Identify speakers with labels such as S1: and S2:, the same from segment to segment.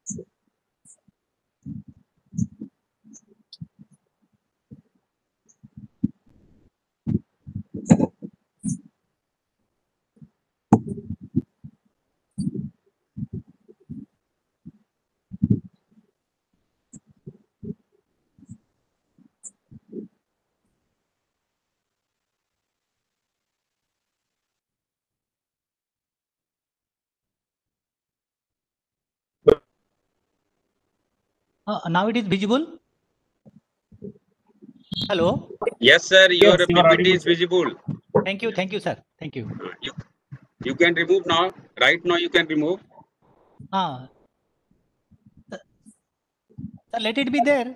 S1: Now it is visible. Hello.
S2: Yes, sir. Your
S3: Yes, you are
S2: PPT
S3: audible,
S2: is
S3: sir.
S2: visible.
S1: Thank you, sir. Thank you.
S2: You can remove now. Right now, you can remove.
S1: Sir, let it be there.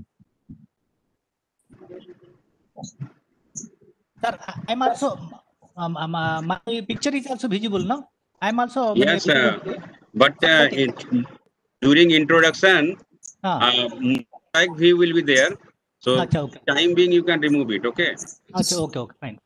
S1: Sir, I'm also my picture is also visible, no? I'm also
S2: Yes,
S1: visible.
S2: but during introduction,
S1: Ah,
S2: like view will be there. So
S1: acha, okay.
S2: time being, you can remove it. Okay.
S1: Acha, okay, fine.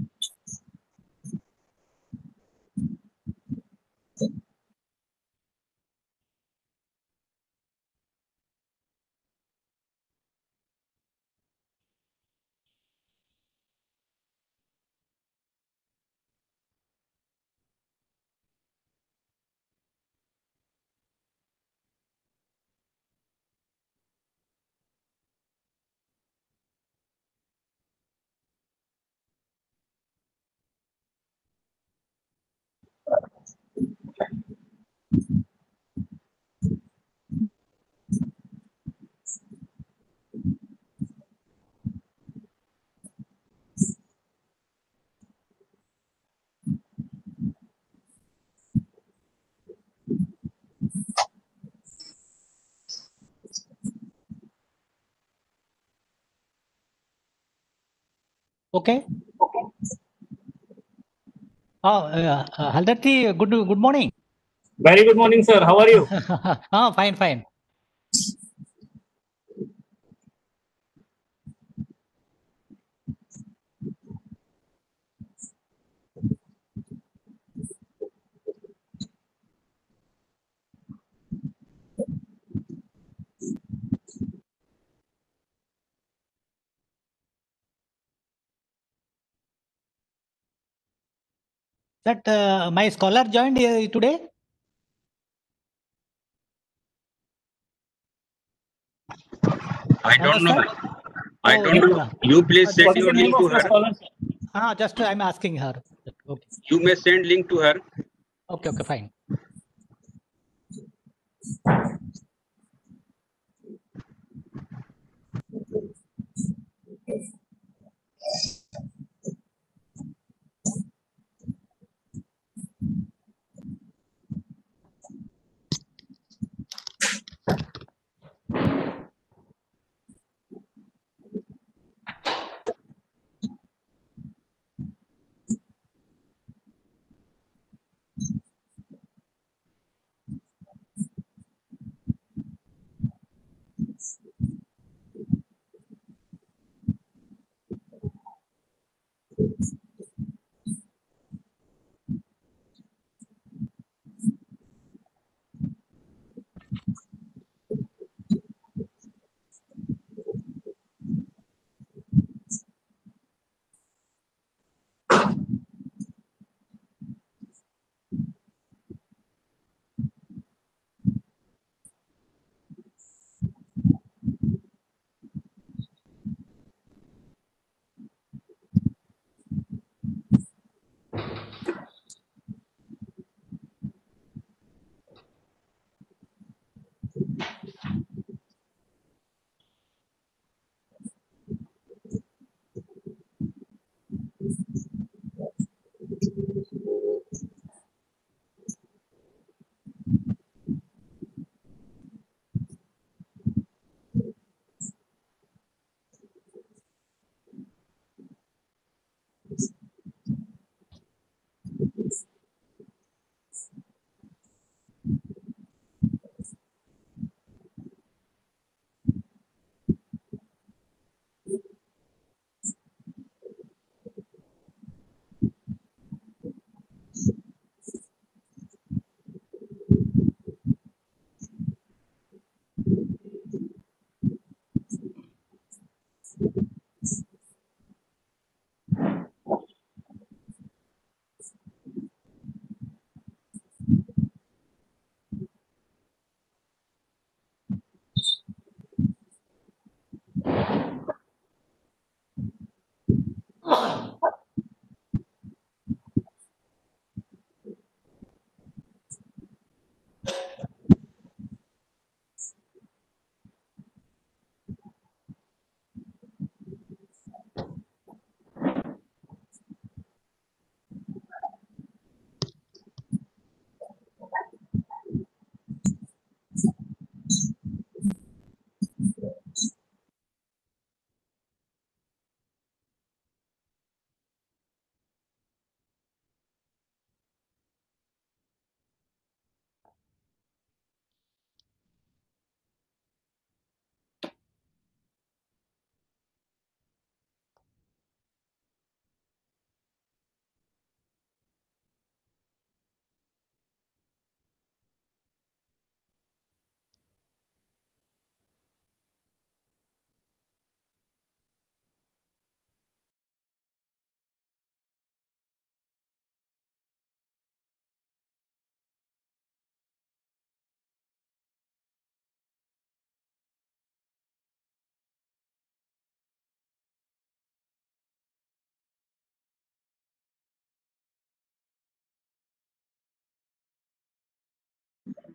S1: Okay. Haldarti, good morning.
S3: Very good morning, sir. How are you?
S1: Fine. That my scholar joined today.
S2: I don't know.
S1: Sir?
S2: I
S1: Oh,
S2: don't
S1: yes,
S2: know. You please send
S3: What is
S2: your
S3: the name
S2: link to
S3: of your
S2: her.
S3: scholar, sir?
S1: just I'm asking her. Okay,
S2: You may send link to her.
S1: okay, fine.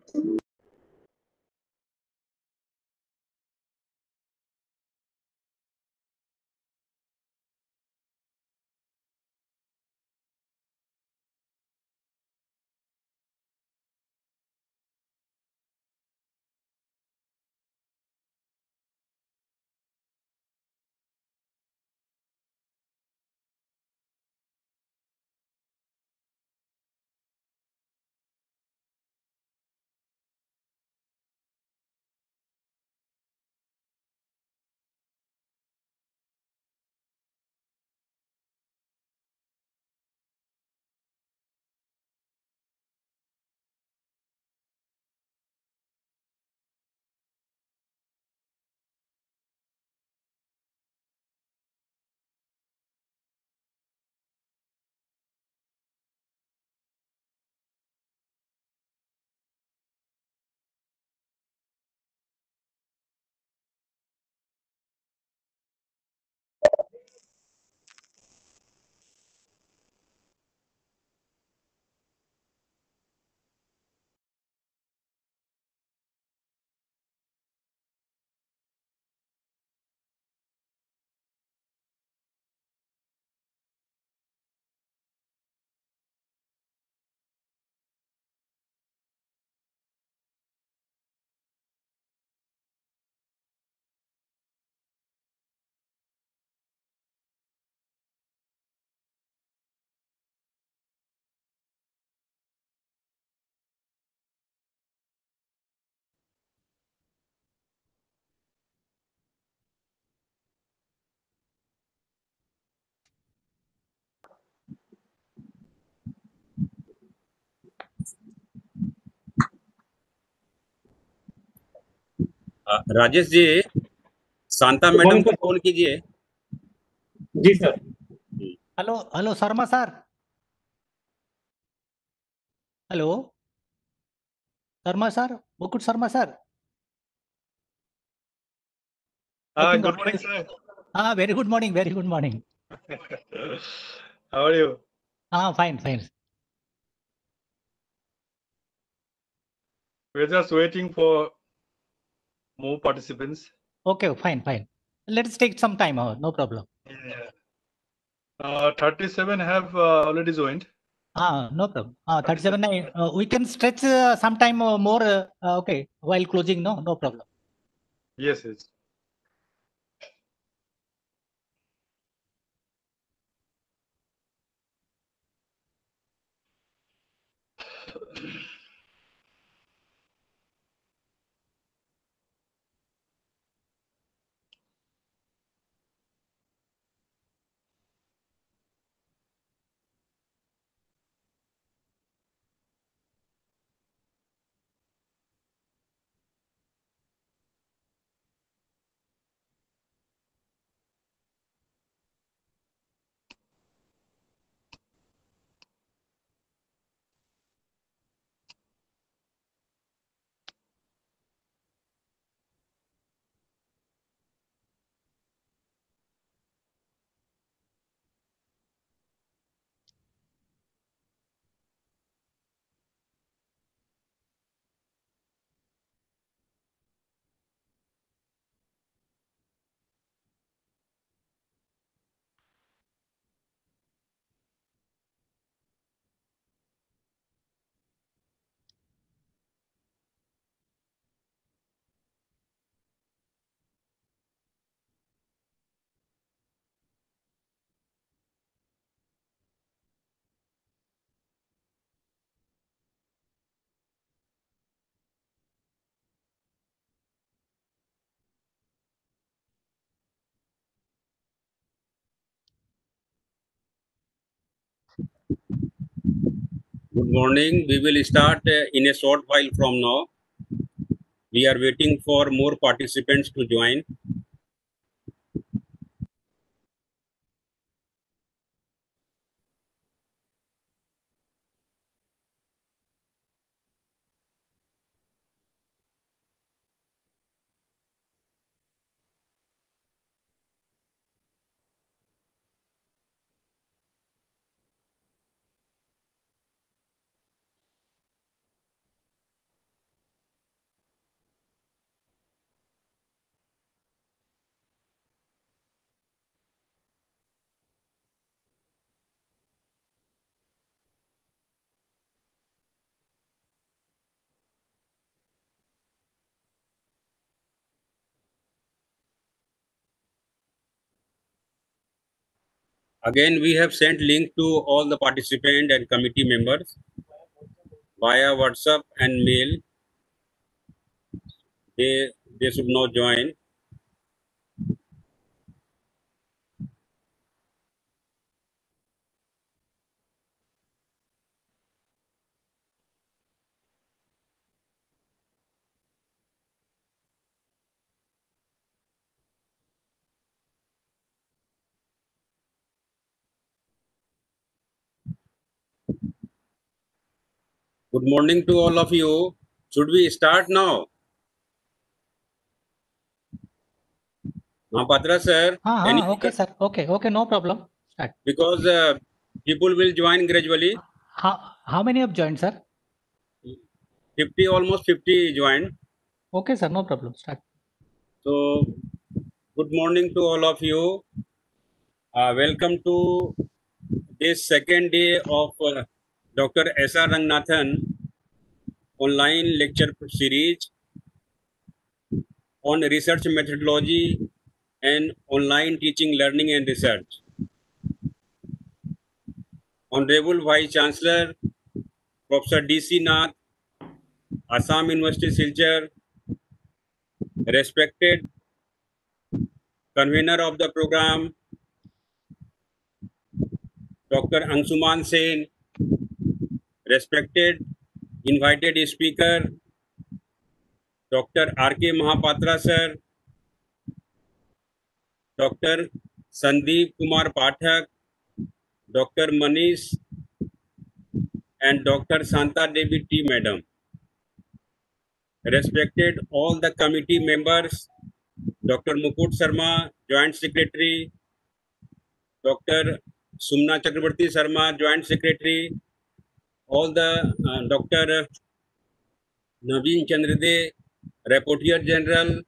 S2: Rajesh ji, Shanta
S3: Good
S2: madam
S3: morning,
S2: को
S3: sir.
S2: Phone कीजिए।
S3: जी sir.
S1: Hello hello Sharma sir, hello Sharma sir, Mukut Sharma sir.
S4: Good morning, sir.
S1: हाँ, very good morning, very good morning.
S4: How are you?
S1: हाँ, fine fine.
S4: We're just waiting for more participants.
S1: Okay, fine, fine. Let's take some time. No problem.
S4: Yeah. 37 have already joined.
S1: No problem. 37. We can stretch some time more. Okay, while closing. No problem.
S4: Yes, yes.
S2: Good morning. We will start in a short while from now. We are waiting for more participants to join. Again, we have sent link to all the participant and committee members via WhatsApp and mail. They should now join. Good morning to all of you. Should we start now? Mahapatra sir,
S1: Okay, sir. Okay, no problem. Start.
S2: because people will join gradually.
S1: How many have joined, sir?
S2: 50, almost 50 joined.
S1: Okay, sir, no problem. Start.
S2: So, good morning to all of you. Welcome to this second day of Dr. S.R. Ranganathan online lecture series on research methodology and online teaching, learning and research. Honorable Vice Chancellor, Professor D.C. Nath, Assam University Silchar, respected convener of the program, Dr. Ansuman Sen, respected invited speaker, Dr. R.K. Mahapatra sir, Dr. Sandeep Kumar Pathak, Dr. Manish and Dr. Santa Devi T. Madam. Respected all the committee members, Dr. Mukut Sharma, Joint Secretary, Dr. Sumna Chakrabarti Sharma, Joint Secretary, all the Dr. Naveen Chandrade, Rapporteur General,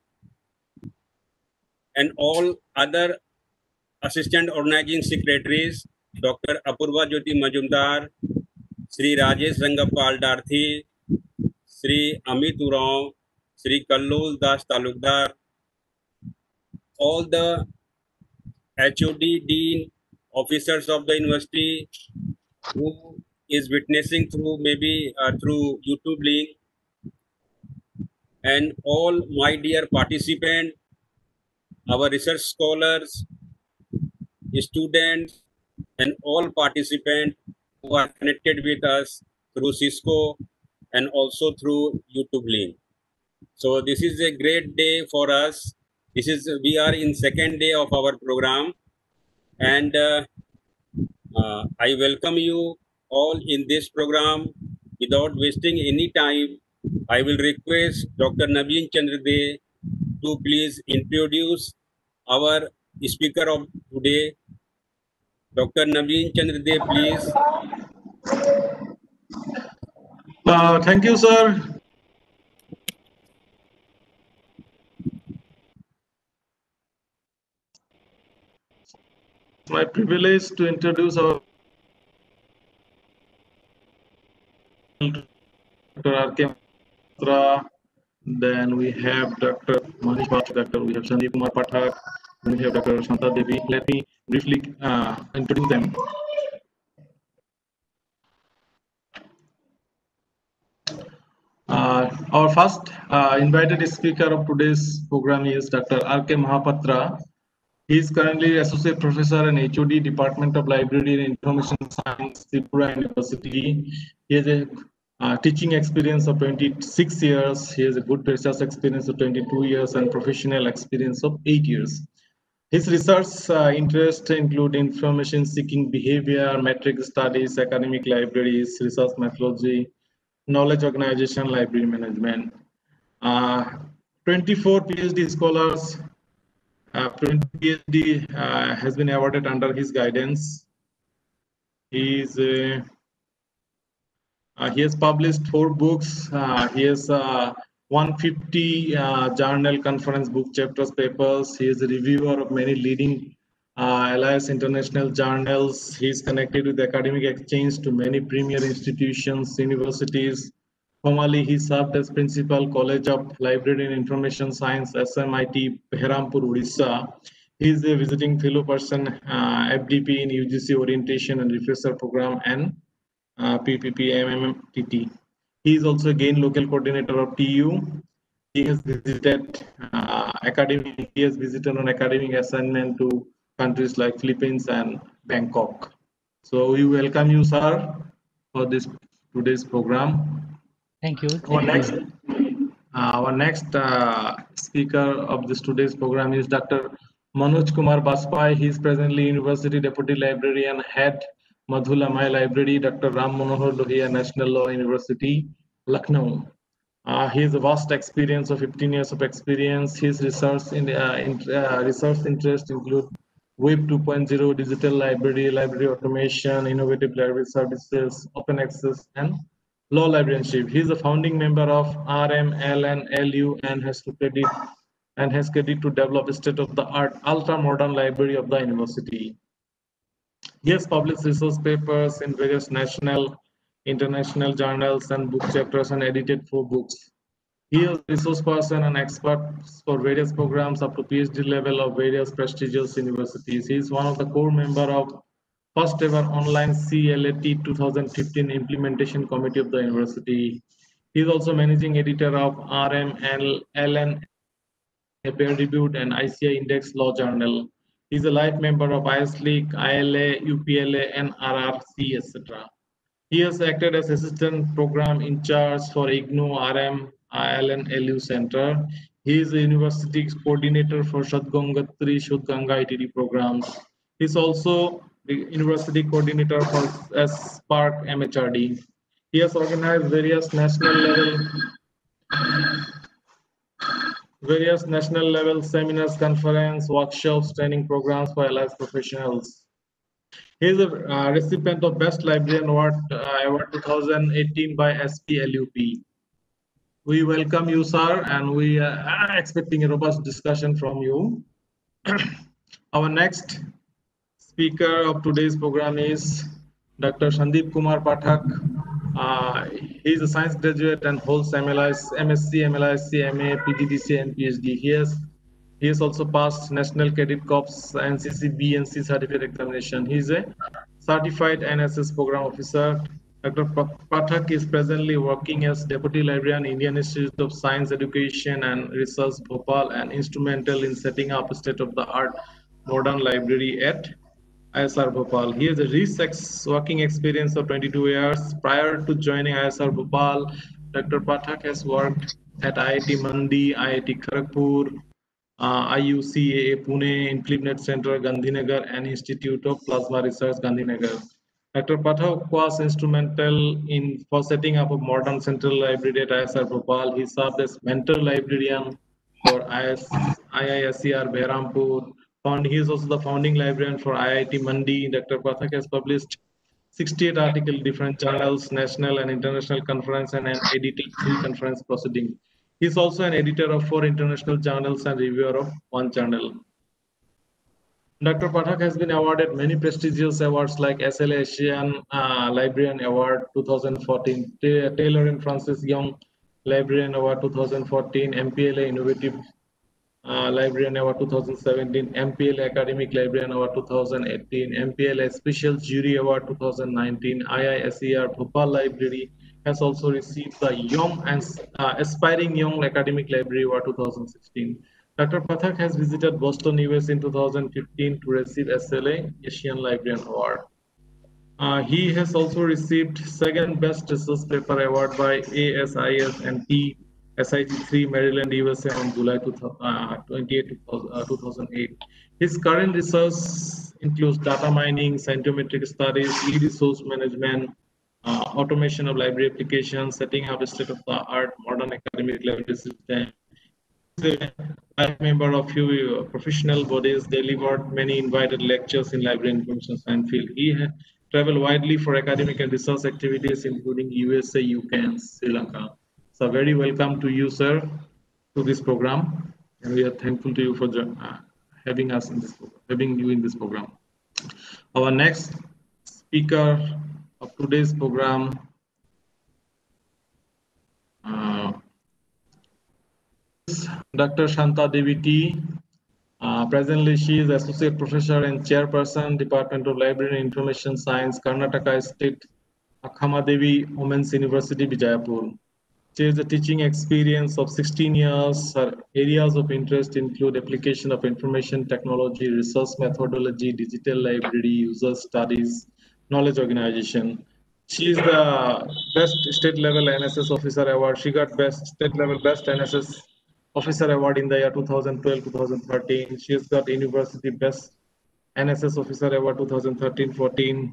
S2: and all other Assistant Organizing Secretaries, Dr. Apurva Jyoti Majumdar, Sri Rajesh Rangapal Darthi, Sri Amit Urao, Sri Kallol Das Talukdar, all the HOD, Dean, officers of the university who is witnessing through maybe through YouTube link, and all my dear participants, our research scholars, students, and all participants who are connected with us through Cisco and also through YouTube link. So this is a great day for us. We are in second day of our program, and I welcome you all in this program. Without wasting any time, I will request Dr. Naveen Chandrade to please introduce our speaker of today. Dr. Naveen Chandrade, please.
S3: Thank you, sir. It's my privilege to introduce our Dr. R.K. Mahapatra. Then we have Dr. Manish Pathak, we have Sandeep Kumar Pathak, we have Dr. Santa Devi. Let me briefly introduce them. Our first invited speaker of today's program is Dr. R.K. Mahapatra. He is currently Associate Professor and HOD Department of Library and Information Science, Tripura University. He has a teaching experience of 26 years. He has a good research experience of 22 years and professional experience of 8 years. His research interests include information seeking behavior, metric studies, academic libraries, research methodology, knowledge organization, library management. 24 PhD scholars, 20 PhD has been awarded under his guidance. He has published 4 books. He has 150 journal, conference, book chapters, papers. He is a reviewer of many leading Elias International journals. He is connected with academic exchange to many premier institutions, universities. Formerly, he served as Principal, College of Library and Information Science, SMIT, Behrampur, Odisha. He is a visiting fellow person, FDP in UGC Orientation and Refresher Program and PPP MMTT. He is also again local coordinator of TU. He has visited academic. He has visited on academic assignment to countries like Philippines and Bangkok. So we welcome you, sir, for this today's program.
S1: Thank you.
S3: Our next speaker of this today's program is Dr. Manoj Kumar Bajpai. He is presently University Deputy Librarian, Head Madhula Mai Library, Dr. Ram Manohar Lohia National Law University, Lucknow. He has a vast experience of 15 years of experience. His research research interests include Web 2.0, digital library, library automation, innovative library services, open access, and law librarianship. He is a founding member of RMLNLU and has credit to develop state-of-the-art ultra-modern library of the university. He has published research papers in various national, international journals and book chapters and edited 4 books. He is a resource person and expert for various programs up to PhD level of various prestigious universities. He is one of the core members of first ever online CLAT 2015 implementation committee of the university. He is also managing editor of RMLN, a peer-reviewed and ICI Index Law Journal. He is a life member of ISLIC, ILA, UPLA, and RRC, etc. He has acted as assistant program in charge for IGNOU RM ILN-LU Center. He is a university coordinator for Shadgangatri Shudganga ITD programs. He is also the university coordinator for Spark MHRD. He has organized various national level seminars, conference, workshops, training programs for allied professionals. He is a recipient of Best Librarian Award 2018 by SPLUP. We welcome you, sir, and we are expecting a robust discussion from you. Our next speaker of today's program is Dr. Sandeep Kumar Pathak. He is a science graduate and holds MSc, MLIC, MA, PGDC, and PhD. He has also passed National Cadet Corps NCC BNC certificate examination. He is a certified NSS program officer. Dr. Pathak is presently working as Deputy Librarian, Indian Institute of Science Education and Research, Bhopal, and instrumental in setting up a state-of-the-art modern library at ISR Bhopal. He has a research working experience of 22 years. Prior to joining ISR Bhopal, Dr. Pathak has worked at IIT Mandi, IIT Kharagpur, IUCAA Pune, ImpleNet Center, Gandhinagar, and Institute of Plasma Research, Gandhinagar. Dr. Pathak was instrumental for setting up a modern central library at ISR Bhopal. He served as mentor librarian for IISER Behrampur. He is also the founding librarian for IIT Mandi. Dr. Pathak has published 68 articles in different journals, national and international conference, and edited 3 conference proceedings. He is also an editor of 4 international journals and reviewer of 1 journal. Dr. Pathak has been awarded many prestigious awards like SLA Asian Librarian Award 2014, Taylor and Francis Young Librarian Award 2014, MPLA Innovative Librarian Award 2017, MPLA Academic Librarian Award 2018, MPLA Special Jury Award 2019, IISER Bhopal Library has also received the Young and Aspiring Young Academic Library Award 2016. Dr. Pathak has visited Boston, US in 2015 to receive SLA Asian Librarian Award. He has also received 2nd Best Research Paper Award by ASIS and T SIG3 Maryland, USA on July 28, 2008. His current research includes data mining, scientometric studies, e-resource management, automation of library applications, setting up a state-of-the-art modern academic library system. He is a member of few professional bodies, delivered many invited lectures in library information science field. He traveled widely for academic and research activities, including USA, UK, and Sri Lanka. So very welcome to you, sir, to this program, and we are thankful to you for having us in this program, having you in this program. Our next speaker of today's program is Dr. Shanta Devi T, Presently, she is Associate Professor and Chairperson, Department of Library and Information Science, Karnataka State Akamadevi Women's University, Bijayapur. She has a teaching experience of 16 years. Her areas of interest include application of information technology, research methodology, digital library, user studies, knowledge organization. She is the best state level NSS officer award. She got best state level best NSS officer award in the year 2012-2013. She has got university best NSS officer award 2013-14.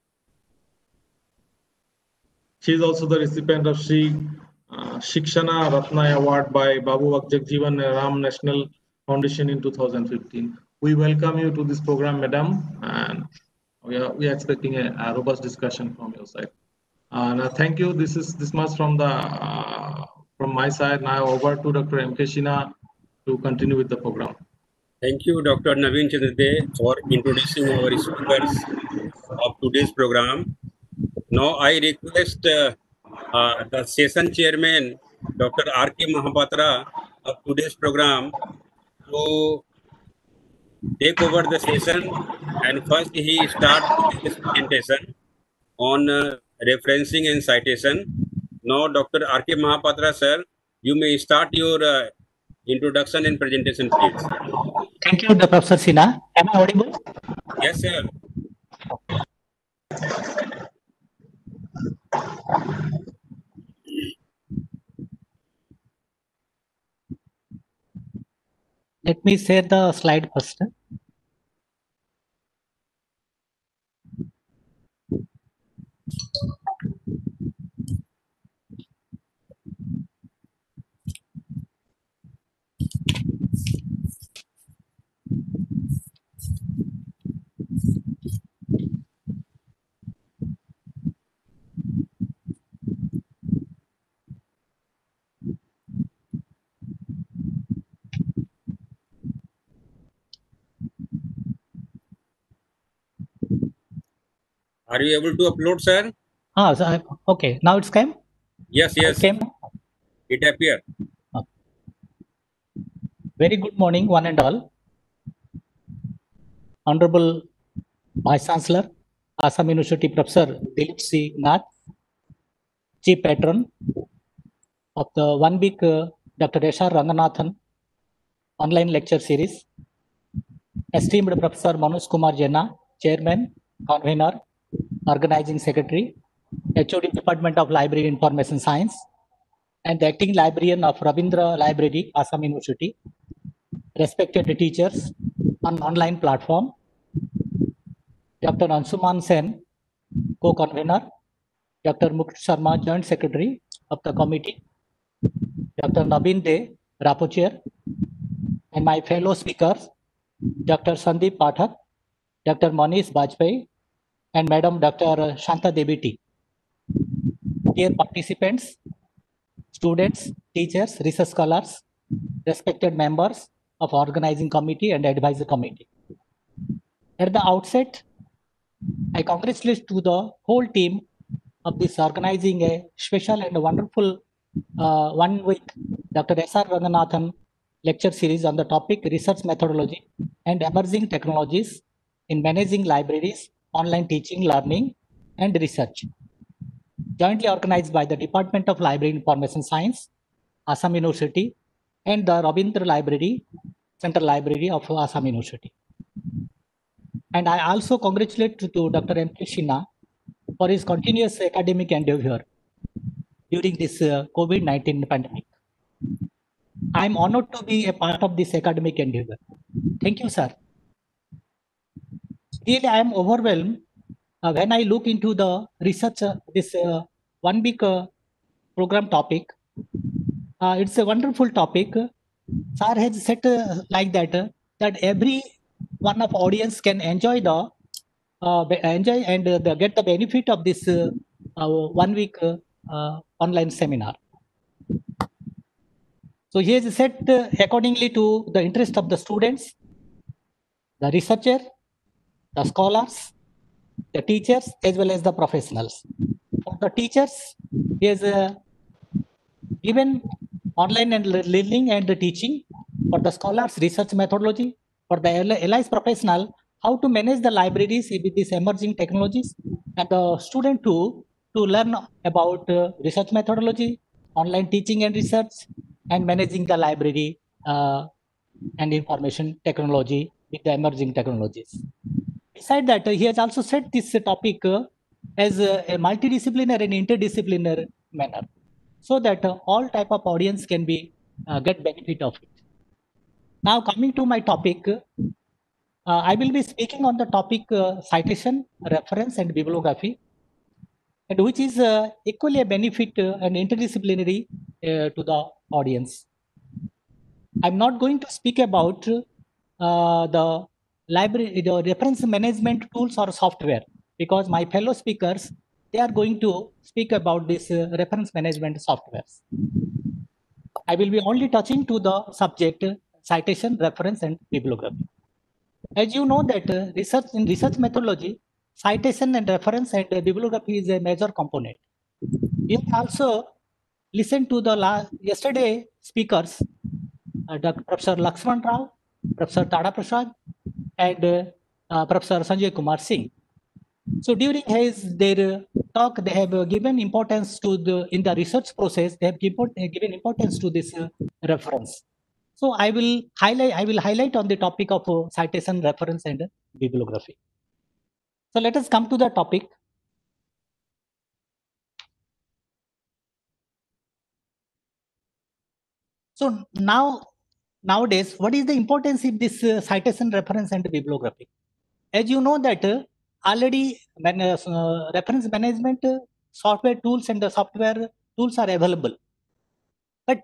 S3: She is also the recipient of Sri Shikshana Ratna Award by Babu Jagjeevan Ram National Foundation in 2015. We welcome you to this program, Madam, and we are expecting a robust discussion from your side. Thank you. This much from my side. Now over to Dr. M.K. Sinha to continue with the program.
S2: Thank you, Dr. Naveen Chandra De, for introducing our speakers of today's program. Now I request the session chairman, Dr. R.K. Mahapatra of today's program to take over the session, and first he starts his presentation on referencing and citation. Now Dr. R.K. Mahapatra sir, you may start your introduction and presentation, please.
S1: Thank you, Professor Sinha. Am I audible?
S2: Yes, sir.
S1: Let me share the slide first.
S2: Are you able to upload, sir?
S1: Okay. Now it's came?
S2: Yes, yes.
S1: It came?
S2: It appeared.
S1: Very good morning, one and all. Honorable Vice Chancellor, Assam University Professor Dilip C. Nath, Chief Patron of the 1 week Dr. S.R. Ranganathan online lecture series, esteemed Professor Manoj Kumar Jena, Chairman, Convener, Organizing Secretary, HOD Department of Library Information Science, and the Acting Librarian of Rabindra Library, Assam University, respected teachers on online platform, Dr. Ansuman Sen, Co-Convener, Dr. Mukul Sharma, Joint Secretary of the committee, Dr. Naveen De, Rapporteur, and my fellow speakers, Dr. Sandeep Pathak, Dr. Manish Bajpayee, and Madam Dr. Shanta Devi T. Dear participants, students, teachers, research scholars, respected members of organizing committee and advisory committee. At the outset, I congratulate to the whole team of this organizing a special and wonderful 1 week Dr. S.R. Ranganathan lecture series on the topic research methodology and emerging technologies in managing libraries, online teaching, learning, and research. Jointly organized by the Department of Library Information Science, Assam University, and the Rabindra Library, Central Library of Assam University. And I also congratulate to Dr. M.K. Sinha for his continuous academic endeavor during this COVID-19 pandemic. I am honored to be a part of this academic endeavor. Thank you, sir. Really, I am overwhelmed when I look into the research, this 1 week program topic. It's a wonderful topic. Sir has said like that, that every one of audience can enjoy the get the benefit of this 1 week online seminar. So he is set accordingly to the interest of the students, the researcher, the scholars, the teachers, as well as the professionals. For the teachers, he has given online and learning and the teaching. For the scholars, research methodology. for the LIS professional, how to manage the libraries with these emerging technologies, and the student too to learn about research methodology, online teaching and research, and managing the library and information technology with the emerging technologies. Beside that, he has also set this topic as a multidisciplinary and interdisciplinary manner, so that all type of audience can be get benefit of it. Now coming to my topic, I will be speaking on the topic citation, reference, and bibliography, and which is equally a benefit and interdisciplinary to the audience. I'm not going to speak about the library, the reference management tools or software, because my fellow speakers, they are going to speak about this reference management softwares. I will be only touching to the subject citation, reference, and bibliography. As you know that in research methodology, citation and reference and bibliography is a major component. You can also listen to the yesterday speakers, Dr. Professor Lakshman Rao, Professor Tada Prasad, and Professor Sanjay Kumar Singh. So during their talk, they have given importance to in the research process. They have given importance to this reference. So I will highlight on the topic of citation, reference, and bibliography. So let us come to the topic. So nowadays, what is the importance of this citation, reference, and bibliography? As you know that already reference management software tools and the software tools are available. But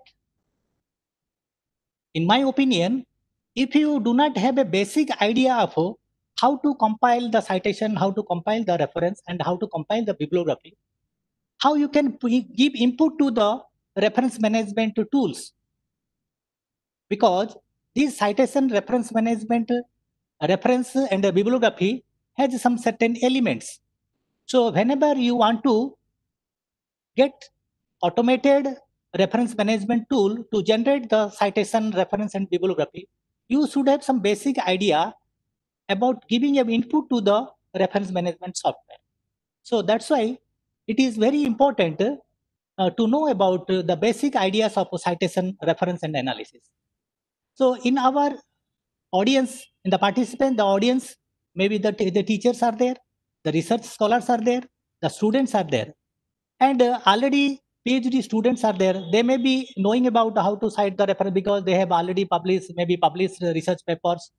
S1: in my opinion, if you do not have a basic idea of how to compile the citation, how to compile the reference, and how to compile the bibliography, how you can give input to the reference management tools? Because these citation, reference management, reference, and bibliography has some certain elements. So whenever you want to get automated reference management tool to generate the citation, reference, and bibliography, you should have some basic idea about giving an input to the reference management software. So that's why it is very important to know about the basic ideas of citation, reference, and analysis. So in our audience, in the participant, the audience, maybe the teachers are there, the research scholars are there, the students are there, and already PhD students are there. They may be knowing about how to cite the reference because they have already published, research papers,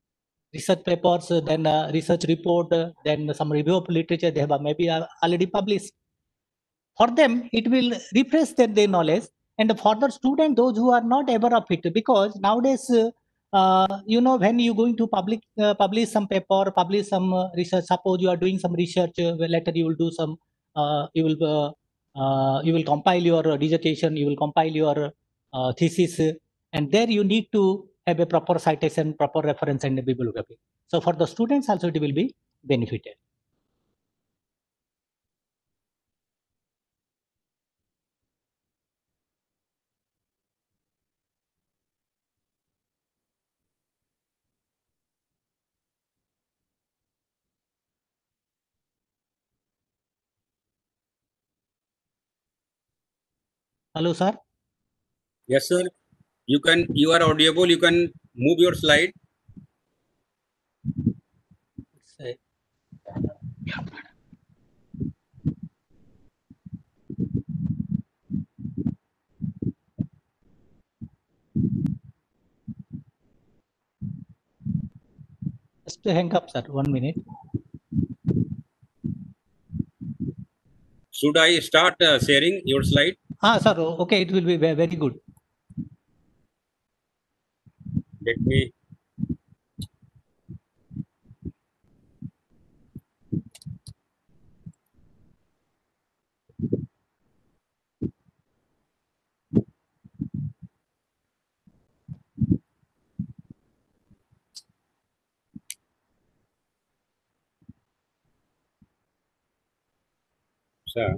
S1: then research report, then some review of literature they have maybe already published. For them, it will refresh their knowledge. And for the student, those who are not aware of it, because nowadays, when you're going to publish some paper, publish some research, suppose you are doing some research, later you will do some, you will compile your dissertation, you will compile your thesis, and there you need to have a proper citation, proper reference, and bibliography. So for the students also it will be benefited. Hello, sir.
S2: Yes, sir. You are audible. You can move your slide.
S1: Just hang up, sir. 1 minute.
S2: Should I start sharing your slide?
S1: Sir. Okay, it will be very good.
S2: Let me. Sir.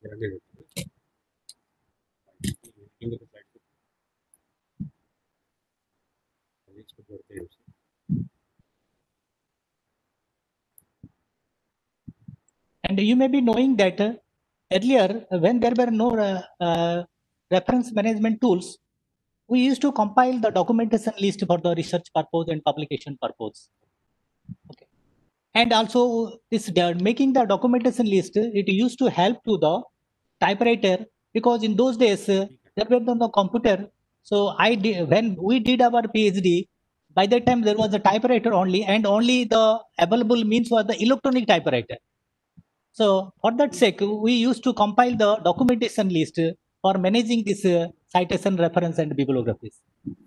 S1: And you may be knowing that earlier, when there were no reference management tools, we used to compile the documentation list for the research purpose and publication purpose. Okay. And also, making the documentation list, it used to help to the typewriter, because in those days there were no computer. So when we did our PhD, by that time there was a typewriter only, and only the available means was the electronic typewriter. So for that sake, we used to compile the documentation list for managing this citation, reference, and bibliographies.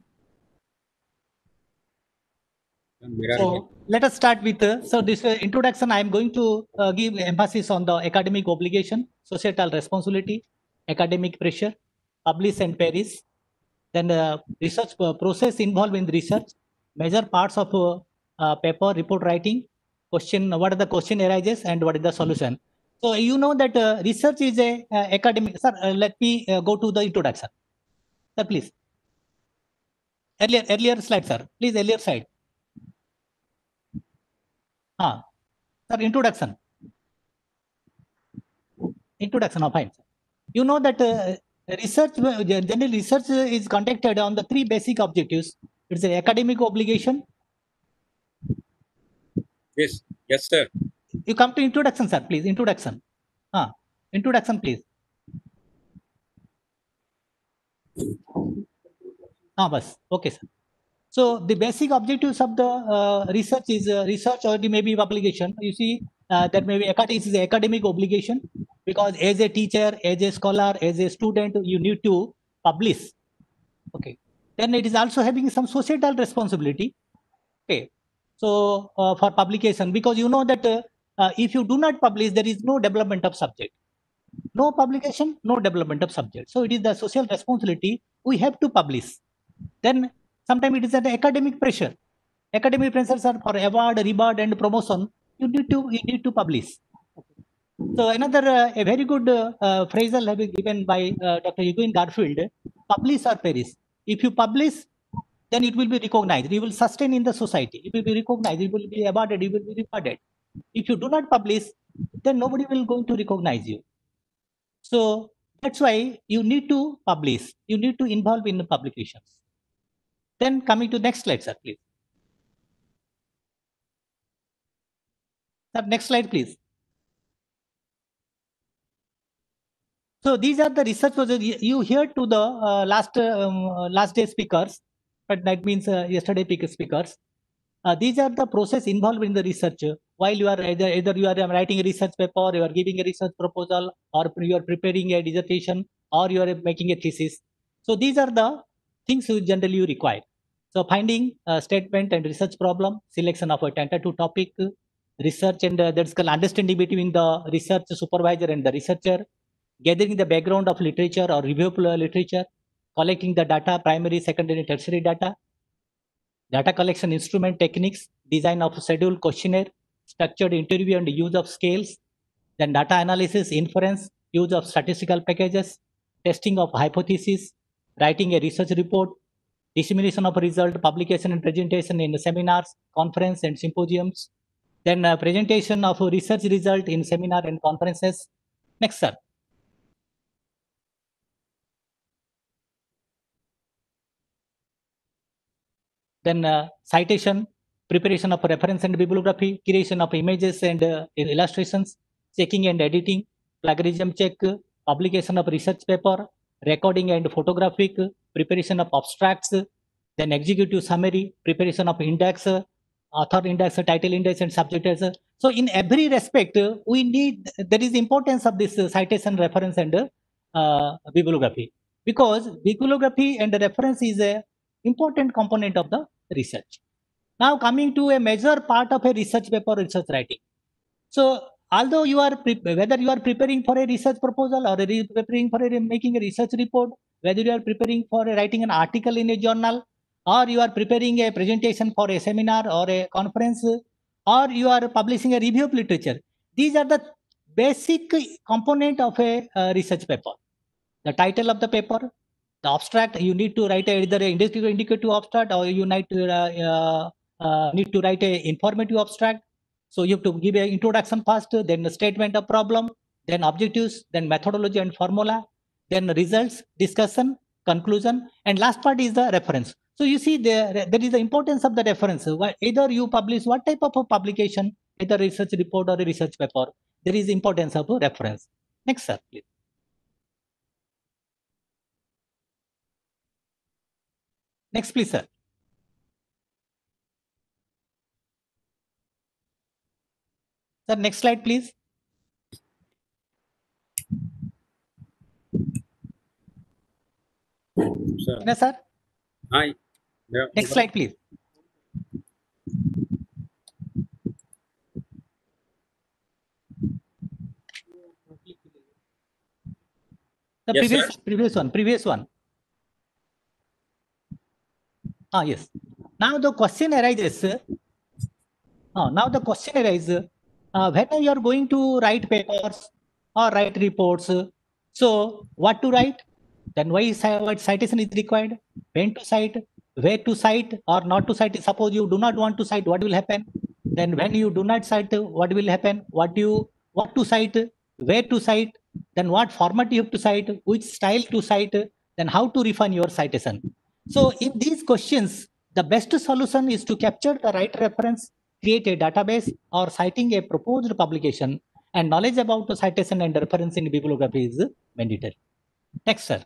S1: So let us start with this introduction. I am going to give emphasis on the academic obligation, societal responsibility, academic pressure, publish and perish, then research process involved in research, major parts of paper report writing, question, what are the question arises and what is the solution. So you know that research is a academic. Sir, let me go to the introduction. Sir, please. Earlier slide, sir. Please, earlier slide. Sir, introduction. Introduction of fine. You know that general research is conducted on the three basic objectives. It's an academic obligation.
S2: Yes, sir.
S1: You come to introduction, sir. Please, introduction. Introduction, please. Bas. Okay, sir. So the basic objectives of the research is research or maybe publication. You see, that maybe it is an academic obligation, because as a teacher, as a scholar, as a student, you need to publish. Okay. Then it is also having some societal responsibility. Okay. So for publication, because you know that if you do not publish, there is no development of subject. No publication, no development of subject. So it is the social responsibility. We have to publish. Then sometimes it is an academic pressure. Academic pressures are for award, reward, and promotion. You need to publish. So another a very good phrasal have been given by Dr. Eugene Garfield: publish or perish. If you publish, then it will be recognized. You will sustain in the society. It will be recognized. It will be awarded. You will be rewarded. If you do not publish, then nobody will going to recognize you. So that's why you need to publish. You need to involve in the publications. Then coming to next slide, sir, please. Sir, next slide, please. So these are the research projects. You hear to the last day speakers, but that means yesterday speakers. These are the process involved in the research. While you are either you are writing a research paper, you are giving a research proposal, or you are preparing a dissertation, or you are making a thesis. So these are the things you generally require. So finding statement and research problem, selection of a tentative topic, research and that's called understanding between the research supervisor and the researcher, gathering the background of literature or review of literature, collecting the data, primary, secondary, tertiary data, data collection instrument techniques, design of schedule questionnaire, structured interview and use of scales, then data analysis, inference, use of statistical packages, testing of hypotheses, writing a research report, dissemination of result, publication and presentation in seminars, conference and symposiums, then presentation of research result in seminar and conferences. Next, sir. Then citation, preparation of reference and bibliography, creation of images and illustrations, checking and editing, plagiarism check, publication of research paper, recording and photographic, preparation of abstracts, then executive summary, preparation of index, author index, title index, and subject index. So in every respect, there is importance of this citation, reference, and bibliography, because bibliography and reference is a important component of the research. Now coming to a major part of a research paper, research writing. So although you are whether you are preparing for a research proposal or preparing for making a research report, whether you are preparing for writing an article in a journal, or you are preparing a presentation for a seminar or a conference, or you are publishing a review of literature, these are the basic component of a research paper. The title of the paper, the abstract, you need to write either an indicative abstract or you need to write a informative abstract. So you have to give an introduction first, then a statement of problem, then objectives, then methodology and formula, then results, discussion, conclusion, and last part is the reference. So you see there is the importance of the reference. Either you publish what type of a publication, either research report or a research paper, there is importance of a reference. Next, sir, please. Next, please, sir. Sir, next slide, please.
S2: Sir.
S1: Yes, sir.
S2: Hi. Yeah.
S1: Next slide, please. The
S2: Yes,
S1: previous one. Ah, yes. Now the question arises. Now the question arises. When you are going to write papers or write reports, so what to write? Then what citation is required? When to cite? Where to cite or not to cite? Suppose you do not want to cite, what will happen? Then when you do not cite, what will happen? What to cite? Where to cite? Then what format you have to cite? Which style to cite? Then how to refine your citation? So in these questions, the best solution is to capture the right reference, create a database, or citing a proposed publication, and knowledge about the citation and reference in bibliography is mandatory. Next, sir.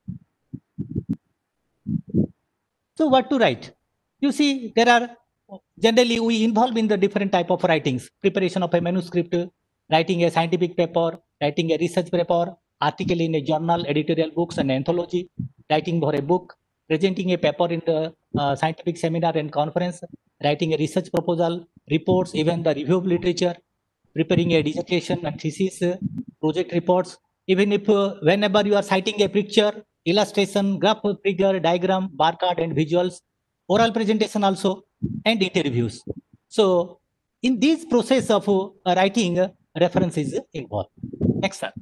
S1: So what to write? You see, there are generally we involve in the different type of writings, preparation of a manuscript, writing a scientific paper, writing a research paper, article in a journal, editorial books and anthology, writing for a book, presenting a paper in the scientific seminar and conference, writing a research proposal, reports, even the review of literature, preparing a dissertation and thesis, project reports, even if whenever you are citing a picture, illustration, graph, figure, diagram, barcode and visuals, oral presentation also, and interviews. So in this process of writing, reference is involved. Next, sir.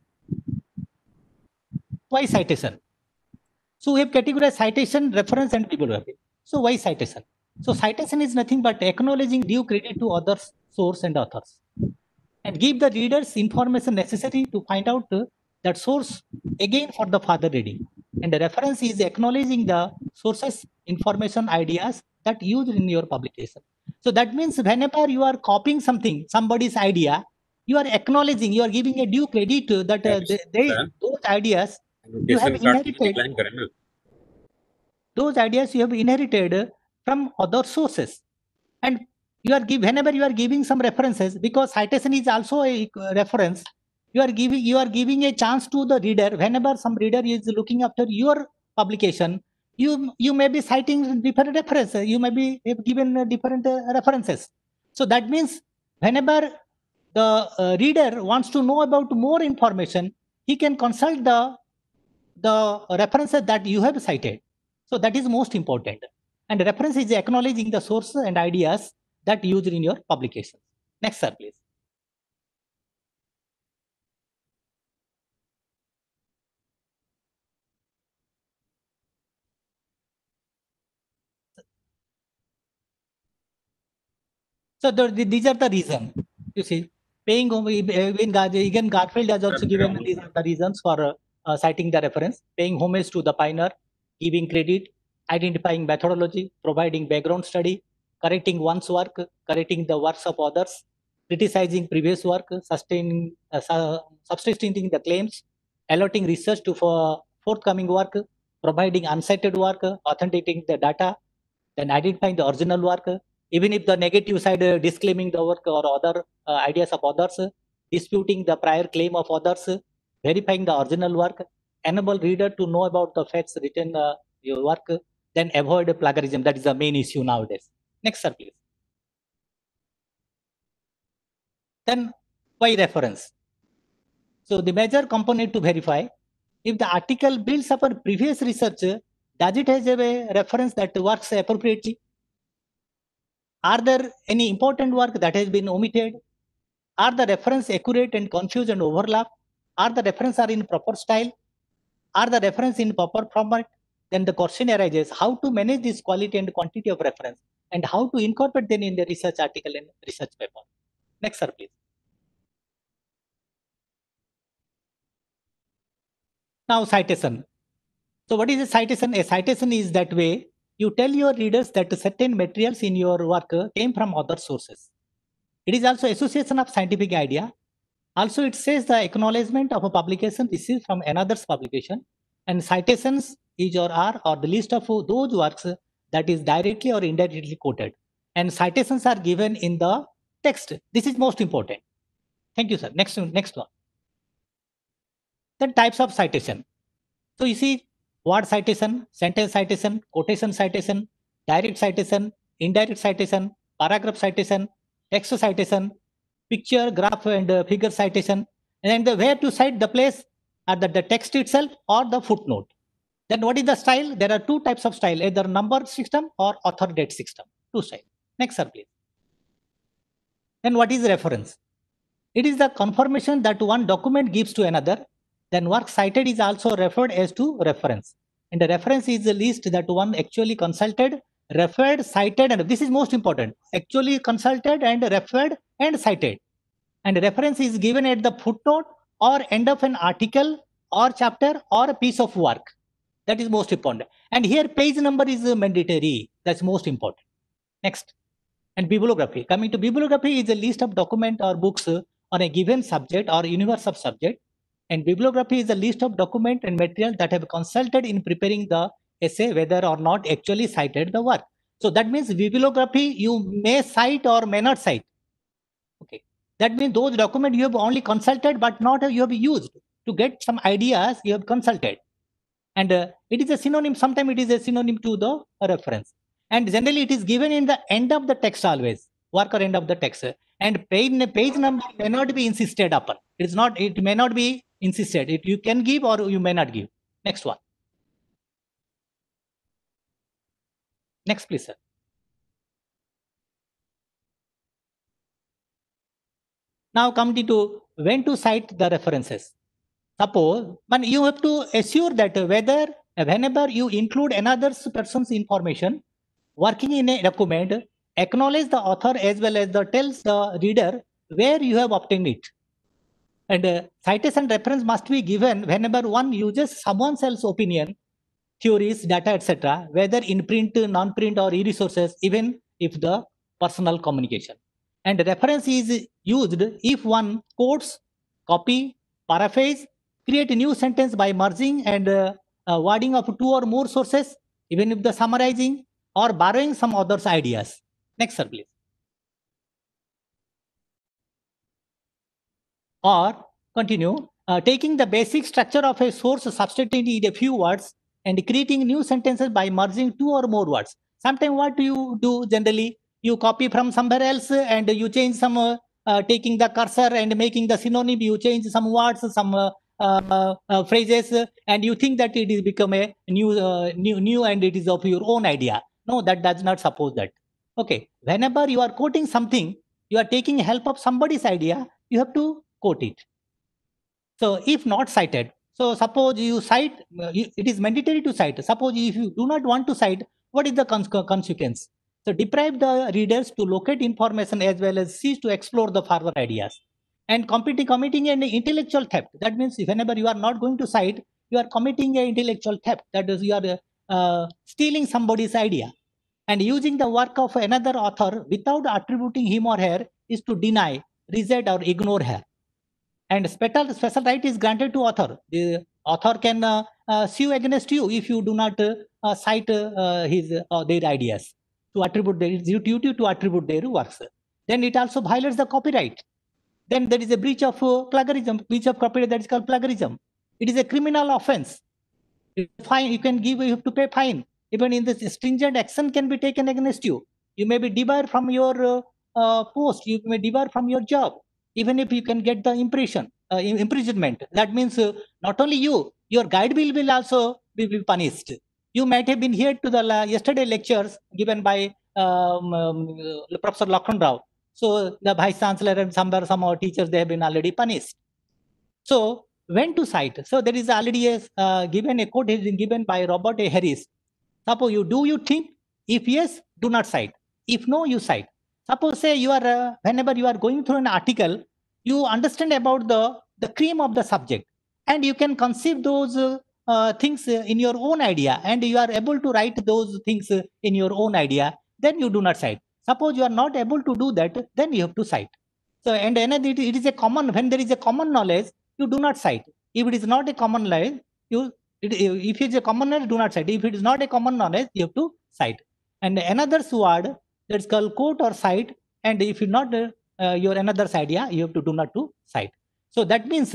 S1: Why citation? So we have categorized citation, reference, and bibliography. So why citation? So citation is nothing but acknowledging due credit to others, source, and authors, and give the readers information necessary to find out that source again for the further reading. And the reference is acknowledging the sources, information, ideas that used in your publication. So that means whenever you are copying something, somebody's idea, you are acknowledging, you are giving a due credit that those ideas you have inherited. Those ideas you have inherited from other sources, and you are whenever you are giving some references, because citation is also a reference, you are giving a chance to the reader. Whenever some reader is looking after your publication, you may be citing different references, you may be given different references. So that means whenever the reader wants to know about more information, he can consult the references that you have cited. So that is most important. And reference is acknowledging the source and ideas that used in your publication. Next, sir, please. So these are the reasons. You see, paying again Garfield has also given these are the reasons for citing the reference: paying homage to the pioneer, giving credit, identifying methodology, providing background study, correcting one's work, correcting the works of others, criticizing previous work, substantiating the claims, allotting research to for forthcoming work, providing uncited work, authenticating the data, then identifying the original work, even if the negative side disclaiming the work or other ideas of others, disputing the prior claim of others, verifying the original work, enable reader to know about the facts written your work, then avoid plagiarism. That is the main issue nowadays. Next, sir, please. Then why reference? So the major component to verify if the article builds upon previous research, does it have a reference that works appropriately? Are there any important work that has been omitted? Are the reference accurate and confuse and overlap? Are the reference are in proper style? Are the reference in proper format? Then the question arises how to manage this quality and quantity of reference and how to incorporate them in the research article and research paper. Next, sir, please. Now, citation. So what is a citation? A citation is that way you tell your readers that certain materials in your work came from other sources. It is also association of scientific idea. Also, it says the acknowledgement of a publication received from another's publication, and citations is or are or the list of those works that is directly or indirectly quoted. And citations are given in the text. This is most important. Thank you, sir. Next one. Then types of citation. So you see word citation, sentence citation, quotation citation, direct citation, indirect citation, paragraph citation, text citation, picture, graph, and figure citation, and then where to cite the place at the text itself or the footnote. Then what is the style? There are two types of style, either number system or author date system. Two style. Next, sir, please. Then what is reference? It is the confirmation that one document gives to another. Then work cited is also referred as to reference. And the reference is the list that one actually consulted, referred, cited, and this is most important. Actually consulted and referred and cited. And reference is given at the footnote or end of an article or chapter or a piece of work. That is most important. And here page number is mandatory. That's most important. Next. And bibliography. Coming to bibliography is a list of document or books on a given subject or universe of subject. And bibliography is a list of document and material that have consulted in preparing the essay, whether or not actually cited the work. So that means bibliography you may cite or may not cite. Okay. That means those documents you have only consulted, but not you have used to get some ideas you have consulted. And it is a synonym. Sometimes it is a synonym to the reference. And generally it is given in the end of the text always, work or end of the text. And page number may not be insisted upon. It may not be insisted. You can give or you may not give. Next one. Next, please, sir. Now come to when to cite the references. Suppose, but you have to assure that whenever you include another person's information working in a document, acknowledge the author as well as tells the reader where you have obtained it. And citation reference must be given whenever one uses someone else's opinion, theories, data, etc., whether in print, non-print, or e-resources, even if the personal communication. And reference is used if one quotes, copy, paraphrase, create a new sentence by merging and wording of two or more sources, even if the summarizing or borrowing some others' ideas. Next, sir, please. Or continue, taking the basic structure of a source, substituting it a few words, and creating new sentences by merging two or more words. Sometimes what do you do generally? You copy from somewhere else and you change some, taking the cursor and making the synonym, you change some words, some phrases, and you think that it is become a new and it is of your own idea. No, that does not suppose that. Okay, whenever you are quoting something, you are taking help of somebody's idea, you have to quote it. So if not cited, so suppose you cite, it is mandatory to cite. Suppose if you do not want to cite, what is the consequence? So deprive the readers to locate information as well as cease to explore the further ideas. And committing an intellectual theft. That means whenever you are not going to cite, you are committing an intellectual theft. That is, you are stealing somebody's idea. And using the work of another author without attributing him or her is to deny, reject, or ignore her. And special right is granted to author. The author can sue against you if you do not cite their ideas to attribute their duty to attribute their works. Then it also violates the copyright. Then there is a breach of plagiarism, breach of copyright, that is called plagiarism. It is a criminal offense. Fine, you have to pay fine. Even in this stringent action can be taken against you. You may be debarred from your post. You may be debarred from your job. Even if you can get the imprisonment. That means not only you, your guide will also be punished. You might have been here to the yesterday lectures given by Professor Lakhan Rao. So the vice chancellor and some of our teachers, they have been already punished. So when to cite? So there is already a given a quote has been given by Robert A. Harris. Suppose you think? If yes, do not cite. If no, you cite. Suppose say you are whenever you are going through an article, you understand about the cream of the subject, and you can conceive those things in your own idea, and you are able to write those things in your own idea. Then you do not cite. Suppose you are not able to do that, then you have to cite. So and another it is a common when there is a common knowledge, you do not cite. If it is not a common knowledge, if it is a common knowledge, do not cite. If it is not a common knowledge, you have to cite. And another word that's called quote or cite. And if you not your another idea, you have to do not to cite. So that means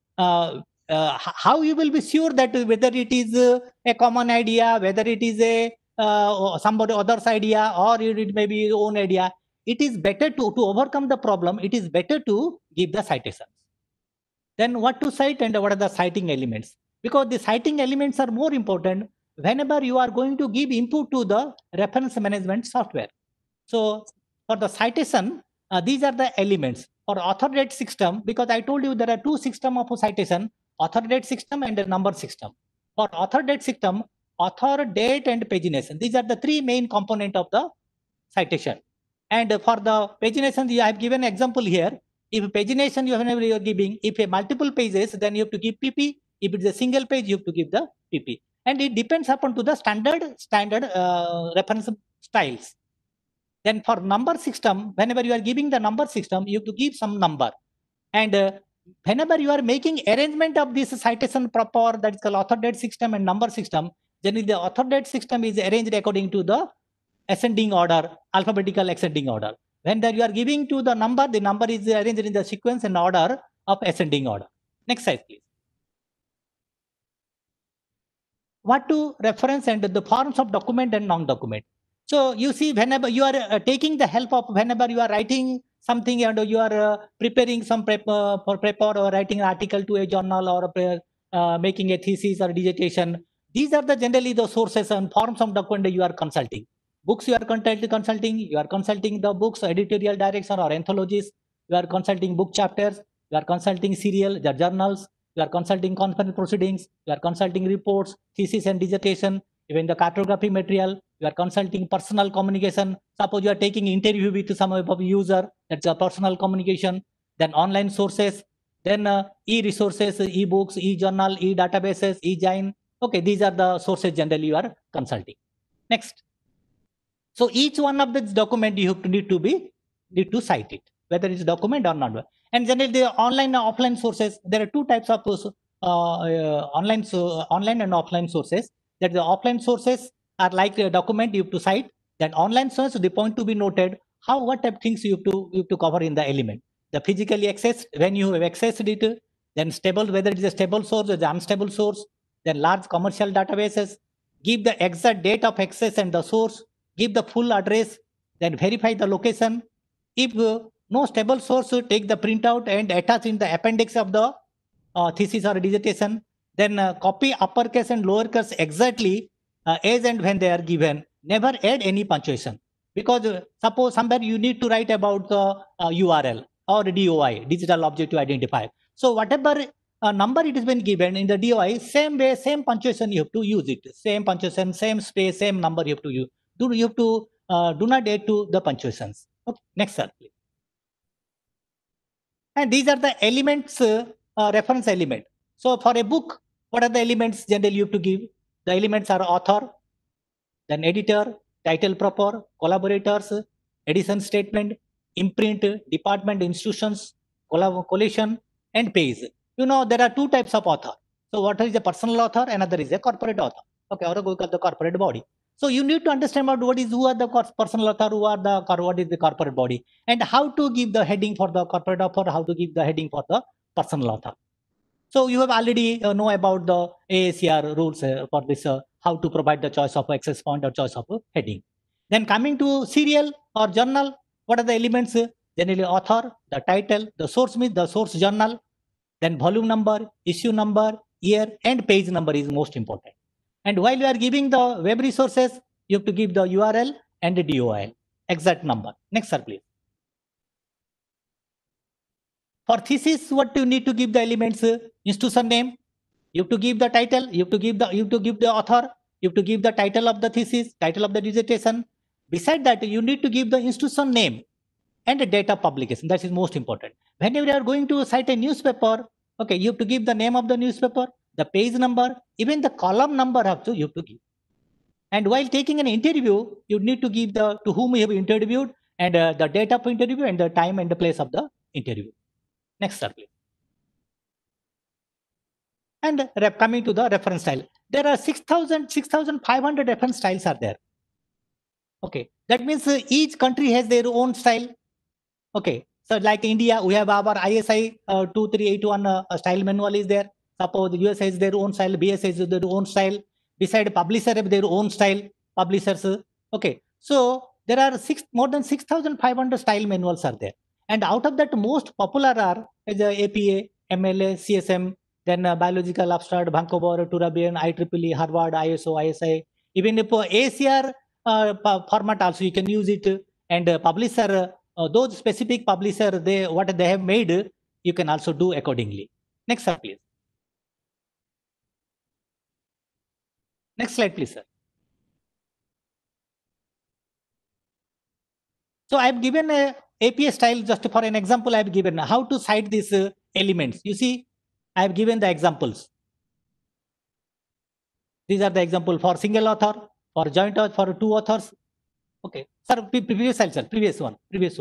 S1: how you will be sure that whether it is a common idea, whether it is a somebody other's idea, or it may be your own idea. It is better to overcome the problem. It is better to give the citations. Then what to cite and what are the citing elements? Because the citing elements are more important whenever you are going to give input to the reference management software. So for the citation, these are the elements. For author date system, because I told you there are two systems of citation, author date system and a number system. For author date system, author, date, and pagination. These are the three main components of the citation. And for the pagination, I have given an example here. If pagination you are giving, if a multiple pages, then you have to give PP. If it's a single page, you have to give the PP. And it depends upon to the standard reference styles. Then for number system, whenever you are giving the number system, you have to give some number. And whenever you are making arrangement of this citation proper, that is called author date system and number system, generally the author date system is arranged according to the ascending order, alphabetical ascending order. When you are giving to the number is arranged in the sequence and order of ascending order. Next slide, please. What to reference and the forms of document and non-document. So you see, whenever you are taking the help of, whenever you are writing something and you are preparing some paper or writing an article to a journal or making a thesis or dissertation, these are the generally the sources and forms of document you are consulting. Books you are consulting, you are consulting the books, editorial direction or anthologies, you are consulting book chapters, you are consulting serial, the journals, you are consulting conference proceedings, you are consulting reports, thesis and dissertation, even the cartography material, you are consulting personal communication. Suppose you are taking interview with some of user, that's a personal communication, then online sources, then e-resources, e-books, e-journal, e-databases, e-Jain. Okay, these are the sources generally you are consulting. Next. So each one of this document you have to need to cite it, whether it's document or not. And generally the online and offline sources, there are two types of online and offline sources. That the offline sources are like a document you have to cite. Then online source, the point to be noted, what type of things you have to cover in the element. The physically accessed, when you have accessed it, then stable, whether it is a stable source or the unstable source, then large commercial databases, give the exact date of access and the source, give the full address, then verify the location. If no stable source, take the printout and attach in the appendix of the thesis or dissertation. Then copy uppercase and lowercase exactly as and when they are given. Never add any punctuation. Because suppose somewhere you need to write about the URL or DOI, digital object identifier. So whatever number it has been given in the DOI, same way, same punctuation you have to use it. Same punctuation, same space, same number you have to use. You have to do not add to the punctuations. Okay, next slide, please. And these are the elements, reference element. So for a book, what are the elements generally you have to give? The elements are author, then editor, title proper, collaborators, edition statement, imprint, department, institutions, collation, and page. You know, there are two types of author. So what is a personal author? Another is a corporate author. Okay, or go the corporate body. So you need to understand about who are the personal author, what is the corporate body, and how to give the heading for the corporate author, how to give the heading for the personal author. So you have already know about the AACR rules for this, how to provide the choice of access point or choice of heading. Then coming to serial or journal, what are the elements? Generally author, the title, the source means the source journal, then volume number, issue number, year, and page number is most important. And while you are giving the web resources, you have to give the URL and the DOI, exact number. Next, sir, please. For thesis, what you need to give the elements? Institution name. You have to give the title. You have to give the author. You have to give the title of the thesis, title of the dissertation. Beside that, you need to give the institution name and the date of publication. That is most important. Whenever you are going to cite a newspaper, okay, you have to give the name of the newspaper, the page number, even the column number you have to give. And while taking an interview, you need to give the to whom you have interviewed and the date of interview and the time and the place of the interview. Next slide, please. And coming to the reference style, there are 6,500 reference styles are there. Okay, that means each country has their own style. Okay, so like India, we have our ISI 2381 style manual is there. Suppose US has their own style, BS has their own style. Beside publisher have their own style, publishers. Okay, so there are more than 6,500 style manuals are there. And out of that, most popular are the APA, MLA, CSM, then Biological Abstract, Vancouver, Turabian, IEEE, Harvard, ISO, ISI. Even if ACR format also you can use it. And publisher, those specific publisher, what they have made, you can also do accordingly. Next slide, please. Next slide, please, sir. So I have given a APA style just for an example. I have given how to cite these elements. You see, I have given the examples. These are the example for single author, for joint author, for two authors. Okay, sir, previous slide, sir, previous one.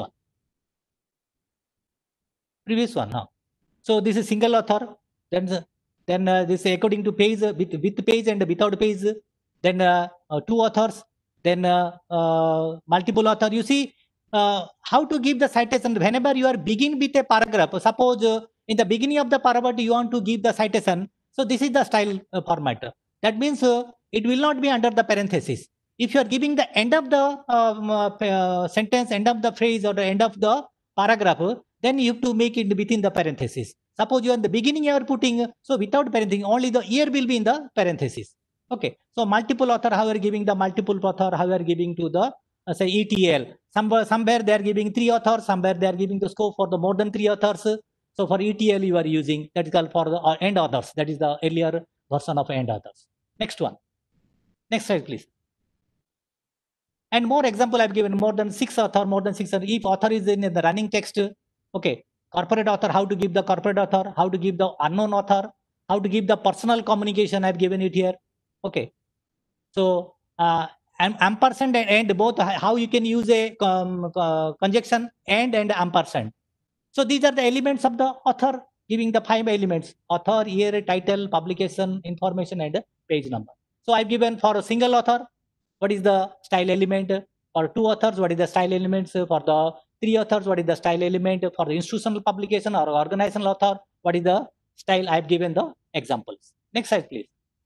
S1: Huh? So this is single author. Then this according to page with page and without page. Then two authors. Then multiple author. You see how to give the citation whenever you are begin with a paragraph. Suppose in the beginning of the paragraph you want to give the citation. So this is the style format. That means it will not be under the parenthesis. If you are giving the end of the sentence, end of the phrase, or the end of the paragraph, then you have to make it within the parenthesis. Suppose you are in the beginning you are putting, so without parenthesis, only the year will be in the parenthesis. Okay. So multiple author, how you are giving the multiple author, how you are giving to the say ETL. Somewhere they are giving 3 authors, somewhere they are giving the scope for the more than 3 authors. So for ETL you are using, that is called for the end authors. That is the earlier version of end authors. Next one. Next slide, please. And more example I've given more than 6 author, more than 6 author. If author is in the running text, okay. Corporate author, how to give the corporate author, how to give the unknown author, how to give the personal communication, I've given it here. Okay. So ampersand and both, how you can use a conjunction and ampersand. So these are the elements of the author, giving the 5 elements: author, year, title, publication, information, and page number. So I've given for a single author, what is the style element? For 2 authors, what is the style elements? For the 3 authors, what is the style element? For the institutional publication or organizational author, what is the style? I've given the examples. Next slide, please.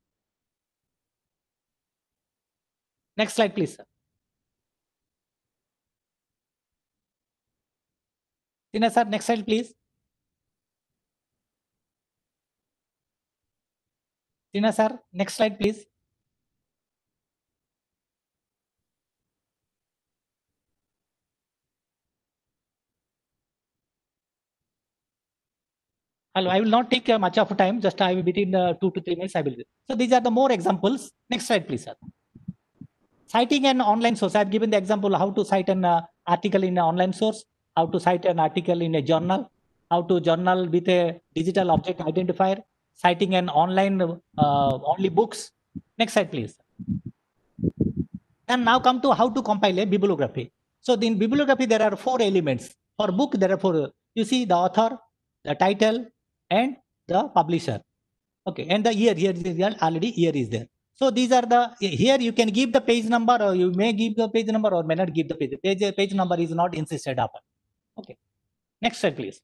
S1: Next slide, please, sir. Tina, sir, next slide, please. Tina, sir, next slide, please. Hello, I will not take much of time. Just I will between 2 to 3 minutes. I will. So these are the more examples. Next slide, please, sir. Citing an online source. I've given the example how to cite an article in an online source, how to cite an article in a journal, how to journal with a digital object identifier, citing an online only books. Next slide, please. And now come to how to compile a bibliography. So in bibliography, there are 4 elements. For book, there are 4. You see the author, the title, and the publisher. Okay, and the year, here already year is there. So these are the, here you can give the page number, or you may give the page number or may not give the page number is not insisted upon. Okay, next slide, please.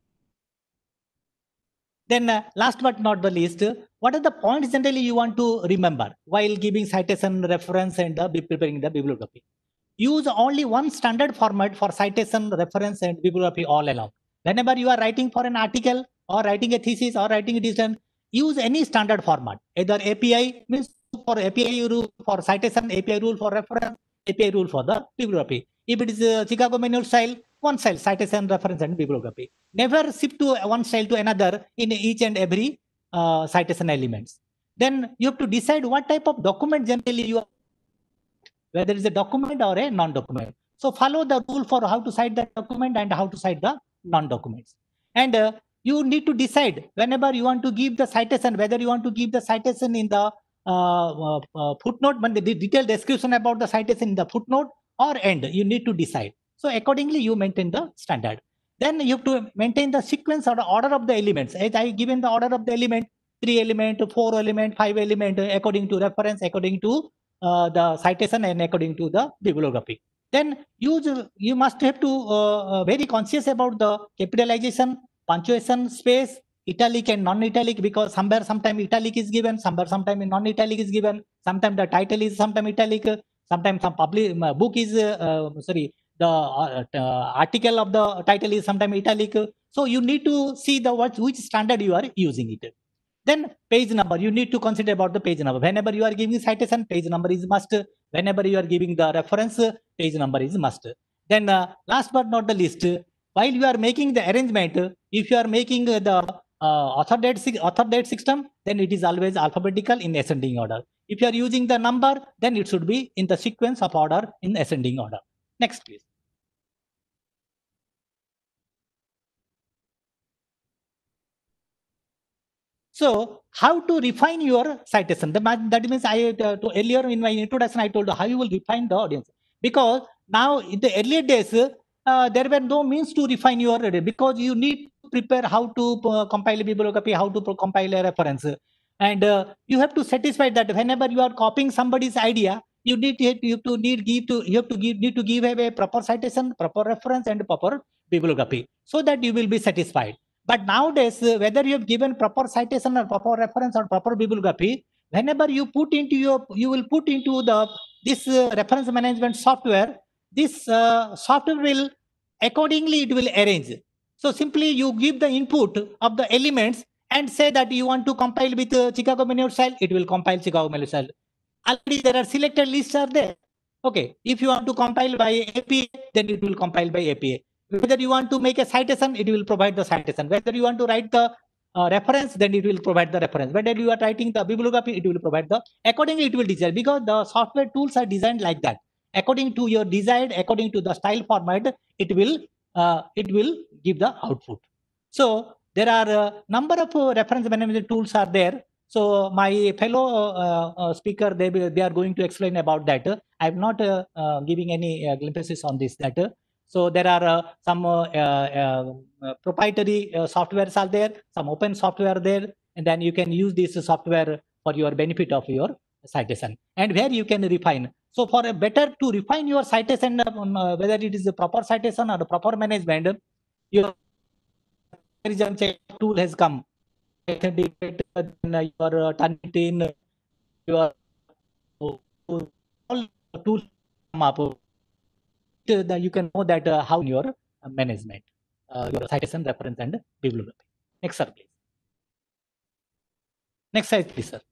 S1: Then last but not the least, what are the points generally you want to remember while giving citation, reference, and preparing the bibliography? Use only one standard format for citation, reference, and bibliography all along. Whenever you are writing for an article or writing a thesis or writing a dissertation, use any standard format. Either API means for API rule for citation, API rule for reference, API rule for the bibliography. If it is Chicago manual style, one style, citation, reference, and bibliography. Never shift to one style to another in each and every citation elements. Then you have to decide what type of document generally you are, whether it's a document or a non-document. So follow the rule for how to cite the document and how to cite the non-documents. And you need to decide whenever you want to give the citation, whether you want to give the citation in the footnote, when the detailed description about the citation in the footnote or end, you need to decide. So accordingly, you maintain the standard. Then you have to maintain the sequence or the order of the elements. As I given the order of the element, 3 element, 4 element, 5 element, according to reference, according to the citation, and according to the bibliography. Then you must have to very conscious about the capitalization, punctuation, space, italic and non-italic, because somewhere sometime italic is given, somewhere sometime non-italic is given, sometimes the title is sometime italic, sometimes some public book is the article of the title is sometime italic. So you need to see the which standard you are using it. Then page number, you need to consider about the page number. Whenever you are giving citation, page number is must. Whenever you are giving the reference, page number is must. Then last but not the least, while you are making the arrangement, if you are making the author date system, then it is always alphabetical in ascending order. If you are using the number, then it should be in the sequence of order in ascending order. Next, please. So how to refine your citation? That means earlier in my introduction, I told you how you will refine the audience. Because now in the earlier days, there were no means to refine your, because you need to prepare how to compile a bibliography, how to compile a reference. And you have to satisfy that whenever you are copying somebody's idea, you need to give a proper citation, proper reference, and proper bibliography, so that you will be satisfied. But nowadays, whether you have given proper citation or proper reference or proper bibliography, whenever you put into you will put into this reference management software, this software will accordingly it will arrange. So simply you give the input of the elements and say that you want to compile with Chicago manual style, it will compile Chicago manual style. Already there are selected lists are there. Okay, if you want to compile by APA, then it will compile by APA. Whether you want to make a citation, it will provide the citation. Whether you want to write the reference, then it will provide the reference. Whether you are writing the bibliography, it will provide the, accordingly it will design, because the software tools are designed like that. According to your design, according to the style format, it will give the output. So there are a number of reference management tools are there. So my fellow speaker, they are going to explain about that. I'm not giving any glimpses on this. So there are some proprietary softwares are there, some open software there, and then you can use this software for your benefit of your citation, and where you can refine. So for a better to refine your citation, whether it is a proper citation or a proper management, your comparison check tool has come. Your Turnitin, your all tools come up. You can know that how your management, your citation, reference, and bibliography. Next, sir, please. Next slide, please, sir.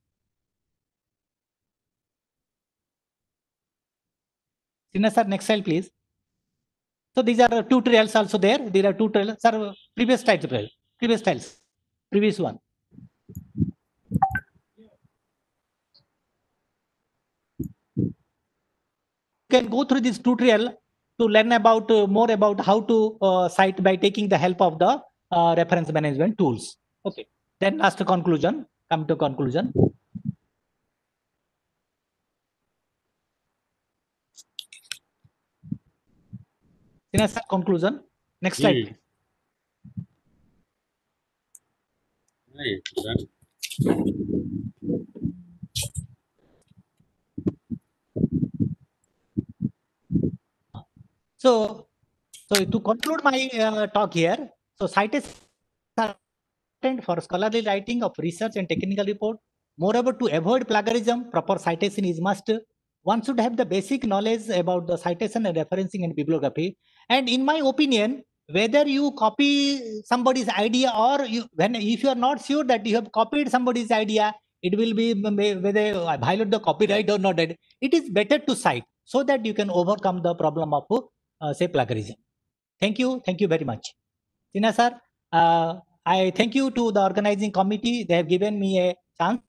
S1: Sina, sir, next slide, please. So these are tutorials also there. There are tutorials. Sir, previous slide, previous slides, previous one. You can go through this tutorial to learn about more about how to cite by taking the help of the reference management tools. Okay. Then last conclusion. Come to conclusion. In a conclusion. Next slide, please. So to conclude my talk here, so citation for scholarly writing of research and technical report. Moreover, to avoid plagiarism, proper citation is must. One should have the basic knowledge about the citation and referencing and bibliography. And in my opinion, whether you copy somebody's idea or if you are not sure that you have copied somebody's idea, it will be whether I violate the copyright or not. It is better to cite so that you can overcome the problem of say plagiarism. Thank you very much. Sinha sir, I thank you to the organizing committee. They have given me a chance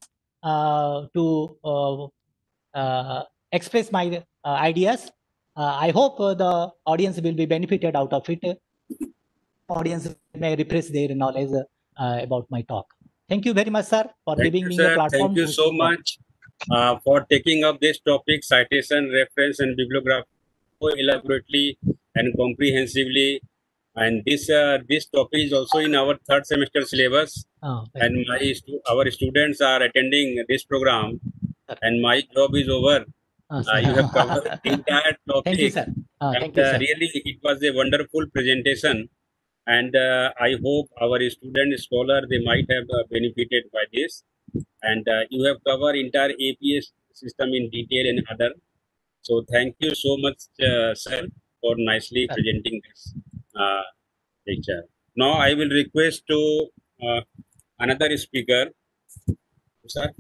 S1: to express my ideas. I hope the audience will be benefited out of it. Audience may refresh their knowledge about my talk. Thank you very much, sir, for
S2: Thank
S1: giving
S2: you,
S1: me a
S2: sir.
S1: platform.
S2: Thank you
S1: to
S2: so
S1: talk.
S2: much for taking up this topic, citation, reference, and bibliography so elaborately and comprehensively. And this topic is also in our third semester syllabus.
S1: Oh,
S2: And our students are attending this program. And my job is over.
S1: sir.
S2: You have covered the entire topic.
S1: Thank you, sir.
S2: And
S1: Thank you, sir.
S2: really, it was a wonderful presentation. And I hope our student scholar they might have benefited by this. And you have covered entire APS system in detail and other. So thank you so much, sir, for nicely presenting this lecture. Now I will request to another speaker, sir.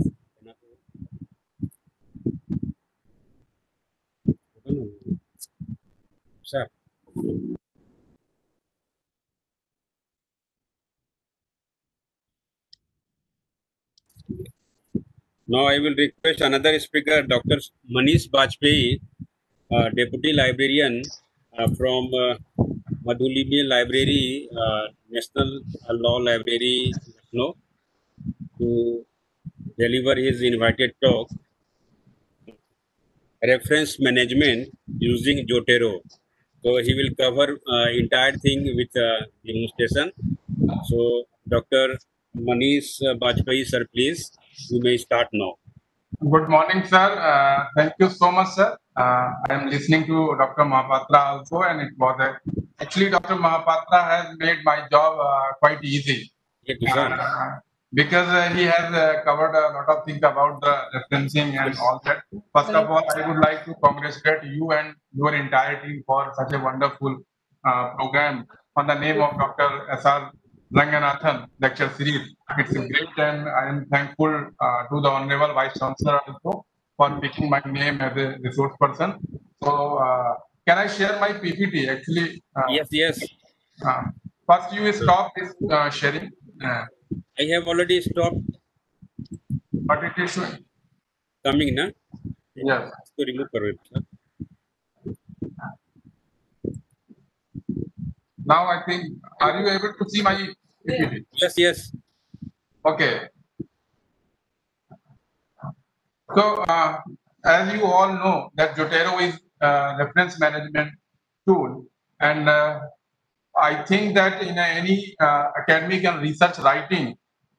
S2: Sir. Now I will request another speaker, Dr. Manish Bajpayee, Deputy Librarian from Madhulimi Library, National Law Library, Lucknow, to deliver his invited talk, Reference Management using Jotero. So he will cover entire thing with demonstration. So Dr. Manish Bajpayee, sir, please, you may start now.
S5: Good morning, sir. Thank you so much, sir. I am listening to Dr. Mahapatra also, and it was actually Dr. Mahapatra has made my job quite easy. Because he has covered a lot of things about the referencing and all that. First of all, I would like to congratulate you and your entire team for such a wonderful program on the name of Dr. S.R. Ranganathan lecture series. It's great, and I am thankful to the Honorable Vice Chancellor also for picking my name as a resource person. So, can I share my PPT? Actually,
S2: yes.
S5: First, you stop this sharing.
S2: I have already stopped.
S5: But it is showing.
S2: Coming, na?
S5: Yes.
S2: To remove it.
S5: Now I think, are you able to see my PPT?
S2: Yes.
S5: Okay. So, as you all know, that Jotero is a reference management tool, and I think that in any academic and research writing,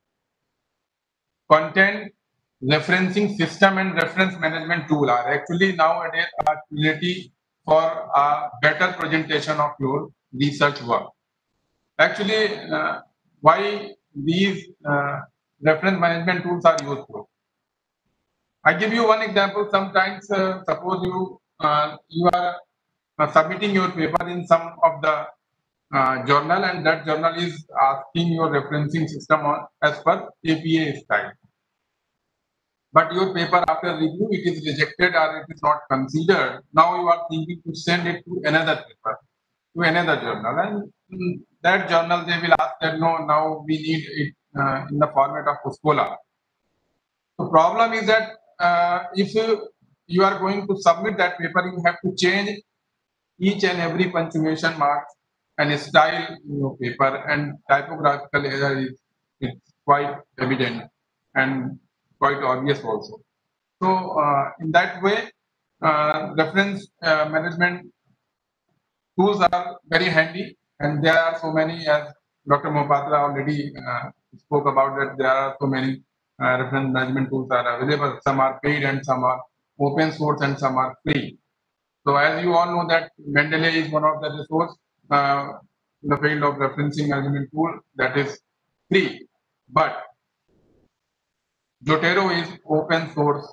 S5: content referencing system and reference management tool are actually nowadays a utility for a better presentation of your research work. Actually, why these reference management tools are useful? I give you one example. Sometimes, suppose you are submitting your paper in some of the journal, and that journal is asking your referencing system on as per APA style. But your paper, after review, it is rejected or it is not considered. Now you are thinking to send it to another paper, to another journal, and that journal they will ask that no, now we need it in the format of Puscola. The problem is that if you are going to submit that paper, you have to change each and every punctuation marks and style in your paper, and typographical error is quite evident and quite obvious also. So in that way, reference management tools are very handy, and there are so many, as Dr. Mohapatra already spoke about, that there are so many reference management tools are available. Some are paid and some are open source and some are free. So as you all know that Mendeley is one of the resource in the field of referencing management tool that is free, but Jotero is open source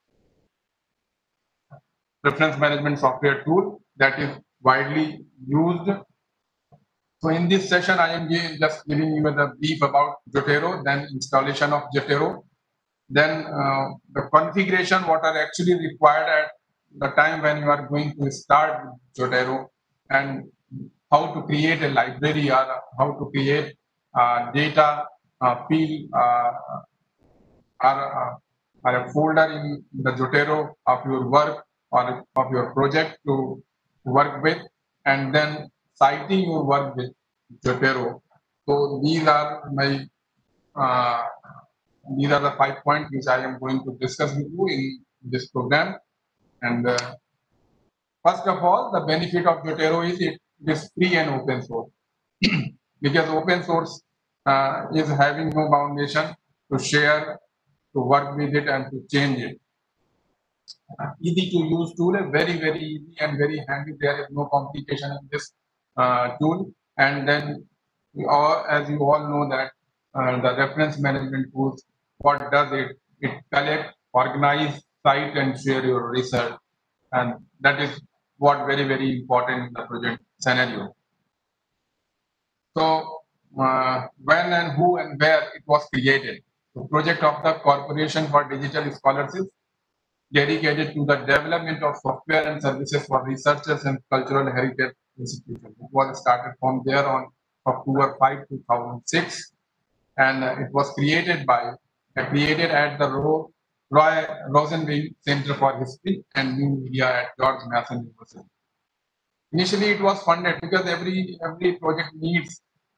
S5: reference management software tool that is widely used. So in this session, I am just giving you a brief about Jotero, then installation of Jotero, then the configuration, what are actually required at the time when you are going to start Jotero, and how to create a library or how to create data field or a folder in the Zotero of your work or of your project to work with, and then citing your work with Zotero. So these are my these are the 5 points which I am going to discuss with you in this program. And first of all, the benefit of Zotero is it is free and open source. Because open source is having no foundation to share, to work with it, and to change it. Easy to use tool, very easy and very handy. There is no complication in this tool. And then, as you all know that the reference management tools, what does it? It collect, organize, cite, and share your research, and that is what very important in the project scenario. So when and who and where it was created. The project of the Corporation for Digital Scholarships, dedicated to the development of software and services for researchers and cultural heritage institutions. It was started from there on October 5, 2006, and it was created at the Roy Rosenwing Center for History and New Media at George Mason University. Initially, it was funded because every project needs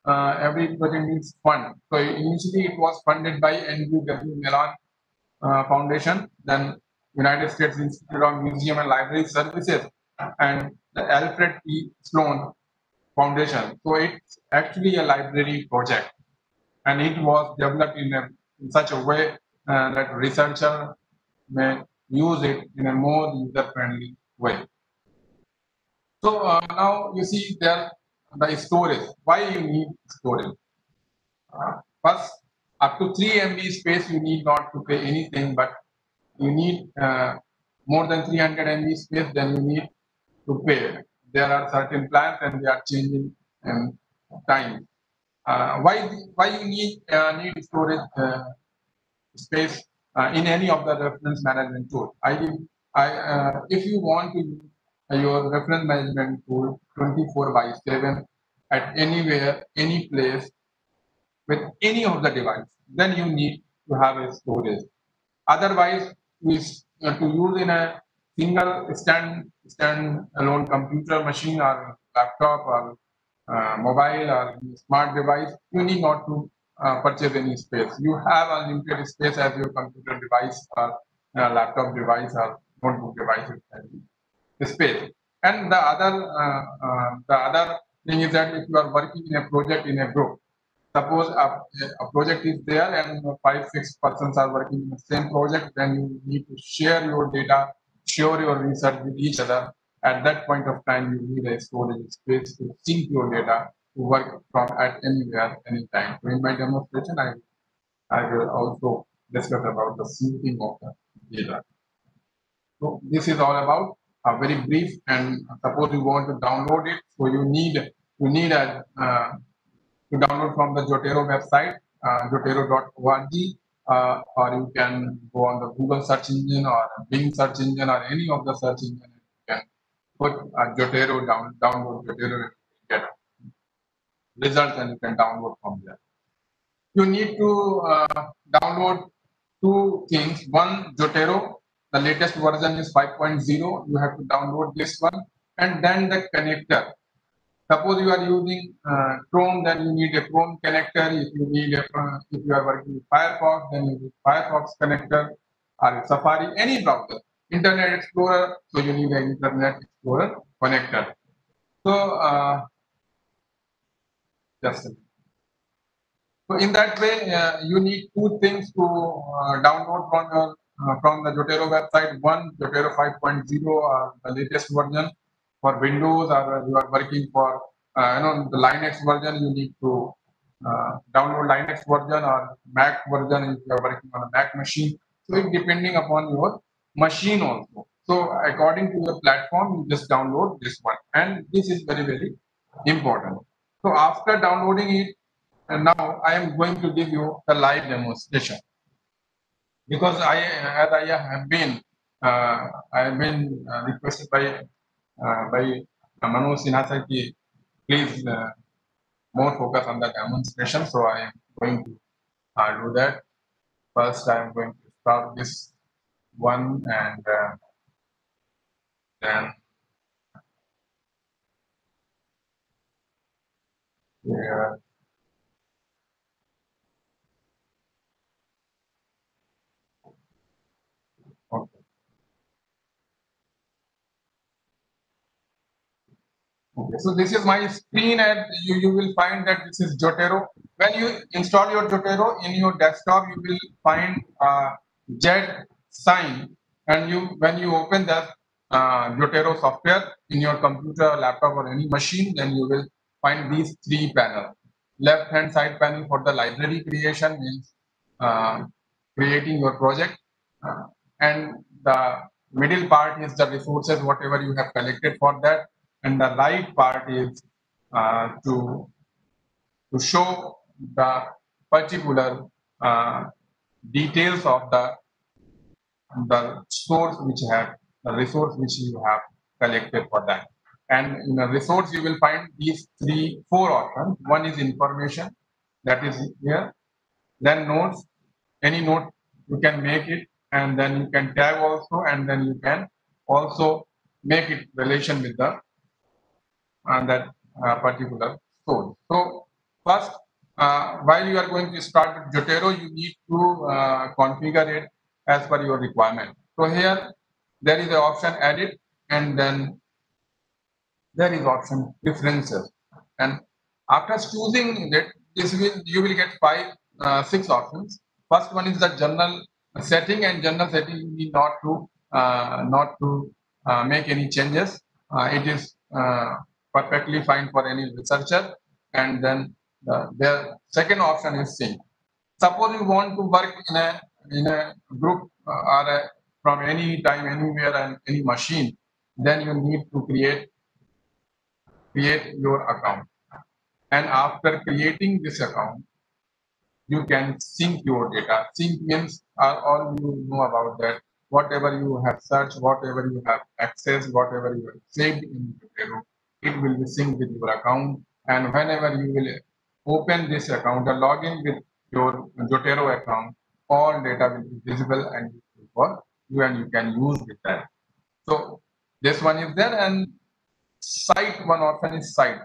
S5: fund. So initially, it was funded by Andrew W. Mellon Foundation, then United States Institute of Museum and Library Services, and the Alfred P. Sloan Foundation. So it's actually a library project, and it was developed in such a way that researcher may use it in a more user-friendly way. So now you see there the storage. Why you need storage? First, up to 3 MB space you need not to pay anything, but you need more than 300 MB space, then you need to pay. There are certain plans and they are changing in time. Why you need storage space in any of the reference management tool? If you want to use your reference management tool 24/7 at anywhere, any place, with any of the device, then you need to have a storage. Otherwise, to use in a single stand-alone computer machine or laptop or mobile or smart device, you need not to purchase any space. You have unlimited space as your computer device or laptop device or notebook device space. And the other thing is that if you are working in a project in a group, suppose a project is there and 5-6 persons are working in the same project, then you need to share your data, share your research with each other. At that point of time, you need a storage space to sync your data to work from at anywhere, anytime. So in my demonstration, I will also discuss about the syncing of the data. So this is all about a very brief, and suppose you want to download it, so you need a to download from the Zotero website, zotero.org, or you can go on the Google search engine or Bing search engine or any of the search engine. You can put Zotero download Zotero, and get results, and you can download from there. You need to download two things. One, Zotero, the latest version is 5.0. You have to download this one, and then the connector. Suppose you are using Chrome, then you need a Chrome connector. If you are working with Firefox, then you need Firefox connector, or Safari, any browser. Internet Explorer, so you need an Internet Explorer connector. So just a minute. So in that way, you need two things to download from the Zotero website. One, Zotero 5.0, the latest version for Windows, or you are working for the Linux version. You need to download Linux version or Mac version if you are working on a Mac machine. So it's depending upon your machine also. So according to your platform, you just download this one, and this is very important. So after downloading it, and now I am going to give you the live demonstration, because I have been requested by Manoj Sinha ki please more focus on the demonstration. So I am going to do that. First, I am going to start this one and then here. Okay. Okay, so this is my screen, and you will find that this is Jotero. When you install your Jotero in your desktop, you will find Jet sign, and when you open that Jotero software in your computer, laptop, or any machine, then you will find these three panels. Left hand side panel for the library creation means creating your project, and the middle part is the resources, whatever you have collected for that, and the right part is to show the particular details of the source which have the resource which you have collected for that. And in a resource you will find these four options. One is information, that is here. Then notes, any note you can make it, and then you can tag also, and then you can also make it relation with the that particular source. So first, while you are going to start with Jotero, you need to configure it as per your requirement. So here there is the option edit, and then there is option preferences. And after choosing it, you will get six options. First one is the general setting, and general setting you need not to make any changes. It is perfectly fine for any researcher. And then the second option is sync. Suppose you want to work in a group or from any time, anywhere, and any machine, then you need to create your account. And after creating this account, you can sync your data. Sync means all you know about that. Whatever you have searched, whatever you have accessed, whatever you have saved in Jotero, it will be synced with your account. And whenever you will open this account or log in with your Jotero account, all data will be visible and useful for you, and you can use with that. So this one is there, and site, one option is site.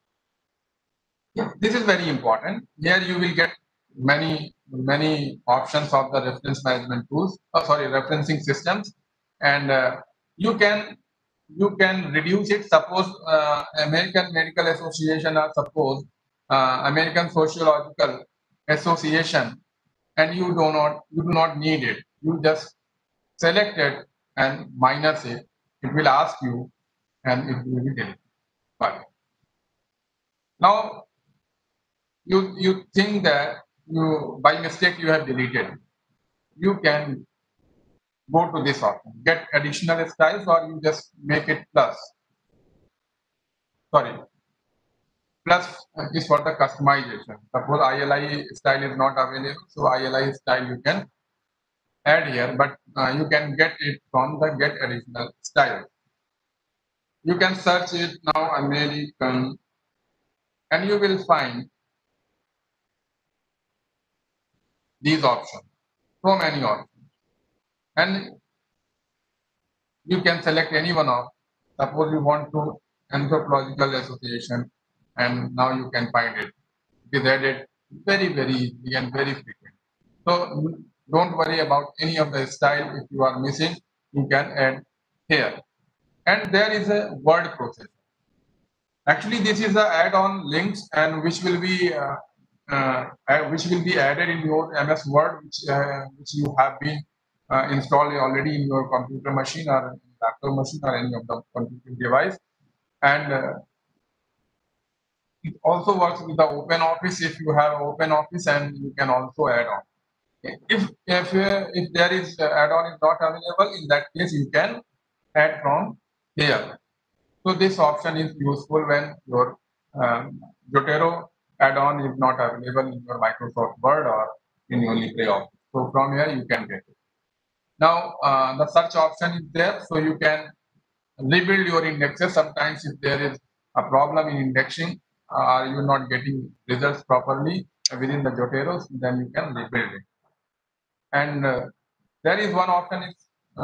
S5: This is very important. Here you will get many options of the reference management tools, referencing systems, and you can reduce it. Suppose American Medical Association, or suppose American Sociological Association, and you do not need it. You just select it and minus it. It will ask you, and it will be deleted. But now you think that by mistake you have deleted. You can go to this option, get additional styles, or you just make it plus. Plus is for the customization. Suppose ILI style is not available, so ILI style you can add here, but you can get it from the get additional style. You can search it now American, and you will find these options, so many options, and you can select any one of. Suppose you want to Anthropological Association, and now you can find it. It is added very easily and very frequent. So don't worry about any of the style. If you are missing, you can add here. And there is a word processor. Actually, this is the add-on links, and which will be added in your MS Word, which you have been installed already in your computer machine or laptop machine or any of the computing device. And it also works with the Open Office. If you have Open Office, and you can also add on. If there is add-on is not available, in that case you can add from here. So this option is useful when your Jotero add-on is not available in your Microsoft Word or in your LibreOffice. So from here you can get it. Now the search option is there, so you can rebuild your indexes. Sometimes if there is a problem in indexing, or you're not getting results properly within the Joteros, then you can rebuild it. And there is one option is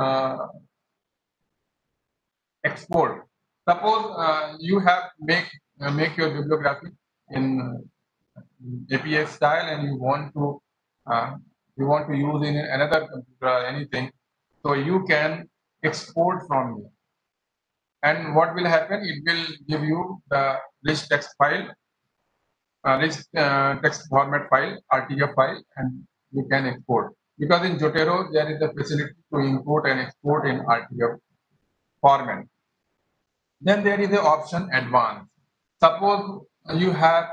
S5: export. Suppose you have make your bibliography in APS style, and you want to use in another computer or anything, so you can export from here. And what will happen? It will give you the rich text file, rich text format file, RTF file, and you can export. Because in Jotero there is a facility to import and export in RTF format. Then there is the option advanced. Suppose you have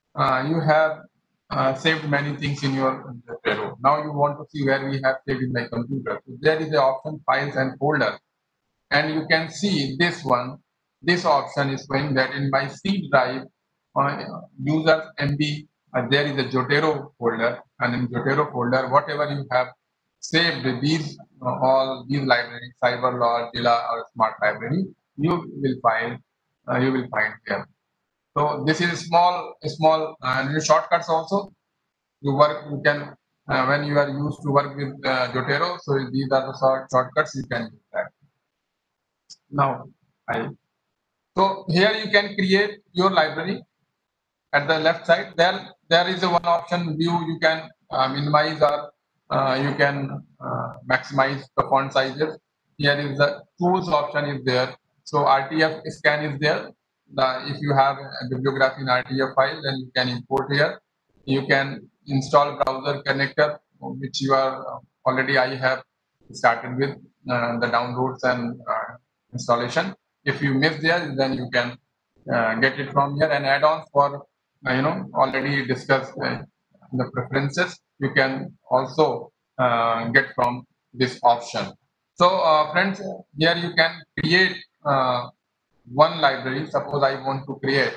S5: saved many things in your Jotero. Now you want to see where we have saved in my computer. So there is the option files and folders, and you can see this one. This option is showing that in my C drive, user MB, there is a Jotero folder, and in Jotero folder, whatever you have saved these all these libraries, CyberLaw, Dilla, or Smart Library, you will find here. So this is small shortcuts also. You can when you are used to work with Jotero, so these are the shortcuts you can use that. Now, so here you can create your library. At the left side, there is a one option view. You can minimize or you can maximize the font sizes. Here is the tools option is there. So RTF scan is there. If you have a bibliography in RTF file, then you can import here. You can install browser connector, which you are already I have started with the downloads and installation. If you miss there, then you can get it from here, and add-ons for already discussed the preferences. You can also get from this option. So friends, here you can create one library. Suppose I want to create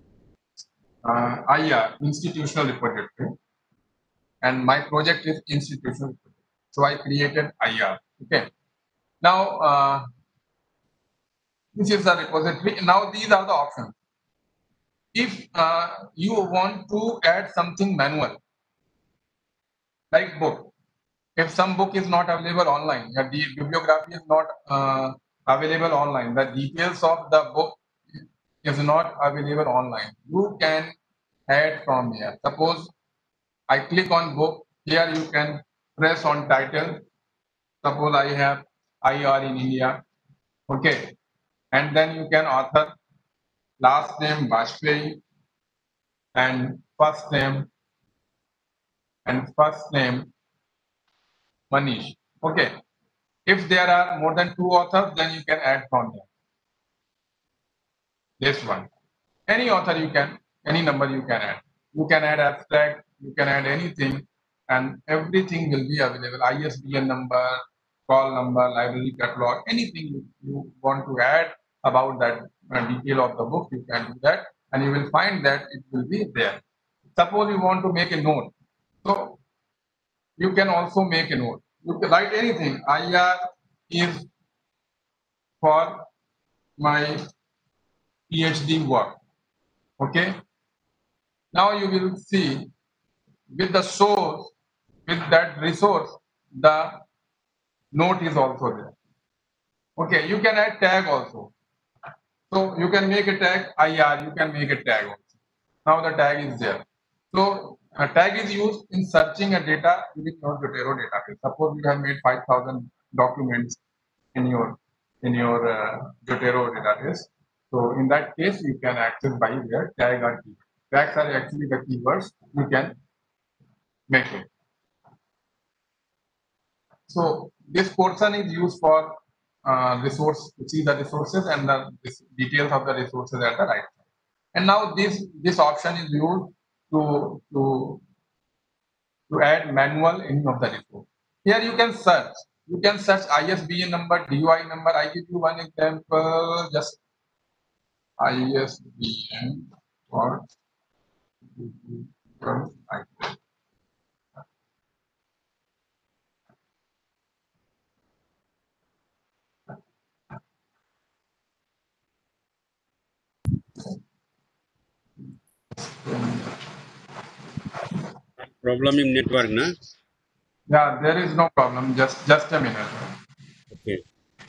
S5: IR, institutional repository, and my project is institutional repository. So I created IR. Okay. Now this is the repository. Now these are the options. If you want to add something manual, like book, if some book is not available online, the bibliography is not available online, the details of the book is not available online, you can add from here. Suppose I click on book, here you can press on title. Suppose I have IR in India, okay, and then you can author, last name Bajpayee, and first name Manish. Okay. If there are more than 2 authors, then you can add from here. This one. Any author you can, any number you can add. You can add abstract, you can add anything, and everything will be available. ISBN number, call number, library catalog, anything you want to add about that detail of the book, you can do that, and you will find that it will be there. Suppose you want to make a note. So you can also make a note. You can write anything. IR is for my PhD work. Okay. Now you will see with the source, with that resource, the note is also there. Okay. You can add tag also. So you can make a tag IR. You can make a tag also. Now the tag is there. So a tag is used in searching a data with your Jotero database. Suppose you have made 5,000 documents in your Jotero database. So in that case, you can access by their tag or keyword. Tags are actually the keywords you can make it. So this portion is used for resource to see the resources and the details of the resources at the right side. And now this option is used to add manual any of the resource. Here you can search. You can search ISBN number, DOI number. I give you one example. Just ISBN for
S2: Problem in network, na?
S5: Yeah, there is no problem. Just a minute.
S2: Okay.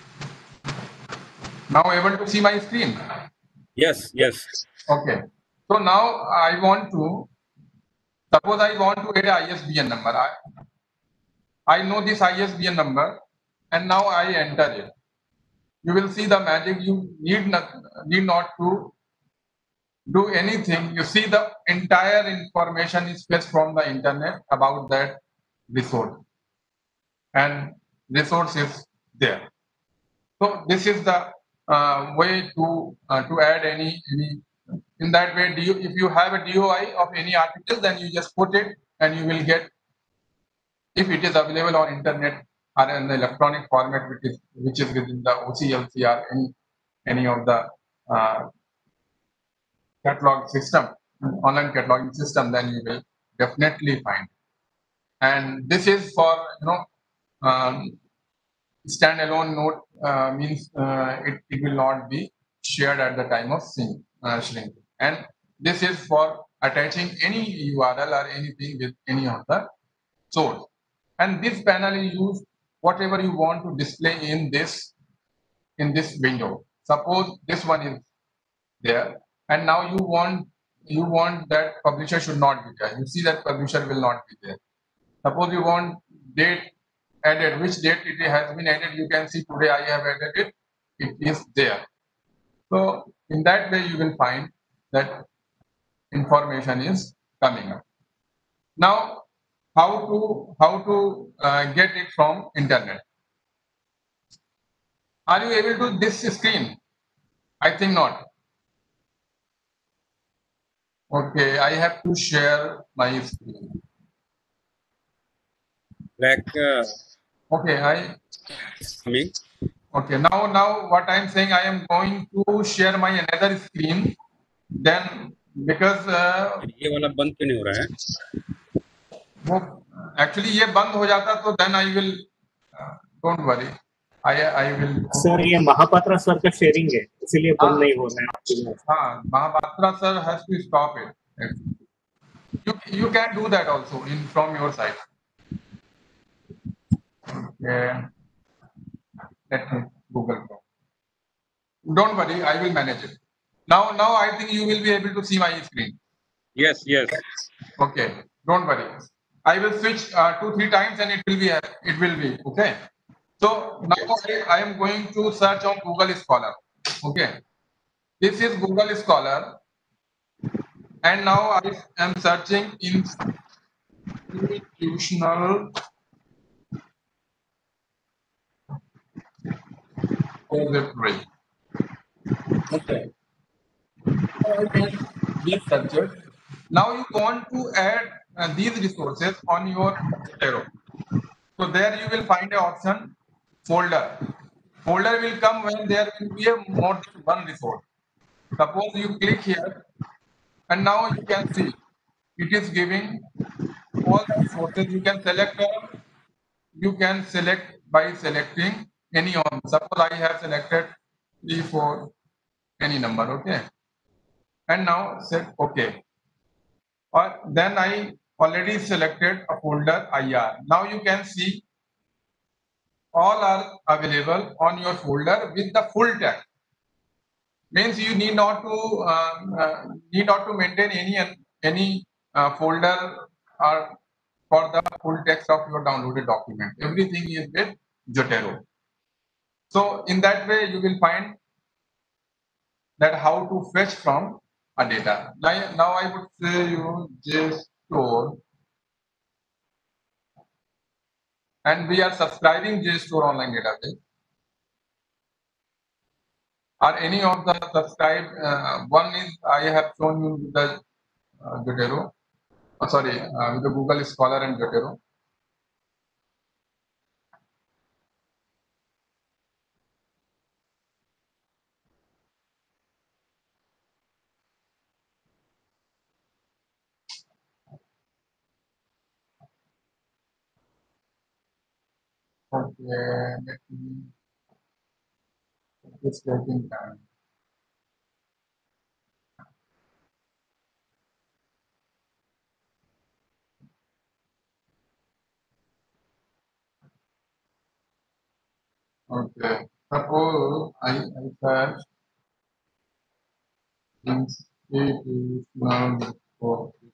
S5: Now able to see my screen.
S2: Yes, yes.
S5: Okay. So now I want to suppose I want to add a ISBN number. I know this ISBN number, and now I enter it. You will see the magic. You need not to do anything. You see the entire information is fetched from the internet about that resource, and resource is there. So this is the way to add any. In that way, if you have a DOI of any article, then you just put it, and you will get, if it is available on internet or in the electronic format, which is within the OCLC or any of the catalog system, online cataloging system, then you will definitely find. And this is for standalone note, means it will not be shared at the time of shrinking. And this is for attaching any URL or anything with any of the source. And this panel is used whatever you want to display in this window. Suppose this one is there, and now you want that publisher should not be there. You see that publisher will not be there. Suppose you want date added, which date it has been added. You can see today I have added it. It is there. So in that way you will find that information is coming up. Now how to get it from internet? Are you able to this screen? I think not. Okay, I have to share my screen.
S2: Like
S5: Okay,
S2: coming.
S5: okay. Now what I am saying, I am going to share my another screen. Then because
S2: ये वाला बंद क्यों नहीं हो रहा है?
S5: वो actually ये बंद हो जाता तो then I will don't worry. I will.
S6: Sir ये महापात्रा सर का शेयरिंग है, इसीलिए बंद नहीं हो रहा है आपके।
S5: हाँ, Mahapatra sir has to stop it. You can do that also from your side. Okay. Let me Google Chrome. Don't worry, I will manage it. Now I think you will be able to see my screen.
S2: Yes, yes.
S5: Okay, don't worry. I will switch 2-3 times and it will be okay. So now I am going to search on Google Scholar. Okay, this is Google Scholar, and now I am searching institutional repository. Okay. These subjects. Now you want to add these resources on your Zotero. So there you will find an option folder. Folder will come when there will be a more than one resource. Suppose you click here, and now you can see it is giving all the resources. You can select all. You can select by selecting any one. Suppose I have selected 3, 4, any number. Okay, and now set OK. Or then I already selected a folder IR. Now you can see all are available on your folder with the full text. Means you need not to maintain any folder or for the full text of your downloaded document. Everything is with Zotero. So in that way you will find that how to fetch from a data. Now I would say you JSTOR, and we are subscribing JSTOR online database. Or any of the subscribe, one is I have shown you with the Zotero, with the Google Scholar and Zotero. Okay, let me just taking time. Okay. Suppose I search institutional cooperation.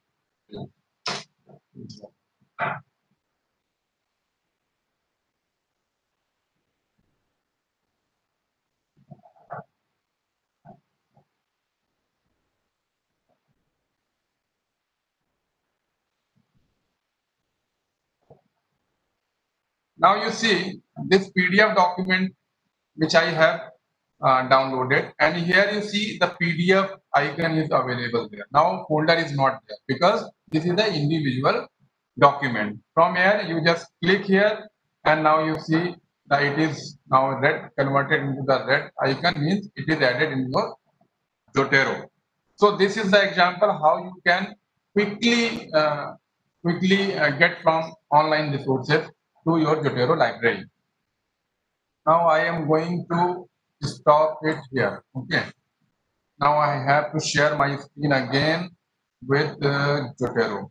S5: Now you see this PDF document which I have downloaded, and here you see the PDF icon is available there. Now folder is not there because this is the individual document. From here you just click here, and now you see that it is now red, converted into the red icon, means it is added in your Zotero. So this is the example how you can quickly get from online resources to your Zotero library. Now I am going to stop it here. Okay. Now I have to share my screen again with Zotero.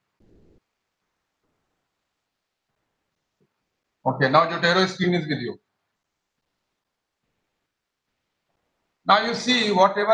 S5: Okay. Now Zotero screen is with you. Now you see whatever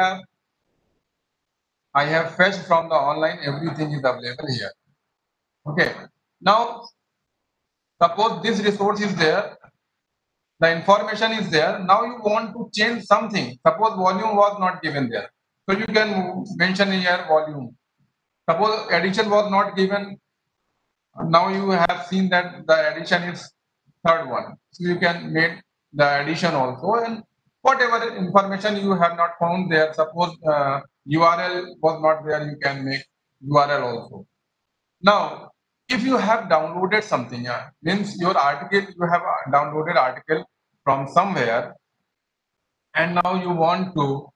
S5: I have fetched from the online, everything is available here. Okay. Now suppose this resource is there, the information is there. Now you want to change something. Suppose volume was not given there. So you can mention here volume. Suppose addition was not given. Now you have seen that the addition is third one. So you can make the addition also, and whatever information you have not found there, suppose URL was not there, you can make URL also. Now, if you have downloaded something, means your article, you have downloaded article from somewhere, and now you want to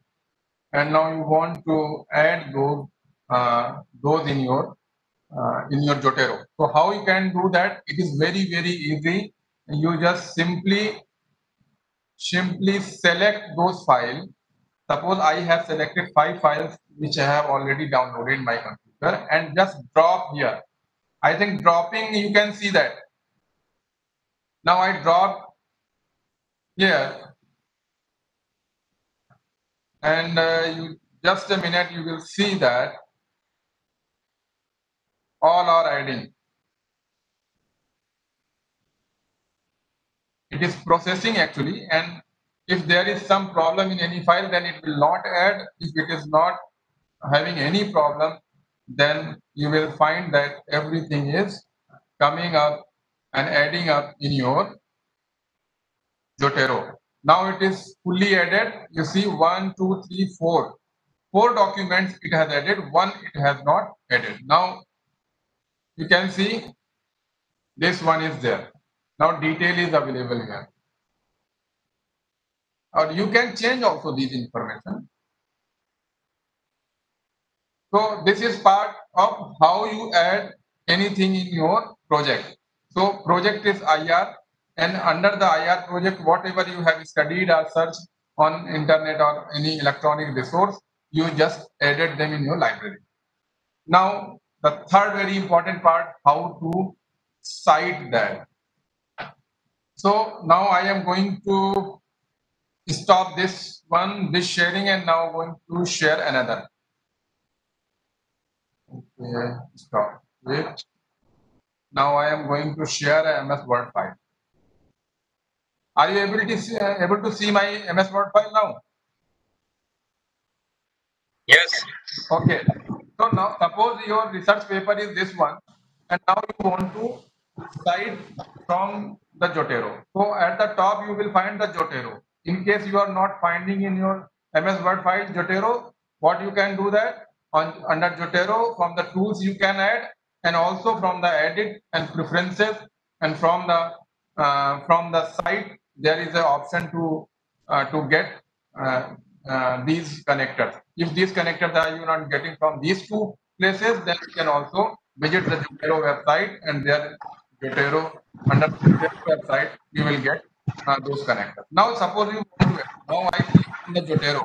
S5: add those in your Zotero. So how you can do that? It is very easy. You just simply select those files. Suppose I have selected 5 files which I have already downloaded in my computer, and just drop here. I think dropping, you can see that. Now I drop here, and you just a minute, you will see that all are adding. It is processing actually, and if there is some problem in any file, then it will not add. If it is not having any problem, then you will find that everything is coming up and adding up in your Zotero. Now it is fully added. You see 1, 2, 3, 4. 4 documents it has added, 1 it has not added. Now you can see this one is there. Now detail is available here. Or you can change also these information. So this is part of how you add anything in your project. So project is IR, and under the IR project, whatever you have studied or searched on internet or any electronic resource, you just added them in your library. Now the third very important part, how to cite that. So now I am going to stop this sharing, and now going to share another. Okay, stop. Wait. Now I am going to share a MS Word file. Are you able to see my MS Word file now?
S2: Yes.
S5: Okay. So now suppose your research paper is this one, and now you want to cite from the Zotero. So at the top you will find the Zotero. In case you are not finding in your MS Word file Zotero, what you can do that under Zotero, from the tools you can add, and also from the edit and preferences, and from the site there is an option to get these connectors. If these connectors are you not getting from these 2 places, then you can also visit the Zotero website, and there Zotero, under the website you will get those connectors. Now suppose you want to, now I click on the Zotero.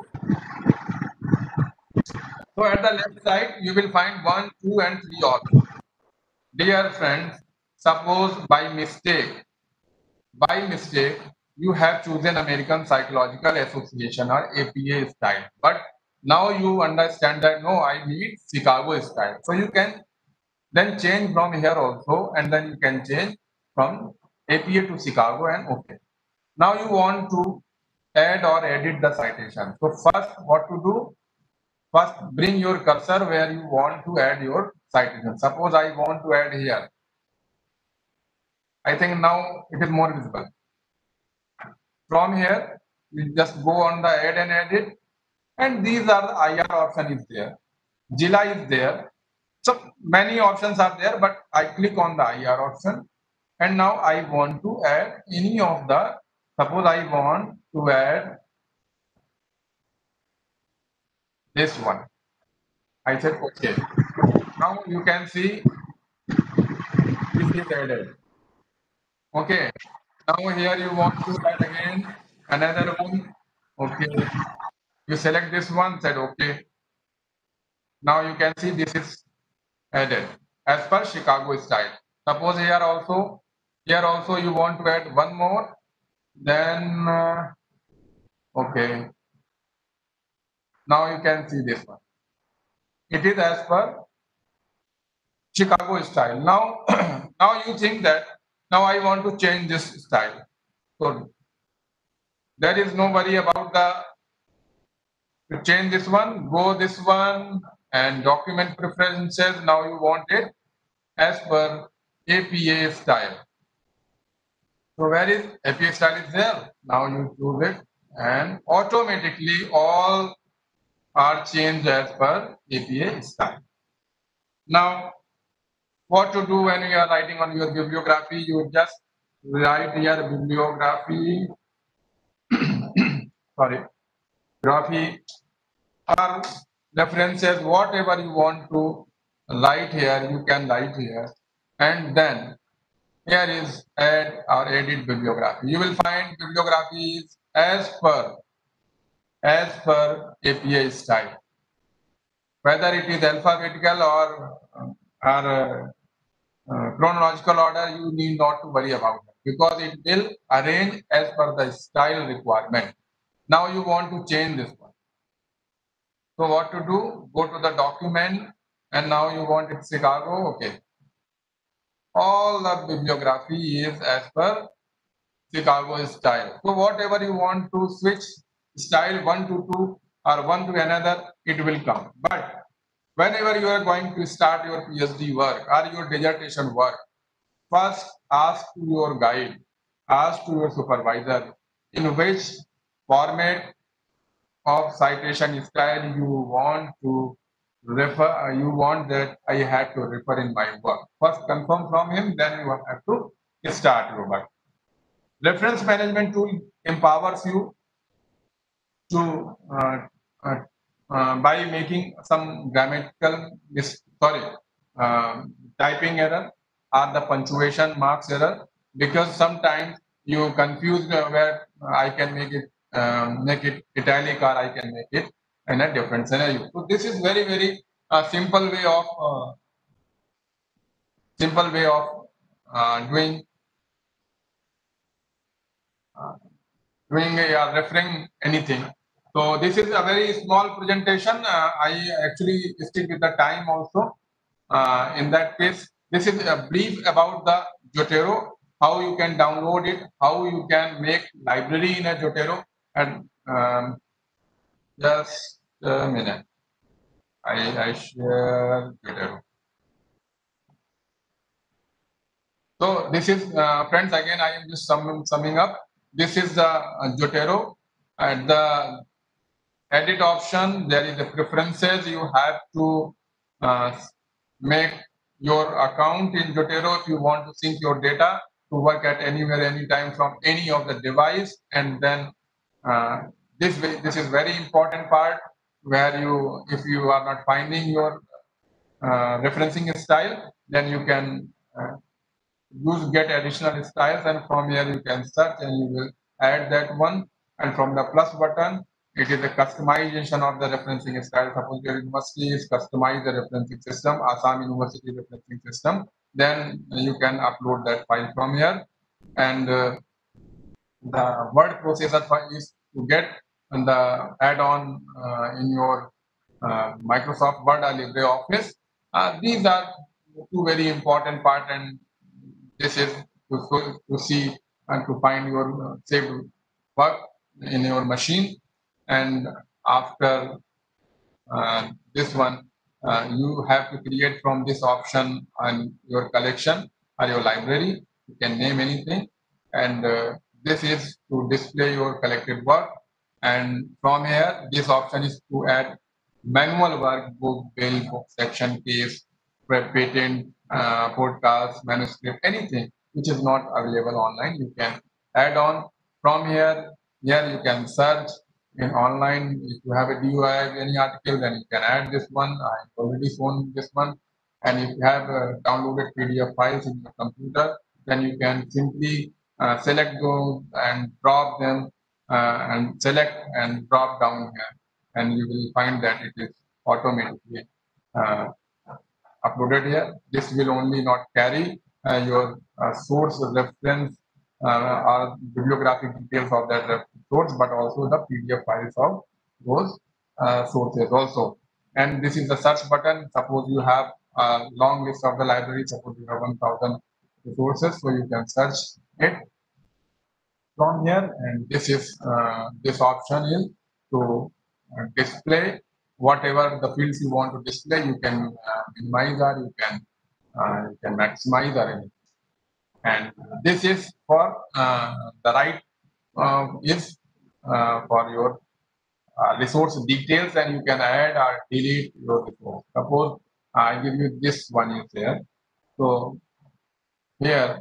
S5: So at the left side you will find 1, 2, and 3 options. Dear friends, suppose by mistake you have chosen American Psychological Association or APA style, but now you understand that no, I need Chicago style. So you can then change from here also, and then you can change from APA to Chicago and okay. Now you want to add or edit the citation. So first what to do? First bring your cursor where you want to add your citation. Suppose I want to add here. I think now it is more visible. From here, you just go on the add and edit, and these are the IR option is there. Jila is there. So many options are there, but I click on the IR option, and now I want to add any of the, suppose I want to add this one. I said okay. Now you can see this is added. Okay. Now here you want to add again another one. Okay. You select this one, said okay. Now you can see this is added as per Chicago style. Suppose here also you want to add one more, then okay. Now you can see this one. It is as per Chicago style. Now, now you think that now I want to change this style. So there is no worry about the to change this one. Go this one and document preferences. Now you want it as per APA style. So where is APA style is there? Now you choose it and automatically all are changed as per APA style. Now what to do when you are writing on your bibliography? You just write here bibliography, sorry, graphy or references, whatever you want to write here, you can write here, and then here is add or edit bibliography. You will find bibliography is as per APA style. Whether it is alphabetical or chronological order, you need not to worry about it because it will arrange as per the style requirement. Now you want to change this one. So what to do? Go to the document and now you want it Chicago. Okay. All the bibliography is as per Chicago style. So whatever you want to switch style 1 to 2 or one to another, it will come. But whenever you are going to start your PhD work or your dissertation work, first ask to your guide, ask to your supervisor in which format of citation style you want to refer, you want that I have to refer in my work. First confirm from him, then you have to start your work. Reference management tool empowers you to by making some grammatical typing error or the punctuation marks error, because sometimes you confuse where I can make it italic or I can make it in a different scenario. So this is very simple way of doing referring anything. So this is a very small presentation. I actually stick with the time also. In that case, this is a brief about the Jotero, how you can download it, how you can make library in a Jotero, and just a minute. I share Jotero. So this is friends, again I am just summing up. This is the Jotero. At the edit option, there is the preferences. You have to make your account in Jotero if you want to sync your data to work at anywhere, anytime from any of the device. And then this is very important part where you, if you are not finding your referencing style, then you can use get additional styles, and from here you can search and you will add that one. And from the plus button, it is the customization of the referencing style. Suppose your university is customize the referencing system, Assam University referencing system, then you can upload that file from here. And the word processor is to get the add-on in your Microsoft Word or LibreOffice. These are two very important part, and this is to see and to find your saved work in your machine. And after this one, you have to create from this option on your collection or your library. You can name anything, and this is to display your collected work. And from here, this option is to add manual work, book, bill, book section, case, patent, podcast, manuscript, anything which is not available online. You can add on from here. Here you can search in online. If you have a DOI, any article, then you can add this one. I've already shown this one. And if you have downloaded PDF files in your computer, then you can simply select those and drop them and select and drop down here. And you will find that it is automatically uploaded here. This will only not carry your source reference or bibliographic details of that source, but also the PDF files of those sources also. And this is the search button. Suppose you have a long list of the library, suppose you have 1,000 resources, so you can search it from here. And this is this option is to display whatever the fields you want to display. You can minimize or you can maximize or anything. And this is for the right is for your resource details, and you can add or delete your resource. Suppose I give you this one is there. So here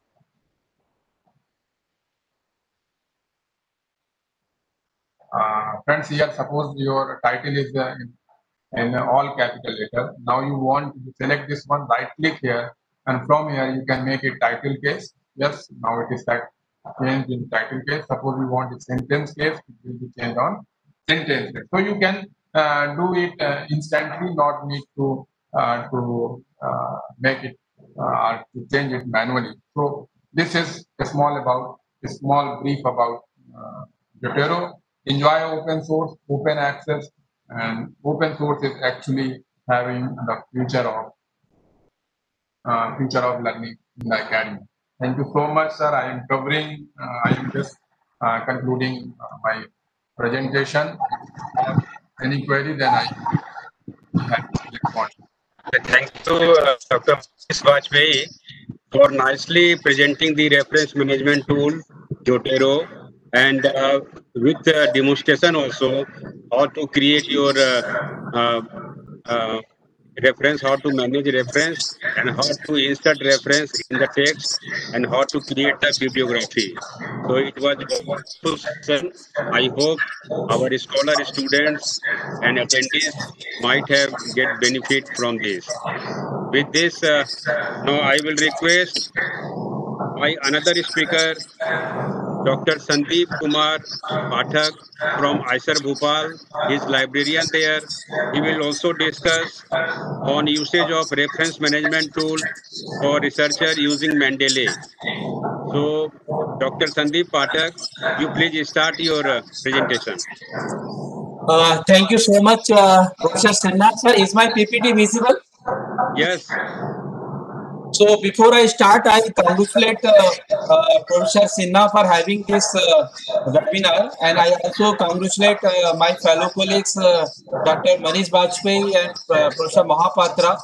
S5: friends, here suppose your title is in all capital letter. Now you want to select this one, right click here, and from here you can make it title case. Yes, now it is changed in title case. Suppose you want a sentence case, it will be changed on sentence case. So you can do it instantly, not need to make it or to change it manually. So this is a small brief about Zotero. Enjoy open source, open access, and open source is actually having the future of learning in the academy. Thank you so much, sir. I am covering. I am just concluding my presentation. If you have any query, then I have to respond.
S2: Thank you, Dr. Vajpayee, for nicely presenting the reference management tool, Zotero, and with demonstration also how to create your reference, how to manage reference, and how to insert reference in the text, and how to create the bibliography. So it was a wonderful session. I hope our scholar students and attendees might have get benefit from this. With this, now I will request my another speaker, Dr. Sandeep Kumar Pathak from IISER Bhopal. He is librarian there. He will also discuss on usage of reference management tool for researcher using Mendeley. So, Dr. Sandeep Pathak, you please start your presentation.
S7: Thank you so much, Professor Sinha. Sir, is my PPT visible?
S2: Yes.
S7: So before I start, I congratulate Professor Sinha for having this webinar, and I also congratulate my fellow colleagues, Dr. Manish Vajpayee and Professor Mahapatra,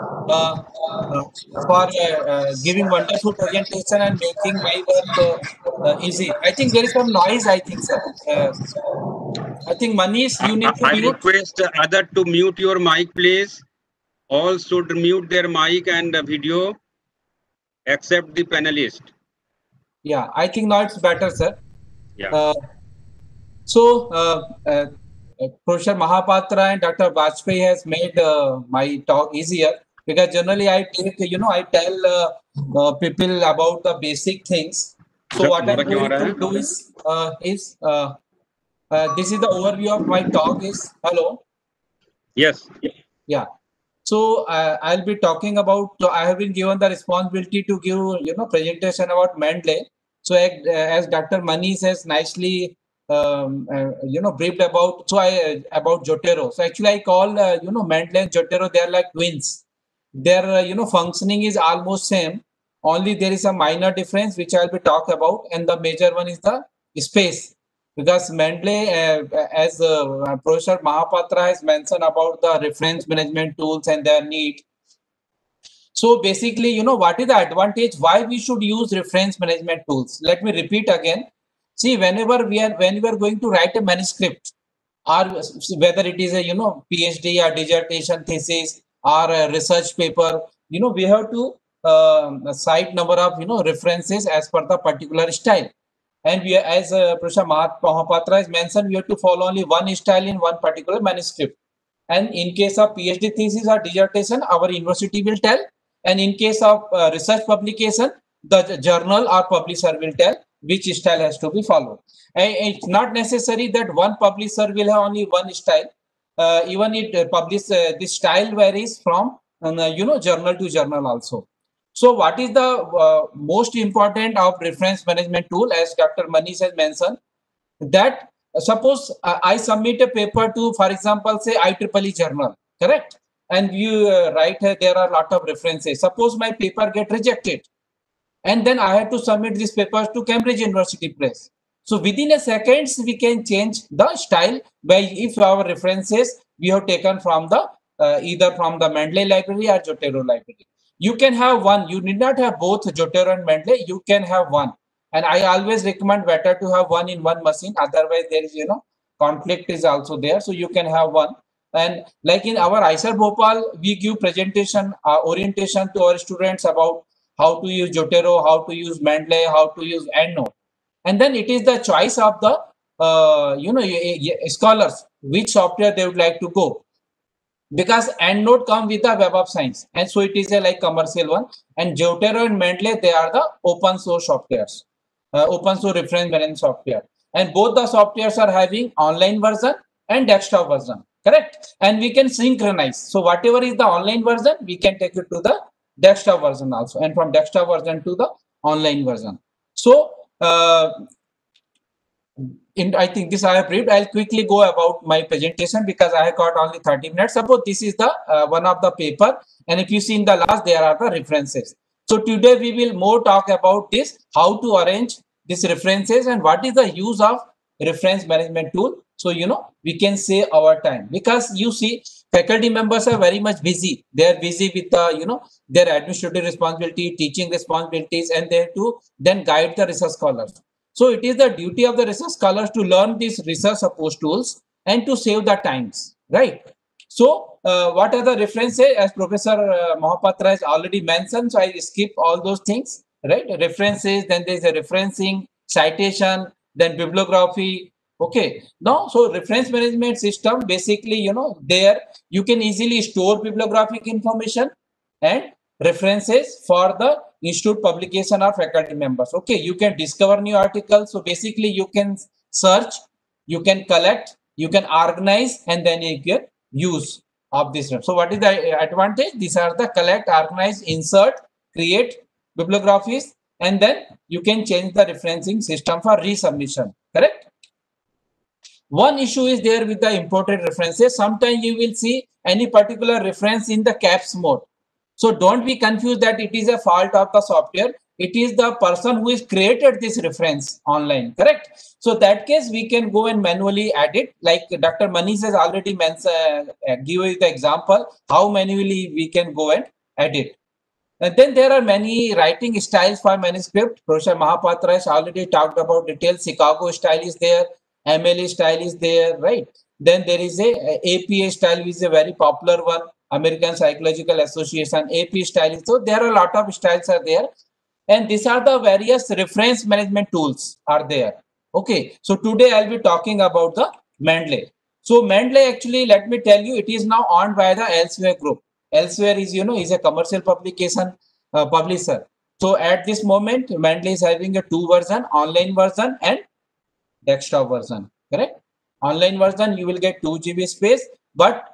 S7: for giving wonderful presentation and making my work easy. I think there is some noise, I think, sir. I think Manish, you need to mute.
S2: I request other to mute your mic, please. All should mute their mic and video, except the panelist.
S7: Yeah, I think now it's better, sir.
S2: Yeah.
S7: Professor Mahapatra and Dr. Vajpayee has made my talk easier, because generally I take, I tell people about the basic things. So what I'm going to do is this is the overview of my talk. Is hello.
S2: Yes.
S7: Yeah. So I'll be talking about. So I have been given the responsibility to give presentation about Mendeley. So as Dr. Manish has nicely briefed about, about Jotero. So actually I call Mendeley and Jotero, they are like twins. Their functioning is almost same. Only there is a minor difference which I will be talk about, and the major one is the space. Because Mendeley, as Professor Mahapatra has mentioned about the reference management tools and their need. So basically, what is the advantage? Why we should use reference management tools? Let me repeat again. See, when we are going to write a manuscript, or whether it is a PhD or dissertation thesis or a research paper, we have to cite number of references as per the particular style. And we, as Professor Mahapatra has mentioned, we have to follow only one style in one particular manuscript. And in case of PhD thesis or dissertation, our university will tell. And in case of research publication, the journal or publisher will tell which style has to be followed. And it's not necessary that one publisher will have only one style. Even it the style varies from journal to journal also. So what is the most important of reference management tool, as Dr. Manish has mentioned, that suppose I submit a paper to, for example, say IEEE journal, correct? And you write there are a lot of references. Suppose my paper get rejected, and then I have to submit these papers to Cambridge University Press. So within a seconds, we can change the style by if our references we have taken from the either from the Mendeley library or Jotero library. You can have one. You need not have both Jotero and Mendeley. You can have one. And I always recommend better to have one in one machine. Otherwise, there is conflict is also there. So you can have one. And like in our IISER Bhopal, we give presentation orientation to our students about how to use Jotero, how to use Mendeley, how to use EndNote. And then it is the choice of the scholars which software they would like to go. Because EndNote come with the Web of Science, and so it is a like commercial one. And Jotero and Mendeley, they are the open source softwares, open source reference management software. And both the softwares are having online version and desktop version, correct? And we can synchronize. So whatever is the online version, we can take it to the desktop version also, and from desktop version to the online version. So I think this I have briefed. I'll quickly go about my presentation because I have got only 30 minutes. Suppose this is the one of the paper, and if you see in the last, there are the references. So today we will more talk about this, how to arrange these references and what is the use of reference management tool. So we can save our time, because you see faculty members are very much busy. They are busy with their administrative responsibility, teaching responsibilities, and they have to then guide the research scholars. So it is the duty of the research scholars to learn these research support tools and to save the times, right? So what are the references, as Professor Mahapatra has already mentioned? So I skip all those things, right? References, then there's a referencing, citation, then bibliography. Okay, now so reference management system, basically, there you can easily store bibliographic information and references for the institute publication or faculty members. Okay, you can discover new articles. So basically you can search, you can collect, you can organize, and then you get use of this. So what is the advantage? These are the collect, organize, insert, create bibliographies, and then you can change the referencing system for resubmission, correct? One issue is there with the imported references. Sometimes you will see any particular reference in the caps mode. So don't be confused that it is a fault of the software. It is the person who has created this reference online, correct? So that case, we can go and manually add it. Like Dr. Manish has already mentioned, give you the example, how manually we can go and edit. And then there are many writing styles for manuscript. Professor Mahapatra has already talked about details. Chicago style is there, MLA style is there, right? Then there is a APA style, which is a very popular one. American Psychological Association, AP style. So there are a lot of styles are there. And these are the various reference management tools are there. Okay. So today I'll be talking about the Mendeley. So Mendeley, actually, let me tell you, it is now owned by the Elsevier Group. Elsevier is, is a commercial publication publisher. So at this moment, Mendeley is having a two version, online version and desktop version, correct? Online version, you will get 2 GB space, but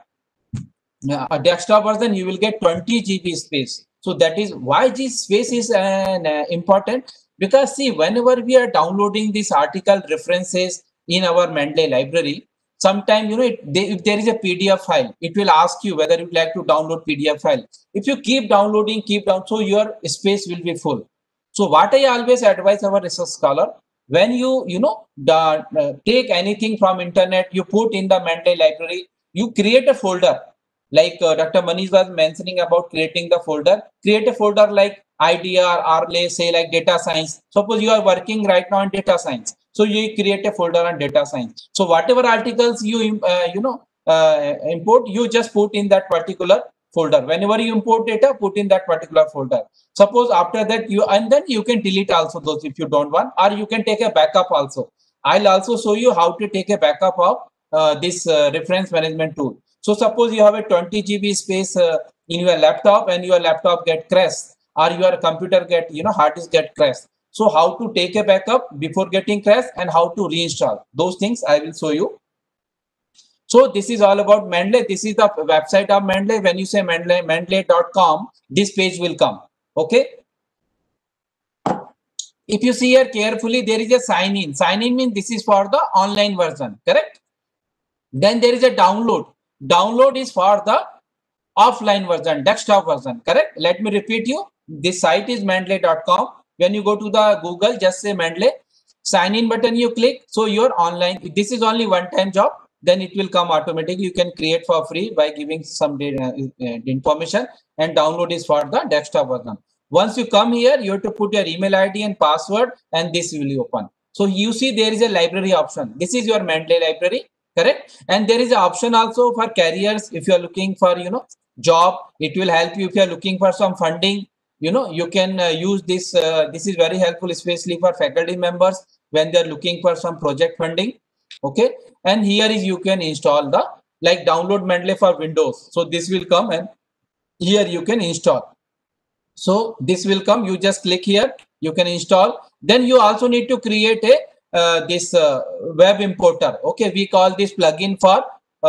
S7: a desktop version, you will get 20 GB space. So that is why this space is important, Because see, whenever we are downloading these article references in our Mendeley library, sometimes, you know, if there is a PDF file, it will ask you whether you'd like to download PDF file. If you keep downloading, so your space will be full. So what I always advise our research scholar, when you take anything from internet, you put in the Mendeley library, you create a folder. Like Dr. Manish was mentioning about creating the folder, create a folder like IDR or let's say like data science. Suppose you are working right now in data science, so you create a folder on data science. So whatever articles you import, you just put in that particular folder. Whenever you import data, put in that particular folder. Suppose after that and then you can delete also those if you don't want, or you can take a backup also. I'll also show you how to take a backup of this reference management tool. So suppose you have a 20 GB space in your laptop and your laptop get crashed, or your computer get, hard disk get crashed. So how to take a backup before getting crashed and how to reinstall, those things I will show you. So this is all about Mendeley. This is the website of Mendeley. When you say mendeley.com, this page will come. Okay. If you see here carefully, there is a sign in. Sign in means this is for the online version, correct? Then there is a download. Download is for the offline version, desktop version, correct? Let me repeat you. This site is mendeley.com. When you go to the Google, just say Mendeley. Sign in button you click. So your online, this is only one-time job. Then it will come automatically. You can create for free by giving some information, and download is for the desktop version. Once you come here, you have to put your email ID and password, and this will open. So you see there is a library option. This is your Mendeley library, correct? And there is an option also for careers. If you are looking for, job, it will help you. If you are looking for some funding, you can use this. This is very helpful, especially for faculty members when they are looking for some project funding. Okay. And here is, you can install the, like, download Mendeley for Windows. So this will come and here you can install. So this will come, you just click here, you can install. Then you also need to create a this web importer. Okay, we call this plugin for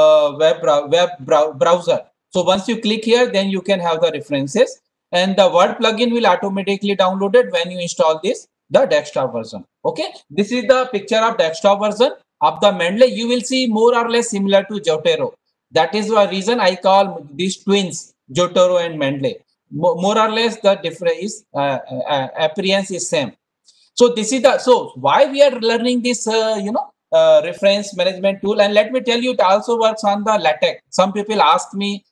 S7: web browser. So once you click here, then you can have the references, and the Word plugin will automatically download it when you install this, the desktop version. Okay, this is the picture of desktop version of the Mendeley. You will see more or less similar to Zotero. That is the reason I call these twins, Zotero and Mendeley. More or less the difference appearance is same. So this is the, so why we are learning this reference management tool. And let me tell you, it also works on the LaTeX. Some people ask me,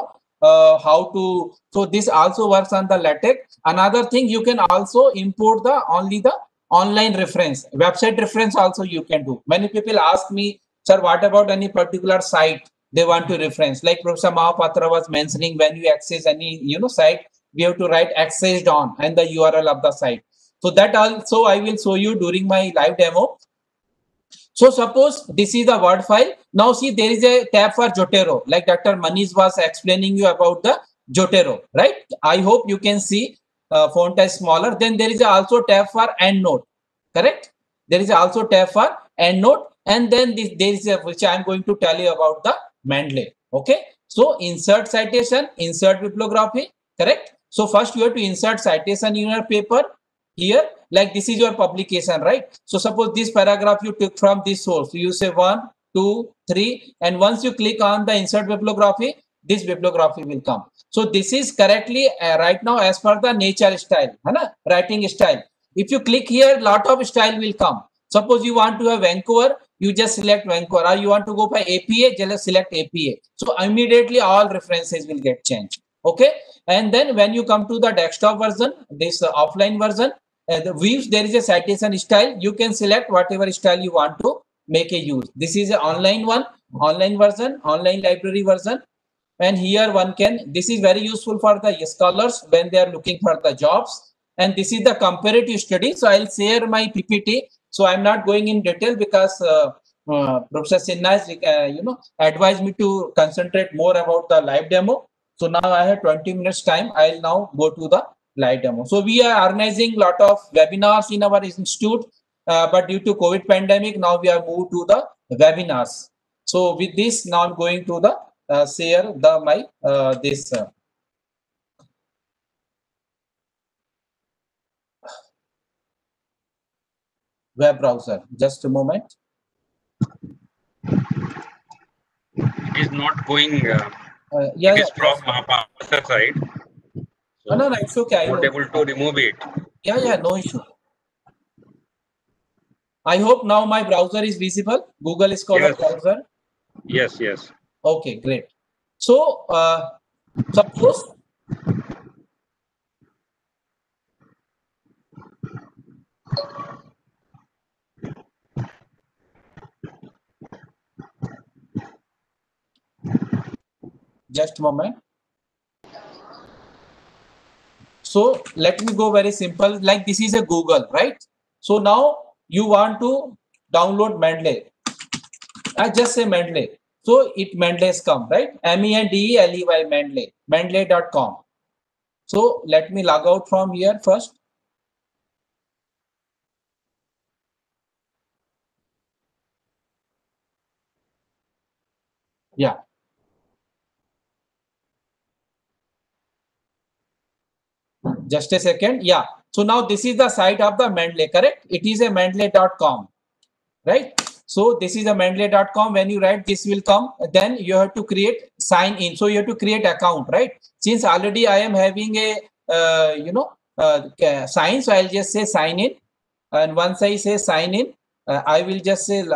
S7: how to, so this also works on the LaTeX. Another thing, you can also import the only the online reference, website reference also you can do. Many people ask me, sir, what about any particular site they want to reference? Like Professor Mahapatra was mentioning, when you access any site, we have to write accessed on and the URL of the site. So that also I will show you during my live demo. So suppose this is the Word file. Now see, there is a tab for Zotero, like Dr. Manish was explaining you about the Zotero, right? I hope you can see font is smaller. Then there is also tab for EndNote, correct? There is also tab for EndNote, and then there is a, which I am going to tell you about the Mendeley. Okay, so insert citation, insert bibliography, correct? So first you have to insert citation in your paper. Here, like this is your publication, right? So suppose this paragraph you took from this source. So you say 1, 2, 3, and once you click on the insert bibliography, this bibliography will come. So this is correctly right now as per the nature style, writing style. If you click here, lot of style will come. Suppose you want to have Vancouver, you just select Vancouver, or you want to go by APA, just select APA. So immediately all references will get changed. Okay, and then when you come to the desktop version, this offline version, the views, there is a citation style. You can select whatever style you want to make a use. This is an online one, online version, online library version. And here one can, this is very useful for the scholars when they are looking for the jobs. And this is the comparative study. So I'll share my PPT. So I'm not going in detail because Professor Sinha is, advised me to concentrate more about the live demo. So now I have 20 minutes time. I'll now go to the live demo. So we are organizing a lot of webinars in our institute, but due to COVID pandemic, now we have moved to the webinars. So with this, now I'm going to the share the my this. web browser. Just a moment.
S2: It is not going.
S7: Yeah,
S2: it is
S7: yeah.
S2: from Mahapatra side. So
S7: No, it's okay. I
S2: not
S7: know.
S2: able to remove it.
S7: Yeah, no issue. I hope now my browser is visible. Google Scholar
S2: Yes.
S7: browser.
S2: Yes.
S7: Okay, great. So, suppose just a moment. So let me go very simple. Like this is a Google, right? So now you want to download Mendeley. I just say Mendeley. So it Mendeley's come, right? Mendeley, Mendeley, Mendeley.com. So let me log out from here first. Yeah. Just a second. Yeah. So now this is the site of the Mendeley, correct? It is a Mendeley.com, right? So this is a Mendeley.com. When you write, this will come. Then you have to create sign in. So you have to create account, right? Since already I am having a sign, so I'll just say sign in. And once I say sign in, I will just say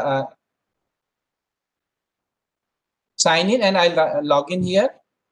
S7: sign in, and I'll log in here.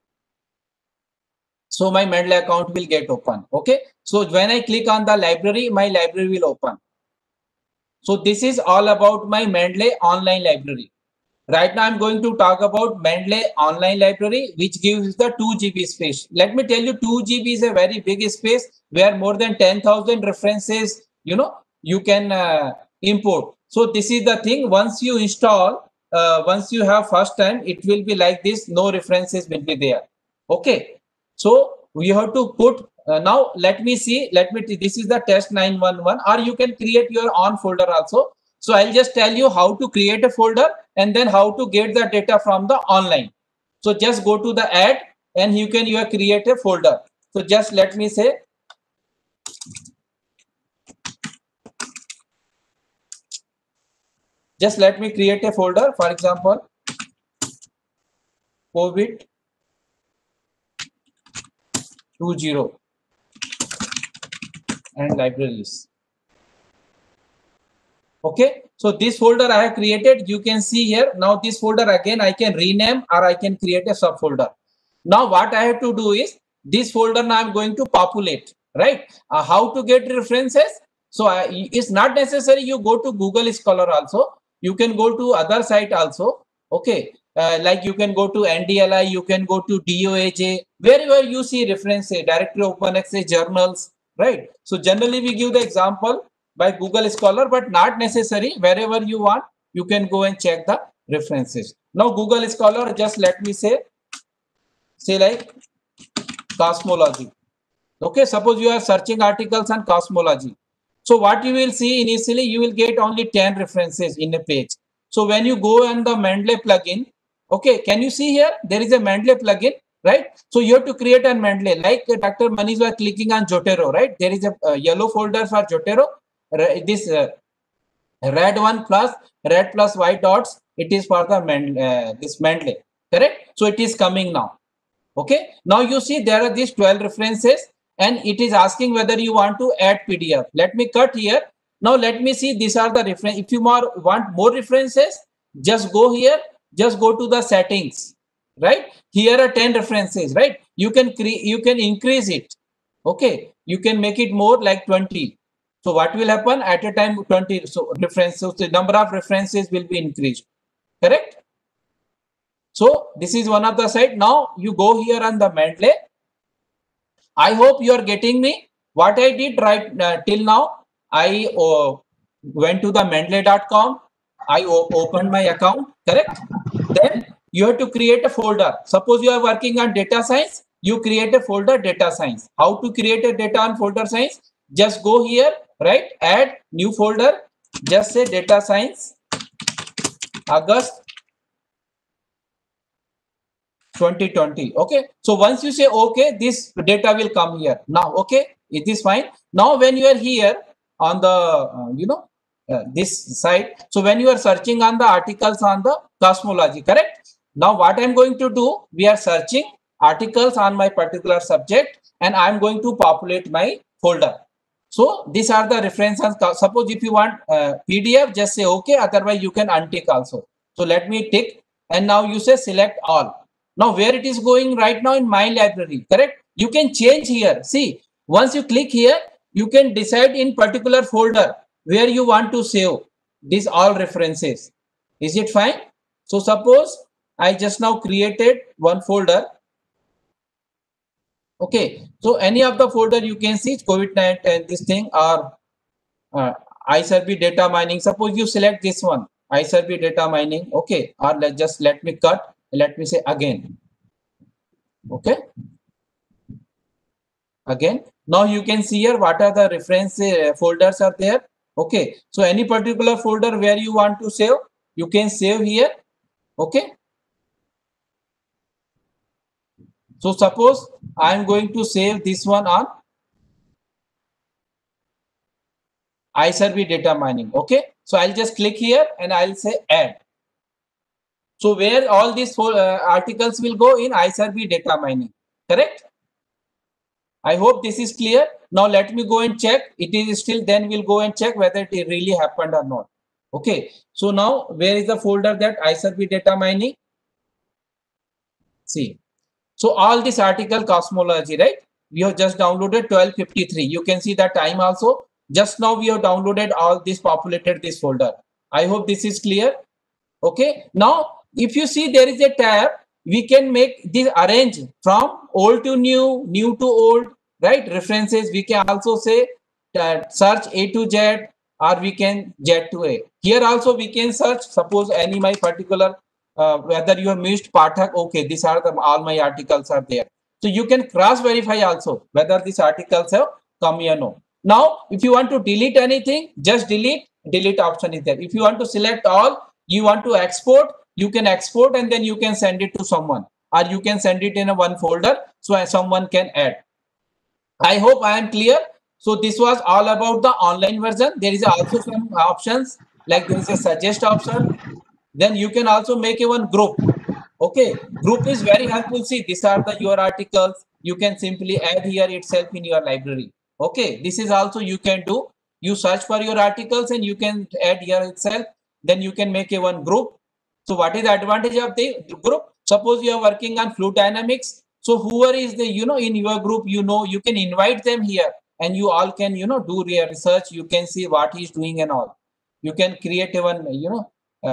S7: So my Mendeley account will get open. Okay. So when I click on the library, my library will open. So this is all about my Mendeley online library. Right now I'm going to talk about Mendeley online library, which gives the 2 GB space. Let me tell you, 2 GB is a very big space where more than 10,000 references, you can import. So this is the thing. Once you install, once you have first time, it will be like this. No references will be there. Okay. So we have to put now. Let me see. This is the test 911, or you can create your own folder also. So I'll just tell you how to create a folder and then how to get the data from the online. So just go to the add and you can create a folder. So just let me say, just let me create a folder. For example, COVID 20 and libraries. Okay, so this folder I have created, you can see here. Now this folder again I can rename or I can create a subfolder. Now what I have to do is this folder now I'm going to populate, right? How to get references? So it's not necessary you go to Google Scholar also. You can go to other site also. Okay, like you can go to NDLI, you can go to DOAJ, wherever you see references, directory open access journals, right? So generally we give the example by Google Scholar, but not necessary. Wherever you want, you can go and check the references. Now Google Scholar, just let me say like cosmology. Okay, suppose you are searching articles on cosmology. So what you will see initially, you will get only 10 references in a page. So when you go on the Mendeley plugin, okay, can you see here? There is a Mendeley plugin, right? So you have to create a Mendeley, like Dr. Manish was clicking on Jotero, right? There is a yellow folder for Jotero. This red one plus red plus white dots, it is for the this Mendeley, correct? So it is coming now. Okay, now you see there are these 12 references and it is asking whether you want to add PDF. Let me cut here. Now let me see, these are the reference. If you want more references, just go here, just go to the settings, right? Here are 10 references, right? You can increase it. Okay, you can make it more like 20. So what will happen at a time? 20 so references, so the number of references will be increased, correct? So this is one of the site. Now you go here on the Mendeley. I hope you are getting me. What I did right till now, I went to the Mendeley.com. I opened my account, correct? Then you have to create a folder. Suppose you are working on data science, you create a folder data science. How to create a data on folder science? Just go here, right? Add new folder. Just say data science, August 2020. Okay, so once you say okay, this data will come here now. Okay, it is fine. Now when you are here on the this side. So when you are searching on the articles on the cosmology, correct? Now what I'm going to do, we are searching articles on my particular subject, and I'm going to populate my folder. So these are the references. Suppose if you want PDF, just say okay. Otherwise, you can untick also. So let me tick, and now you say select all. Now where it is going right now in my library, correct? You can change here. See, once you click here, you can decide in particular folder where you want to save these all references. Is it fine? So suppose I just now created one folder. Okay, so any of the folder you can see COVID-19 and this thing, or iSurvey data mining. Suppose you select this one, iSurvey data mining. Okay, or let me cut. Let me say again. Okay, again. Now you can see here what are the reference folders are there. Okay, so any particular folder where you want to save, you can save here. Okay. So suppose I am going to save this one on iSurvey data mining. Okay, so I'll just click here and I'll say add. So where all these articles will go in iSurvey data mining, correct? I hope this is clear. Now let me go and check. It is still, then we'll go and check whether it really happened or not. Okay, so now where is the folder that iSurvey data mining? See, so all this article cosmology, right? We have just downloaded 12:53. You can see the time also. Just now we have downloaded all this, populated this folder. I hope this is clear. Okay, now if you see there is a tab, we can make this arrange from old to new, new to old, right? References, we can also say search A to Z, or we can Z to A. Here also we can search, suppose any my particular, whether you have missed Pathak, okay, these are all my articles are there. So you can cross verify also whether these articles have come or no. Now, if you want to delete anything, just delete option is there. If you want to select all, you want to export, you can export and then you can send it to someone, or you can send it in a one folder so someone can add. I hope I am clear. So this was all about the online version. There is also some options, like there is a suggest option. Then you can also make a one group. Okay, group is very helpful. See, these are your articles. You can simply add here itself in your library. Okay, this is also you can do. You search for your articles and you can add here itself. Then you can make a one group. So what is the advantage of the group? Suppose you are working on fluid dynamics. So whoever is the, in your group, you can invite them here and you all can, do your research. You can see what he's doing and all. You can create a one,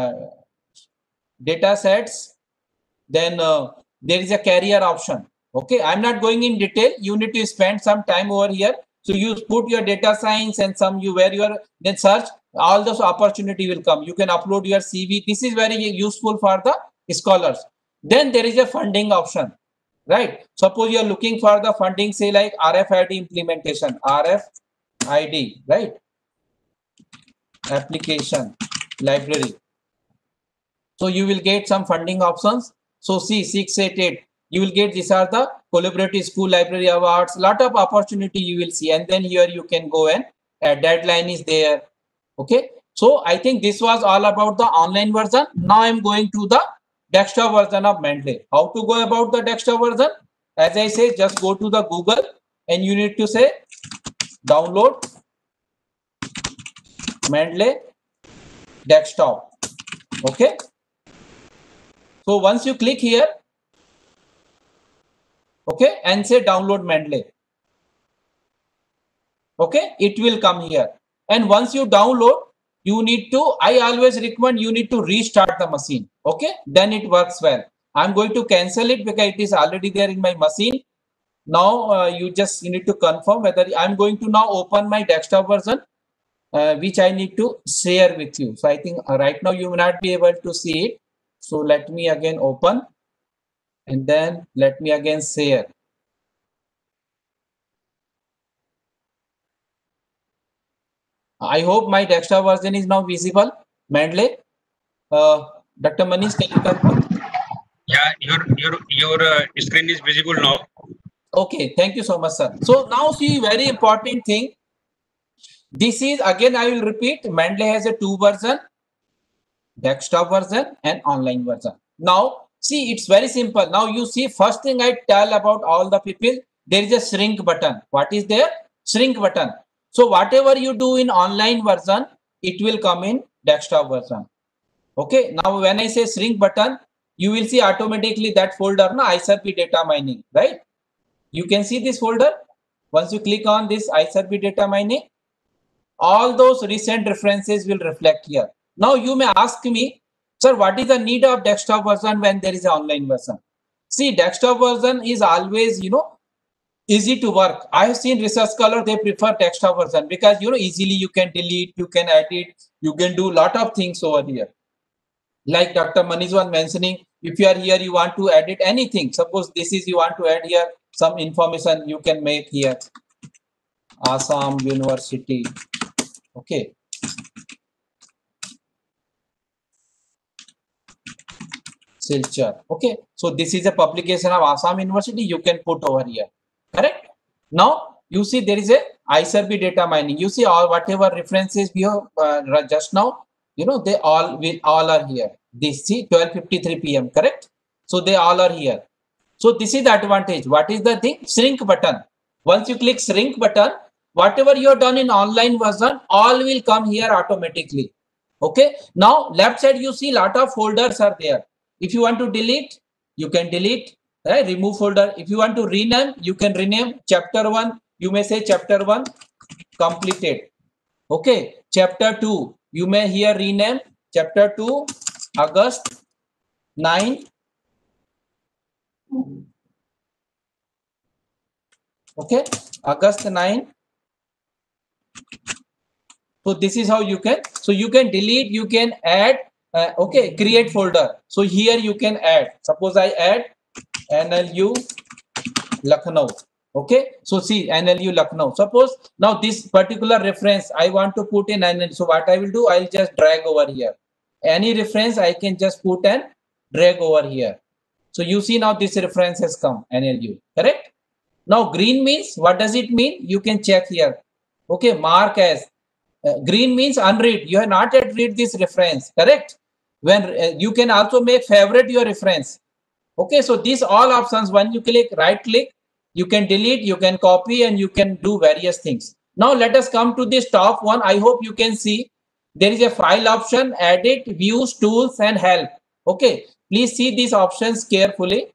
S7: data sets. Then there is a career option. Okay, I'm not going in detail. You need to spend some time over here. So you put your data science and some then search, all those opportunity will come. You can upload your CV. This is very useful for the scholars. Then there is a funding option, right? Suppose you are looking for the funding, say like RFID implementation, RFID, right? Application library. So you will get some funding options. So see 688, you will get, these are the collaborative school library awards, lot of opportunity you will see. And then here you can go and deadline is there. Okay, so I think this was all about the online version. Now I'm going to the desktop version of Mendeley. How to go about the desktop version? As I say, just go to the Google and you need to say download Mendeley desktop. Okay, so once you click here, okay, and say download Mendeley, okay, it will come here. And once you download, you need to, I always recommend you need to restart the machine. Okay, then it works well. I'm going to cancel it because it is already there in my machine. Now you need to confirm whether I'm going to now open my desktop version, which I need to share with you. So I think right now you will not be able to see it. So let me again open and then let me again share. I hope my desktop version is now visible. Mendeley, Dr. Manish, can you confirm?
S2: Yeah, your screen is visible now.
S7: Okay, thank you so much, sir. So now see, very important thing. This is again, I will repeat, Mendeley has a two version, desktop version and online version. Now, see, it's very simple. Now you see, first thing I tell about all the people, there is a shrink button. What is there? Shrink button. So whatever you do in online version, it will come in desktop version. Okay. Now, when I say shrink button, you will see automatically that folder, na, ISRP data mining, right? You can see this folder. Once you click on this ISRP data mining, all those recent references will reflect here. Now you may ask me, sir, what is the need of desktop version when there is an online version? See, desktop version is always, easy to work. I have seen Research Scholar, they prefer desktop version because, easily you can delete, you can edit, you can do a lot of things over here. Like Dr. Manish was mentioning, if you are here, you want to edit anything. Suppose this is, you want to add here some information, you can make here. Assam University. Okay. Silchar. Okay. So this is a publication of Assam University. You can put over here. Correct. Now you see there is a ISRP data mining. You see all whatever references we have just now. They all are here. This see 12:53 p.m. Correct. So they all are here. So this is the advantage. What is the thing? Shrink button. Once you click shrink button, whatever you have done in online version, all will come here automatically. Okay. Now left side you see lot of folders are there. If you want to delete, you can delete. Right? Remove folder. If you want to rename, you can rename. Chapter 1, you may say chapter 1 completed. Okay. Chapter 2, you may here rename chapter 2 August 9. Okay. August 9. So this is how you can. So you can delete, you can add. Okay. Create folder. So here you can add. Suppose I add NLU Lucknow. Okay. So see NLU Lucknow. Suppose now this particular reference I want to put in NLU. So what I will do, I'll just drag over here. Any reference I can just put and drag over here. So you see now this reference has come NLU. Correct. Now green means, what does it mean? You can check here. Okay. Mark as green means unread. You have not yet read this reference. Correct. When you can also make favorite your reference. Okay, so these all options, when you click right click, you can delete, you can copy, and you can do various things. Now let us come to this top one. I hope you can see there is a file option, edit, views, tools, and help. Okay, please see these options carefully.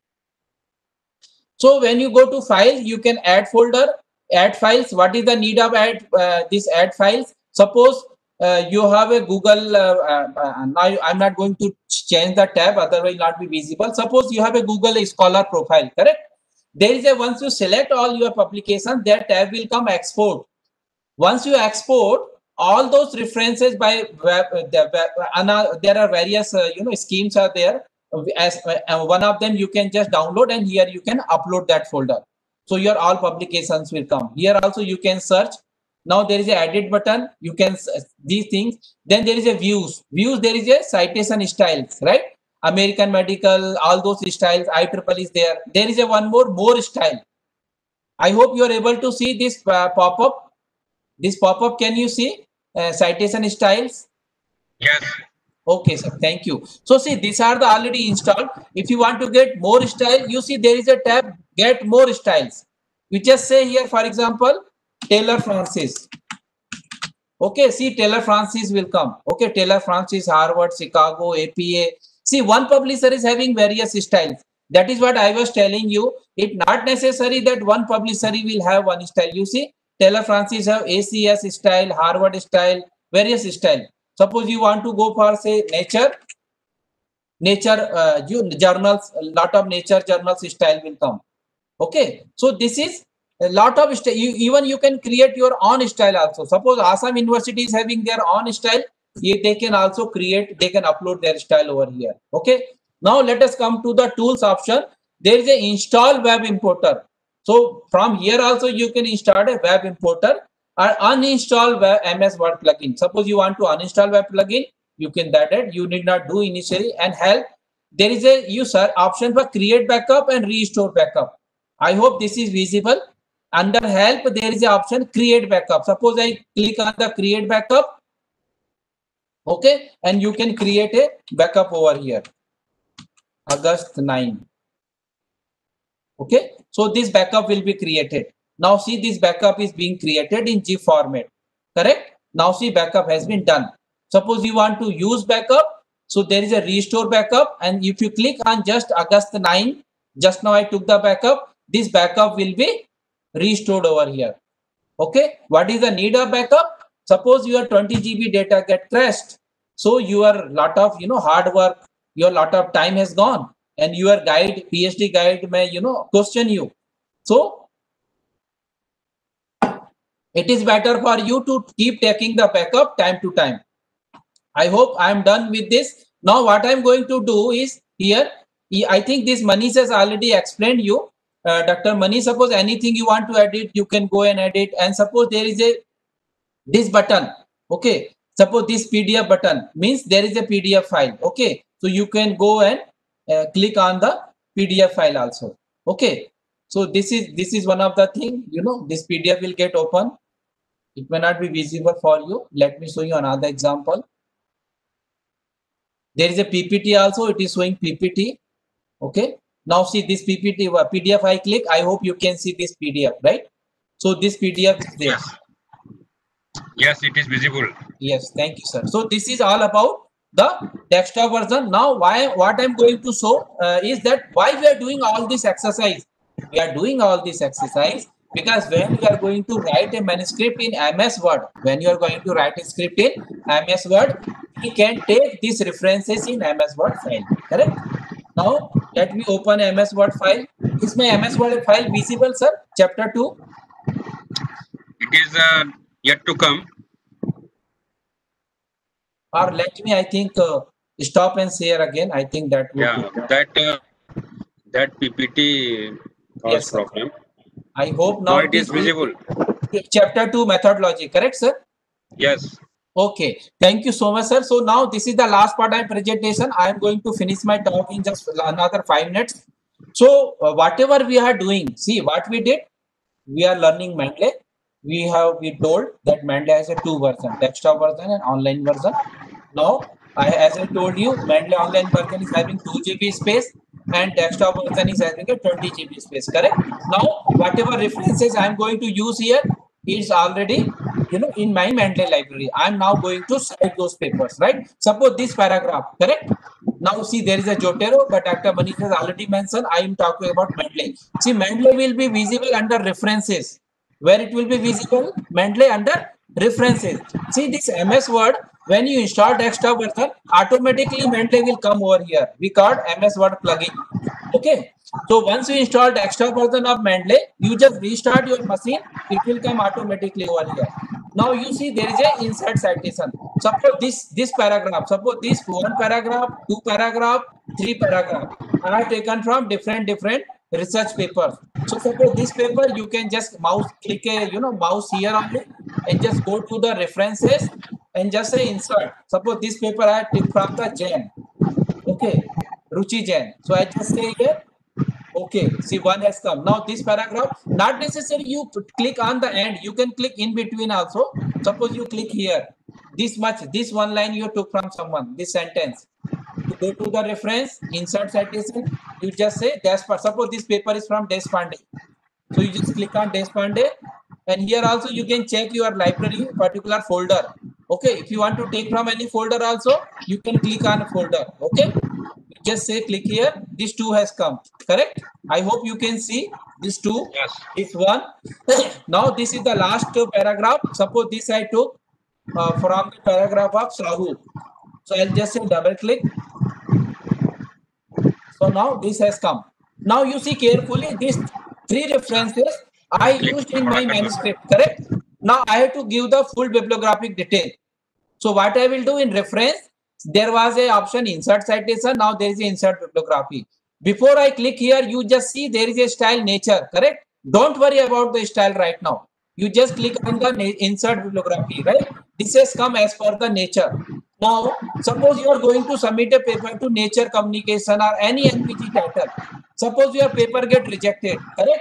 S7: So when you go to file, you can add folder, add files. What is the need of this add files? Suppose you have a Google, now I'm not going to change the tab, otherwise it will not be visible. Suppose you have a Google Scholar profile, correct? There is a, once you select all your publications, their tab will come export. Once you export, all those references by web, there are various, schemes are there. As one of them you can just download and here you can upload that folder. So your all publications will come. Here also you can search. Now there is a edit button. You can these things. Then there is a views. Views, there is a citation styles, right? American Medical, all those styles. IEEE is there. There is a one more style. I hope you are able to see this pop-up. This pop-up, can you see citation styles?
S2: Yes.
S7: Okay, sir. Thank you. So see, these are the already installed. If you want to get more style, you see there is a tab, get more styles. You just say here, for example, Taylor Francis. Okay, see Taylor Francis will come. Okay, Taylor Francis, Harvard, Chicago, APA. See, one publisher is having various styles. That is what I was telling you. It's not necessary that one publisher will have one style. You see, Taylor Francis have ACS style, Harvard style, various style. Suppose you want to go for say nature journals, a lot of nature journals style will come. Okay, so this is a lot of style. Even you can create your own style also. Suppose Assam University is having their own style, they can also create, they can upload their style over here. Okay, now let us come to the tools option. There is a install web importer. So from here also you can install a web importer or uninstall web MS Word plugin. Suppose you want to uninstall web plugin, you can that you need not do initially. And help, there is a user option for create backup and restore backup. I hope this is visible. Under help, there is an option create backup. Suppose I click on the create backup. Okay, and you can create a backup over here. August 9. Okay, so this backup will be created. Now see, this backup is being created in GIF format. Correct? Now see, backup has been done. Suppose you want to use backup. So there is a restore backup, and if you click on just August 9, just now I took the backup, this backup will be restored over here. Okay, what is the need of backup? Suppose your 20 GB data get crashed, so your lot of hard work, your lot of time has gone, and your guide, PhD guide may question you. So it is better for you to keep taking the backup time to time. I hope I am done with this. Now what I am going to do is here, I think this Manish has already explained you. Dr. Manish, suppose anything you want to edit, you can go and edit. And suppose there is this button. Okay. Suppose this PDF button means there is a PDF file. Okay. So you can go and click on the PDF file also. Okay. So this is one of the thing, this PDF will get open. It may not be visible for you. Let me show you another example. There is a PPT also. It is showing PPT. Okay. Now see this PPT PDF I click. I hope you can see this PDF, right? So this PDF is there.
S2: Yes, it is visible.
S7: Yes, thank you, sir. So this is all about the desktop version. Now what I'm going to show is that why we are doing all this exercise. We are doing all this exercise because when you are going to write a manuscript in MS Word, when you are going to write a script in MS Word, we can take these references in MS Word file. Correct? Now let me open a MS Word file. Is my MS Word file visible, sir? Chapter 2.
S2: It is yet to come.
S7: Or let me, I think, stop and share again. I think that would
S2: be that PPT caused problem.
S7: I hope now
S2: it is visible.
S7: Chapter 2 methodology, correct, sir?
S2: Yes.
S7: Okay. Thank you so much, sir. So now this is the last part of my presentation. I am going to finish my talk in just another 5 minutes. So whatever we are doing, see what we did. We are learning Mendeley. We told that Mendeley has a 2 version, desktop version and online version. Now, as I told you, Mendeley online version is having 2 GB space and desktop version is having a 20 GB space, correct? Now, whatever references I am going to use here is already, in my Mendeley library. I am now going to cite those papers, right? Suppose this paragraph, correct? Now, see, there is a Jotero, but Dr. Manish has already mentioned, I am talking about Mendeley. See, Mendeley will be visible under references. Where it will be visible? Mendeley under references. See this MS Word, when you install desktop version, automatically Mendeley will come over here. We call MS Word plugin. Okay. So once you install desktop version of Mendeley, you just restart your machine. It will come automatically over here. Now you see there is a insert citation. Suppose this paragraph. Suppose this 1 paragraph, 2 paragraph, 3 paragraph. I have taken from different research papers. So suppose this paper, you can just click a mouse here only and just go to the references and just say insert. Suppose this paper I took from the Jain. Okay, Ruchi Jain. So I just say here. Okay, see 1 has come. Now this paragraph, not necessary you click on the end. You can click in between also. Suppose you click here. This 1 line you took from someone. This sentence. To go to the reference, insert citation, you just say Deshpande. Suppose this paper is from Deshpande. So you just click on Deshpande, and here also you can check your library particular folder. Okay, if you want to take from any folder also, you can click on a folder. Okay, you just say click here. This 2 has come. Correct? I hope you can see this 2.
S2: Yes.
S7: This 1. Now this is the last paragraph. Suppose this I took from the paragraph of Sahu. So I'll just say double click. So now this has come. Now you see carefully these 3 references I used in my manuscript, correct? Now I have to give the full bibliographic detail. So what I will do in reference, there was a option insert citation. Now there is a insert bibliography. Before I click here, you just see there is a style nature, correct? Don't worry about the style right now. You just click on the insert bibliography, right? This has come as per the nature. Now, suppose you are going to submit a paper to Nature Communication or any NPG title. Suppose your paper get rejected, correct?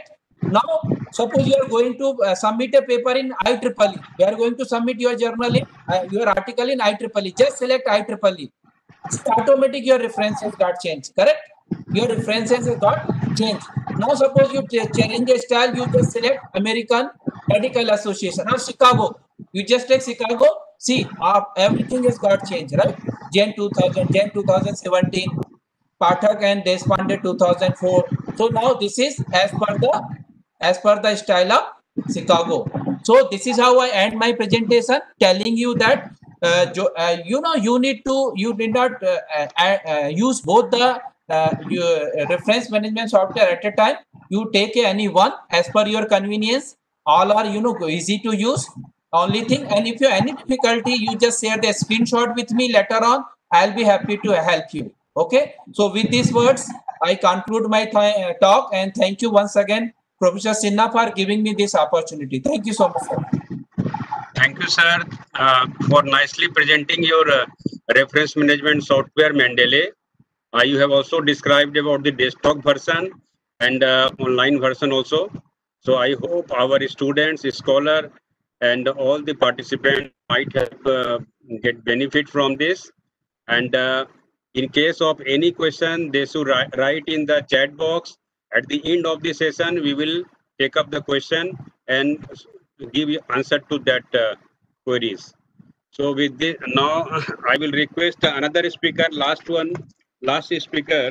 S7: Now, suppose you are going to submit a paper in IEEE. You are going to submit your journal in your article in IEEE. Just select IEEE. It's automatic. Your references got changed. Correct? Your references got changed. Now, suppose you change a style. You just select American Medical Association or Chicago. You just take Chicago. See, everything has got changed, right? Jan 2000, Jan 2017. Pathak and Deshpande 2004. So now this is as per the style of Chicago. So this is how I end my presentation, telling you that you did not use both the reference management software at a time. You take any one as per your convenience. All are easy to use. Only thing, and if you have any difficulty, you just share the screenshot with me later on. I'll be happy to help you. Okay. So with these words, I conclude my talk, and thank you once again, Professor Sinha, for giving me this opportunity. Thank you so much, sir.
S2: Thank you, sir, for nicely presenting your reference management software, Mendeley. You have also described about the desktop version and online version also. So I hope our students, scholar, and all the participants might have get benefit from this. And in case of any question, they should write in the chat box. At the end of the session, we will take up the question and give you answer to that queries. So with this, now I will request another speaker, last speaker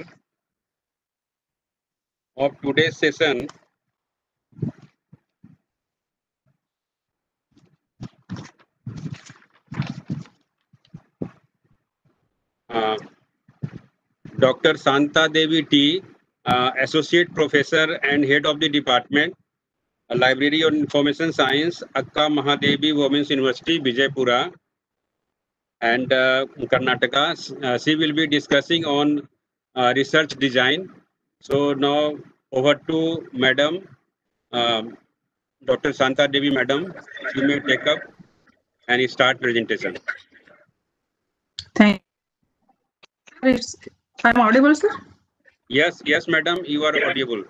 S2: of today's session. Dr. Santa Devi T, Associate Professor and Head of the Department, Library of Information Science, Akka Mahadevi Women's University, Vijaypura, and Karnataka. She will be discussing on research design. So now over to Madam, Dr. Santa Devi, Madam. You may take up and start presentation.
S8: Thank you. I'm audible, sir?
S2: Yes, Madam, you are audible.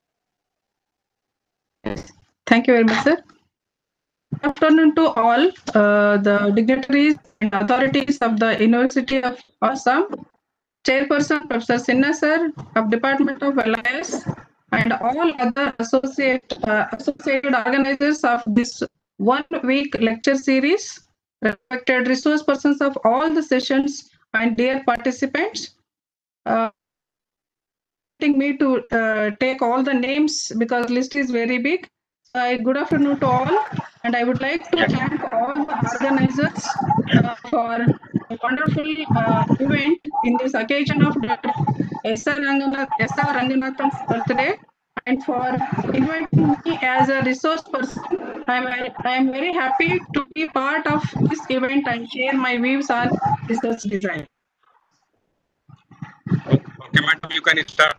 S8: Thank you very much, sir. Good afternoon to all the dignitaries and authorities of the University of Assam, Chairperson Professor Sinha, sir, of Department of LIS, and all other associated organizers of this 1 week lecture series, respected resource persons of all the sessions, and dear participants. Me to take all the names because list is very big. Good afternoon to all, and I would like to thank all the organizers for a wonderful event in this occasion of Dr. S.R. Ranganathan's birthday, and for inviting me as a resource person. I am very happy to be part of this event and share my views on research design.
S2: Okay, madam, you can start.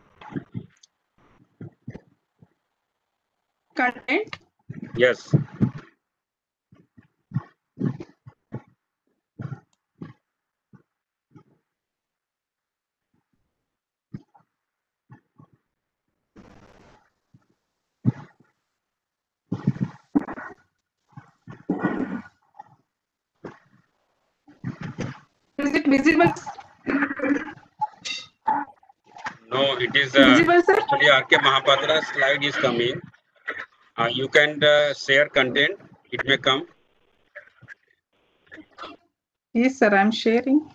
S8: Content.
S2: Yes.
S8: Is it visible?
S2: No, it is
S8: Visible, sir?
S2: actually R.K. Mahapatra's slide is coming. You can share content. It may come.
S8: Yes, sir, I'm sharing.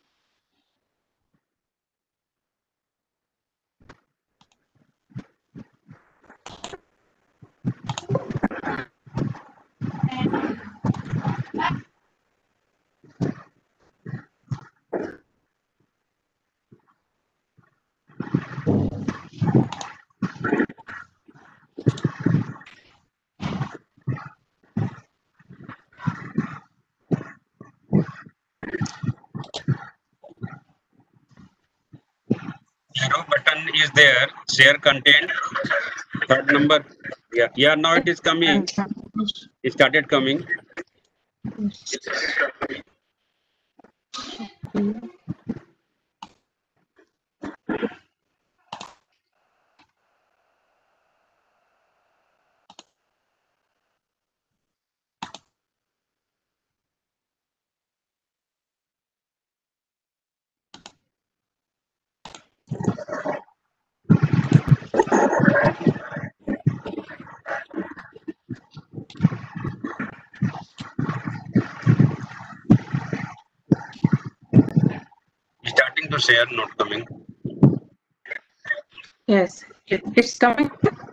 S2: Arrow button is there. Share content. Third number. Yeah. Now it is coming. It started coming. share not coming.
S8: Yes, it's coming.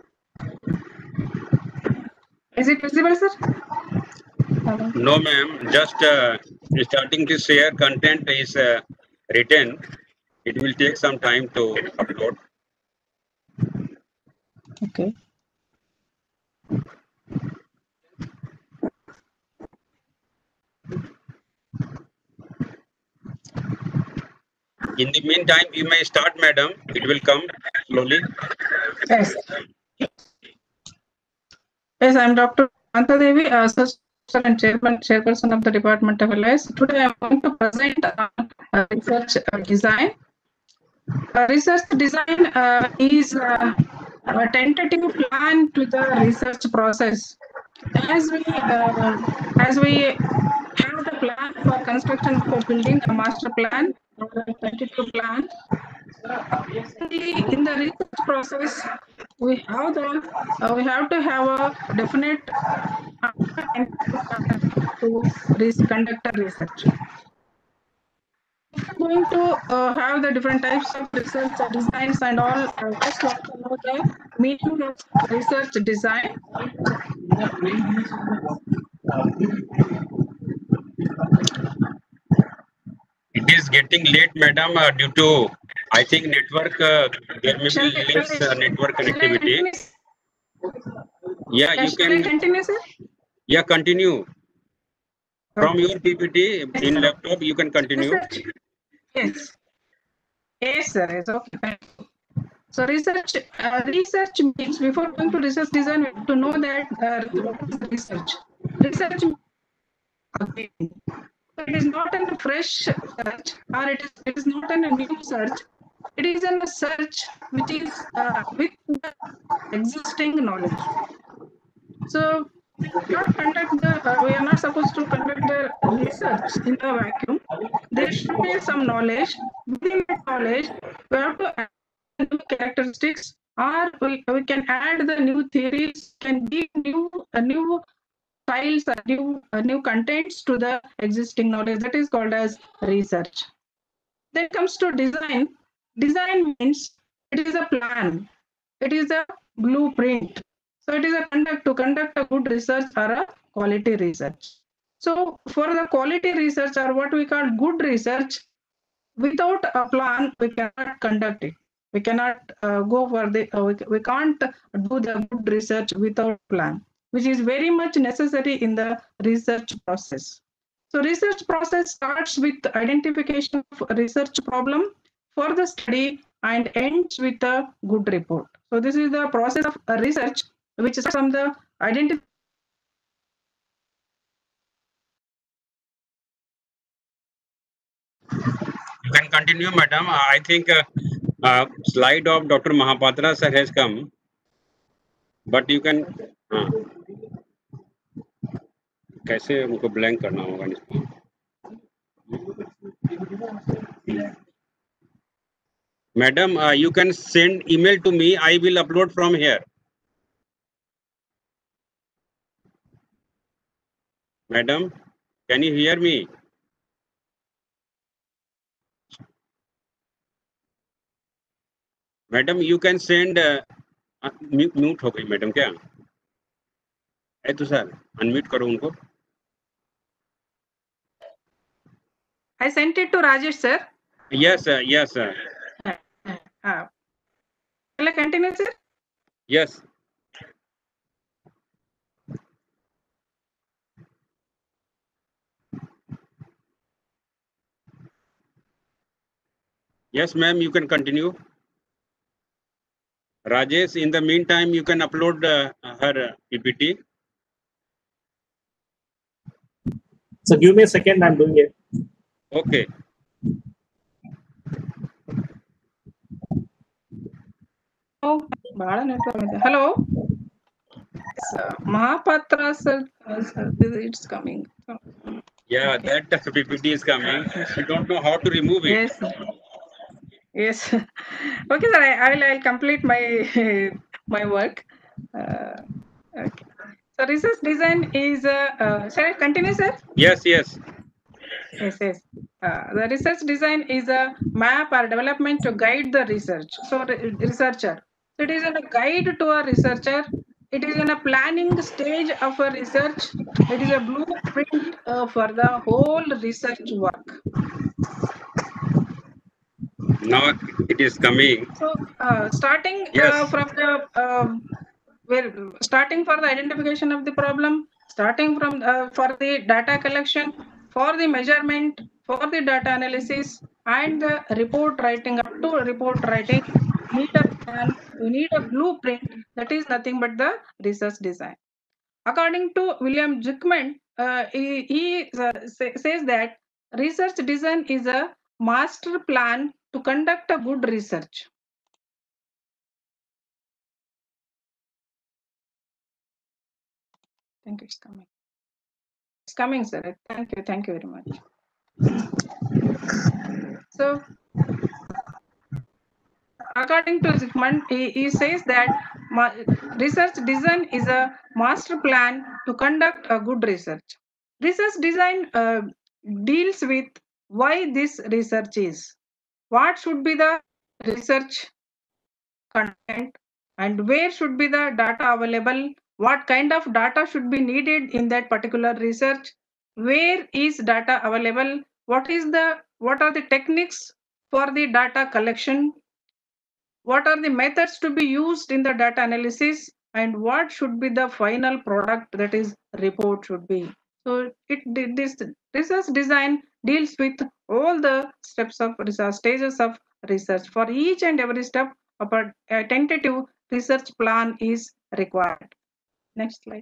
S8: Is it visible, sir?
S2: No, ma'am. Just starting to share content is written. It will take some time to upload.
S8: Okay.
S2: In the meantime, you may start, madam. It will come slowly.
S8: Yes. Yes, I'm Dr. Anta Devi, Associate and Chairperson of the Department of LIS. Today I'm going to present on research design. Research design is a tentative plan to the research process. As we have the plan for construction for building, a master plan, a tentative plan. In the research process, we have to have a definite to conduct a research. If we're going to have the different types of research designs and all, just want to know the meaning of research design.
S2: It is getting late, madam, due to, I think, network, there may be less network connectivity. Yeah, you
S8: Shall I
S2: can,
S8: continue, sir?
S2: yeah, continue. From your PPT in laptop, you can continue.
S8: Research. Yes. Yes, sir. Yes, okay. So research means, before going to research design, we have to know that what is research. Research, it is not a fresh search, or it is not a new search. It is a search which is with the existing knowledge. So we are not supposed to conduct the research in a vacuum. There should be some knowledge. Within that knowledge, we have to add new characteristics, or we can add the new theories, can give new styles, new contents to the existing knowledge. That is called as research. Then comes to design. Design means it is a plan. It is a blueprint. So it is to conduct a good research or a quality research. So for the quality research, or what we call good research, without a plan, we cannot conduct it. We cannot go for the, we can't do the good research without plan, which is very much necessary in the research process. So research process starts with identification of a research problem for the study and ends with a good report. So this is the process of research, which is from the identification.
S2: You can continue, madam. I think slide of Dr. Mahapatra sir has come, but you can. कैसे उनको blank करना होगा इसको? Madam, you can send email to me. I will upload from here. Madam, can you hear me? Madam, you can send. Mute हो गई madam क्या? है तो सर, unmute करो उनको.
S8: I sent it to Rajesh, sir.
S2: Yes, sir. Yes, sir.
S8: Shall I continue, sir?
S2: Yes. Yes, ma'am, you can continue. Rajesh, in the meantime, you can upload her PPT.
S6: So give me a second, I'm doing it.
S2: Okay.
S8: Oh, hello. Mahapatra, sir, it's coming.
S2: Yeah, okay. That PPT is coming. We don't know how to remove it.
S8: Yes. Yes. Okay, sir. I'll complete my my work. Okay. So research design is. Shall I continue, sir?
S2: Yes. Yes.
S8: Yes, yes. The research design is a map or development to guide the research. So researcher. So it is a guide to a researcher. It is in a planning stage of a research. It is a blueprint for the whole research work.
S2: Now it is coming.
S8: So starting
S2: Yes.
S8: from the starting for the identification of the problem, starting from for the data collection, for the measurement, for the data analysis, and the report writing. Up to report writing, we need a plan, we need a blueprint. That is nothing but the research design. According to William Zuckman, he says that research design is a master plan to conduct a good research. I think it's coming. It's coming, sir. Thank you. Thank you very much. So, according to Zuckman, he says that research design is a master plan to conduct a good research. Research design deals with why this research is, what should be the research content, and where should be the data available, what kind of data should be needed in that particular research, where is data available, what are the techniques for the data collection, what are the methods to be used in the data analysis, and what should be the final product, that is report should be. So this research design deals with all the steps of research, stages of research. For each and every step, a tentative research plan is required. Next slide.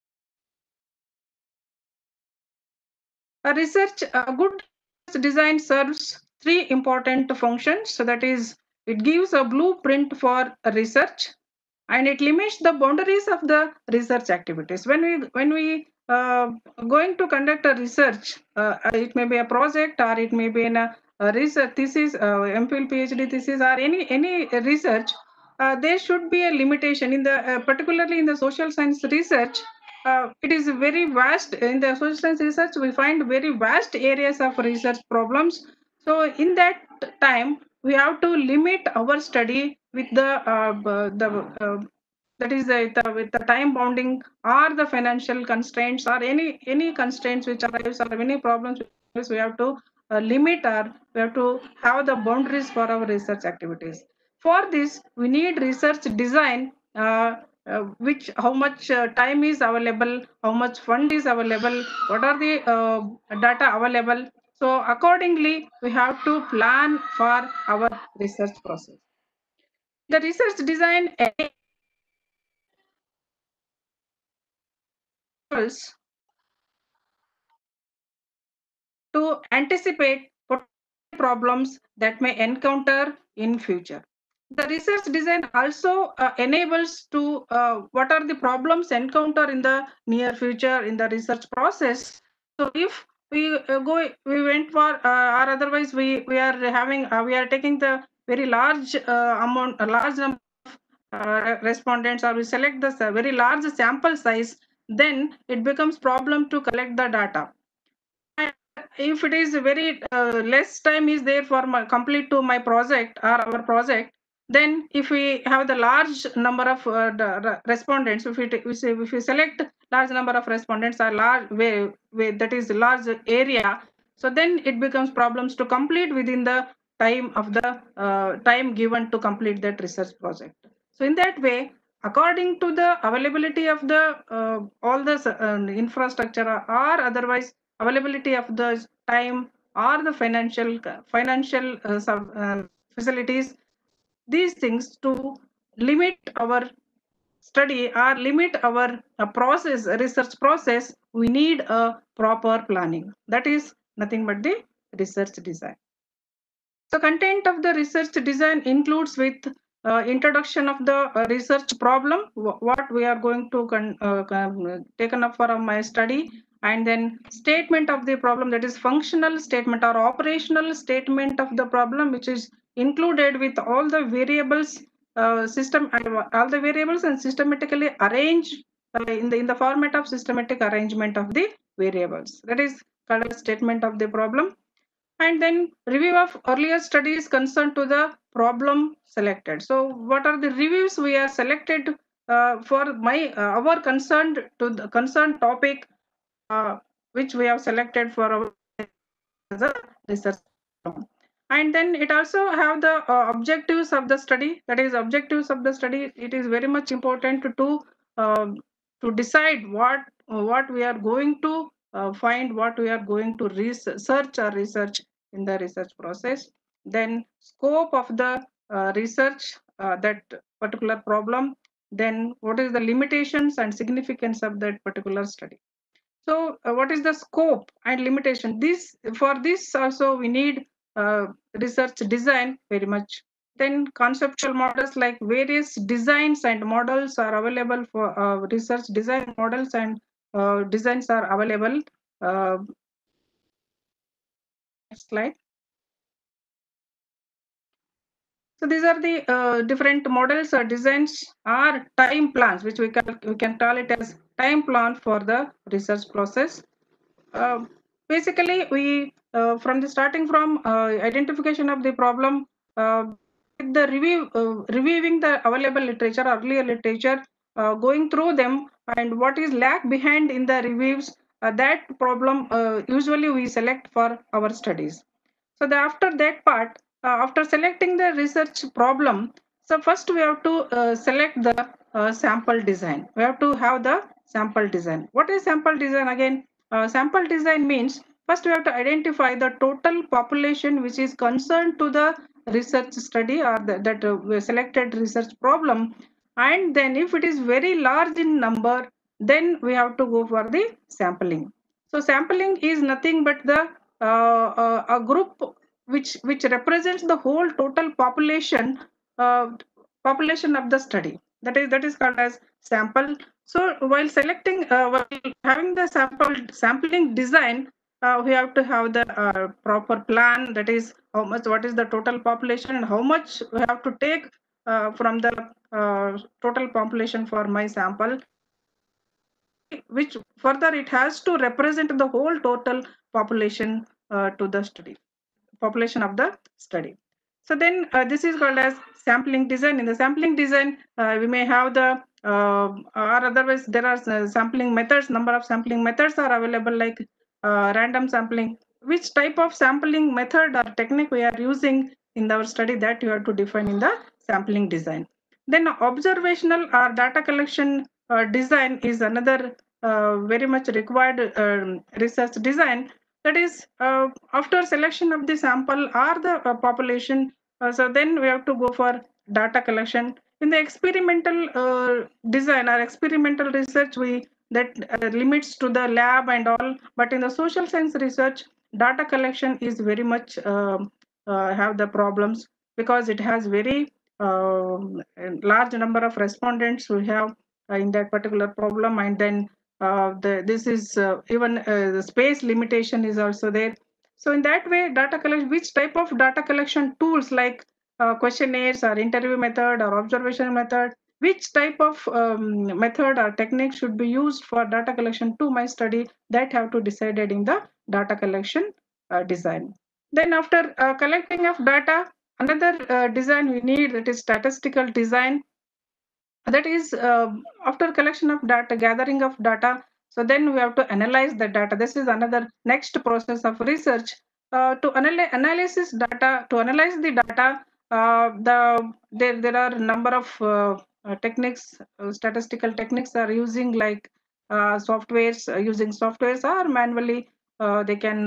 S8: A good design serves three important functions. So that is, it gives a blueprint for research, and it limits the boundaries of the research activities. When we going to conduct a research, it may be a project, or it may be in a research thesis, MPhil, PhD thesis, or any research. There should be a limitation in the particularly in the social science research. It is very vast. In the social science research, we find very vast areas of research problems. So in that time, we have to limit our study with that is with the time bounding or the financial constraints or any constraints which arise or any problems we have to limit, or we have to have the boundaries for our research activities. For this, we need research design, which how much time is available, how much fund is available, what are the data available. So accordingly, we have to plan for our research process. The research design enables to anticipate problems that may encounter in future. The research design also enables to what are the problems encounter in the near future in the research process. So if we went for or otherwise we are having we are taking the very large a large number of respondents, or we select the very large sample size, then it becomes problem to collect the data. If it is very less time is there for my complete to my project or our project, then if we have the large number of respondents, if we select large number of respondents or large way that is large area, so then it becomes problems to complete within the time of the time given to complete that research project. So in that way, according to the availability of the all the infrastructure or otherwise availability of the time or the financial facilities, these things to limit our study or limit our research process, we need a proper planning. That is nothing but the research design. So content of the research design includes with introduction of the research problem, what we are going to taken up for my study, and then statement of the problem, that is functional statement or operational statement of the problem, which is included with all the variables all the variables and systematically arranged in the format of systematic arrangement of the variables. That is called as statement of the problem. And then review of earlier studies concerned to the problem selected. So what are the reviews we are selected for our concerned to the concerned topic which we have selected for our research. And then it also have the objectives of the study. That is, objectives of the study. It is very much important to decide what we are going to find, what we are going to research in the research process. Then scope of the research, that particular problem. Then what is the limitations and significance of that particular study. So what is the scope and limitation? For this also we need research design very much. Then conceptual models, like various designs and models are available for research design models, and designs are available. Next slide. So these are the different models or designs or time plans, which we can call it as time plan for the research process. Basically, we from the starting from identification of the problem, the reviewing the available literature, earlier literature, going through them, and what is lag behind in the reviews, that problem usually we select for our studies. So after that part, after selecting the research problem, so first we have to select the sample design. We have to have the sample design. What is sample design again? Sample design means first we have to identify the total population which is concerned to the research study or that selected research problem, and then if it is very large in number, then we have to go for the sampling. So sampling is nothing but the a group which represents the whole total population population of the study. That is called as sample. So while selecting, while having the sampling design, we have to have the proper plan. That is, what is the total population and how much we have to take from the total population for my sample, which further it has to represent the whole total population to the study, population of the study. So then this is called as sampling design. In the sampling design, we may have the or otherwise there are sampling methods. Number of sampling methods are available, like random sampling. Which type of sampling method or technique we are using in our study, that you have to define in the sampling design. Then observational or data collection design is another very much required research design. That is, after selection of the sample or the population, so then we have to go for data collection. In the experimental design or experimental research, that limits to the lab and all, but in the social science research, data collection is very much have the problems, because it has very large number of respondents who have in that particular problem, and then this is even the space limitation is also there. So in that way, data collection, which type of data collection tools, like questionnaires or interview method or observation method, which type of method or technique should be used for data collection to my study, that have to decided in the data collection design. Then after collecting of data, another design we need, that is statistical design. That is, after collection of data, gathering of data, so then we have to analyze the data. This is another next process of research. To analyze the data, there are a number of techniques, statistical techniques are using, like using softwares, or manually they can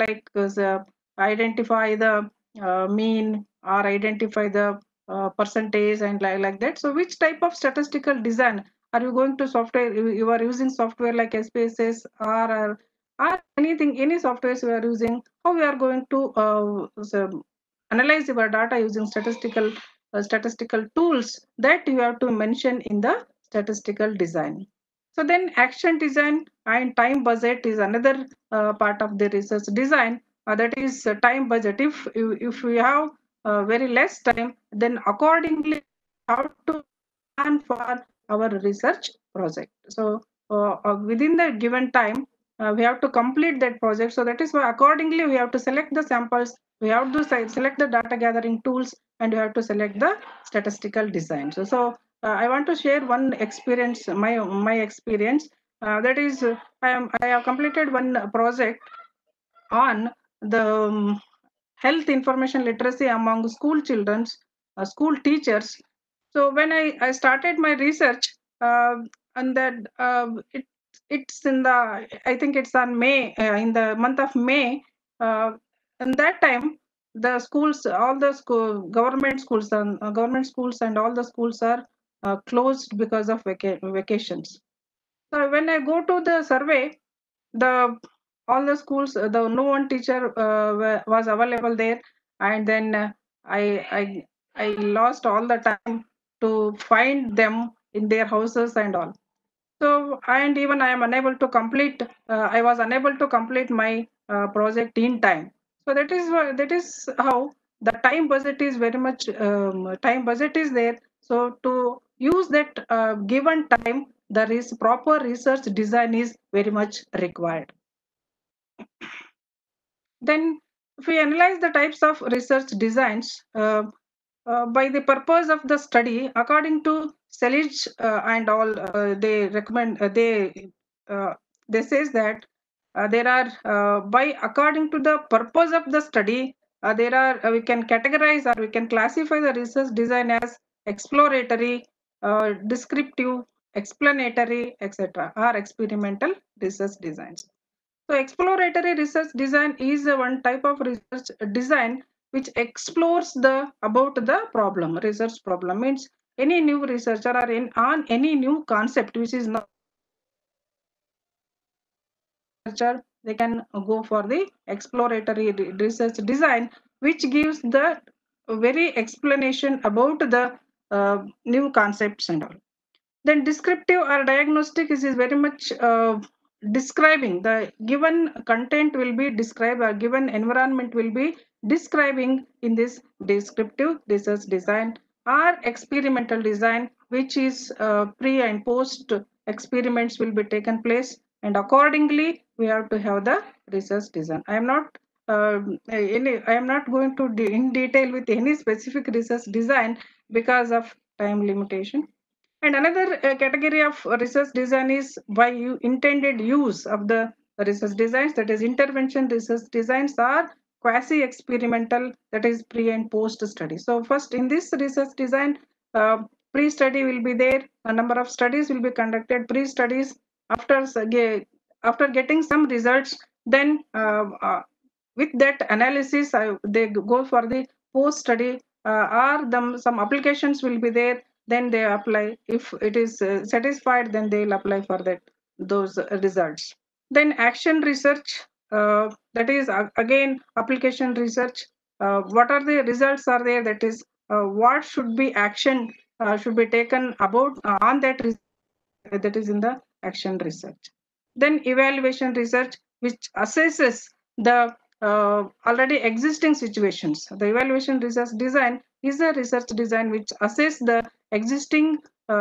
S8: identify the mean, or identify the percentage, and like that. So which type of statistical design are you going to software? You are using software like SPSS or anything, any softwares you are using. How we are going to analyze your data using statistical tools, that you have to mention in the statistical design. So then action design and time budget is another part of the research design. That is time budget. If we have very less time, then accordingly how to plan for our research project. So within the given time, we have to complete that project. So that is why accordingly we have to select the samples, we have to select the data gathering tools, and we have to select the statistical design. So I want to share one experience, my experience. That is, I have completed one project on the health information literacy among school children, school teachers. So when I started my research, and that it's in the, I think it's on May, in the month of May. And that time, the schools, all the government schools and all the schools are closed because of vacations. So when I go to the survey, all the schools, the no one teacher was available there, and then I lost all the time to find them in their houses and all. So, and even I am unable to complete. I was unable to complete my project in time. So that is how the time budget is very much. Time budget is there. So to use that given time, there is proper research design is very much required. Then, if we analyze the types of research designs by the purpose of the study, according to Selig and all, they recommend they says that there are by according to the purpose of the study, there are we can categorize or we can classify the research design as exploratory, descriptive, explanatory, etc., or experimental research designs. So exploratory research design is one type of research design which explores about the problem. Research problem means any new researcher or on any new concept which is not researcher, they can go for the exploratory research design, which gives the very explanation about the new concepts and all. Then descriptive or diagnostic is very much describing the given content will be described, or given environment will be describing in this descriptive research design, or experimental design, which is pre and post experiments will be taken place, and accordingly we have to have the research design. I am not going to in detail with any specific research design because of time limitation. And another category of research design is by intended use of the research designs, that is intervention research designs are quasi-experimental, that is pre and post study. So first in this research design, pre-study will be there, a number of studies will be conducted, pre-studies, after getting some results, then with that analysis they go for the post-study, or some applications will be there, then they apply. If it is satisfied, then they will apply for those results. Then action research, that is again application research. What are the results are there, that is what should be action should be taken about on that that is in the action research. Then evaluation research, which assesses the already existing situations. The evaluation research design is a research design which assess the existing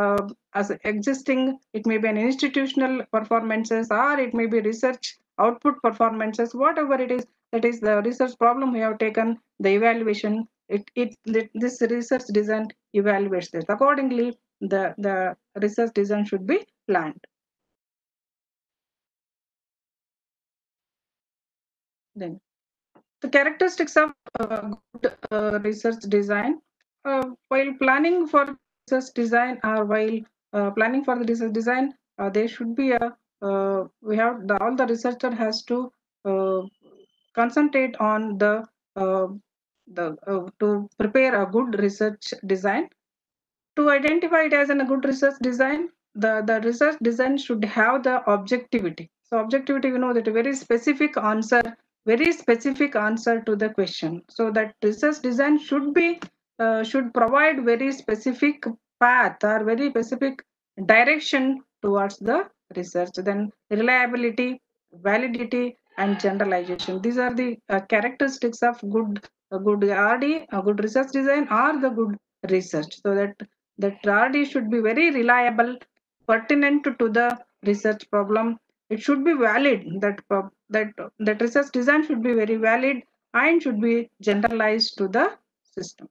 S8: it may be an institutional performances, or it may be research output performances, whatever it is, that is the research problem we have taken, the evaluation, this research design evaluates this. Accordingly, the research design should be planned. Then the characteristics of good research design. While planning for research design, or while planning for the research design, there should be all the researcher has to concentrate on to prepare a good research design. To identify it as a good research design, the research design should have the objectivity. So objectivity, that a very specific answer to the question. So that research design should provide very specific path or very specific direction towards the research. Then reliability, validity, and generalization. These are the characteristics of good RD, a good research design, or the good research. So that RD should be very reliable, pertinent to the research problem, it should be valid. That research design should be very valid and should be generalized to the system.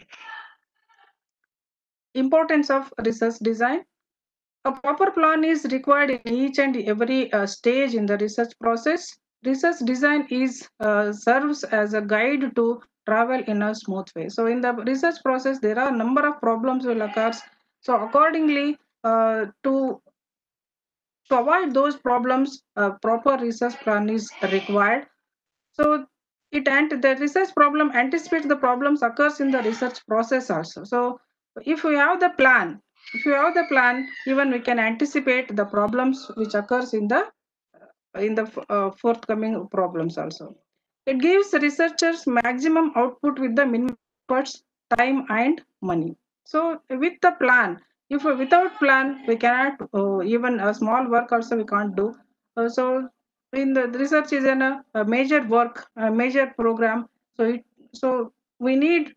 S8: Importance of research design. A proper plan is required in each and every stage in the research process. Research design serves as a guide to travel in a smooth way. So in the research process, there are a number of problems will occur. So accordingly, to avoid those problems, a proper research plan is required. So the research problem anticipates the problems occurs in the research process also. So if we have the plan, even we can anticipate the problems which occurs in the forthcoming problems also. It gives researchers maximum output with the minimum efforts, time and money. So with the plan, if without plan we cannot even a small work also we can't do. So in the research is a major work, a major program. So we need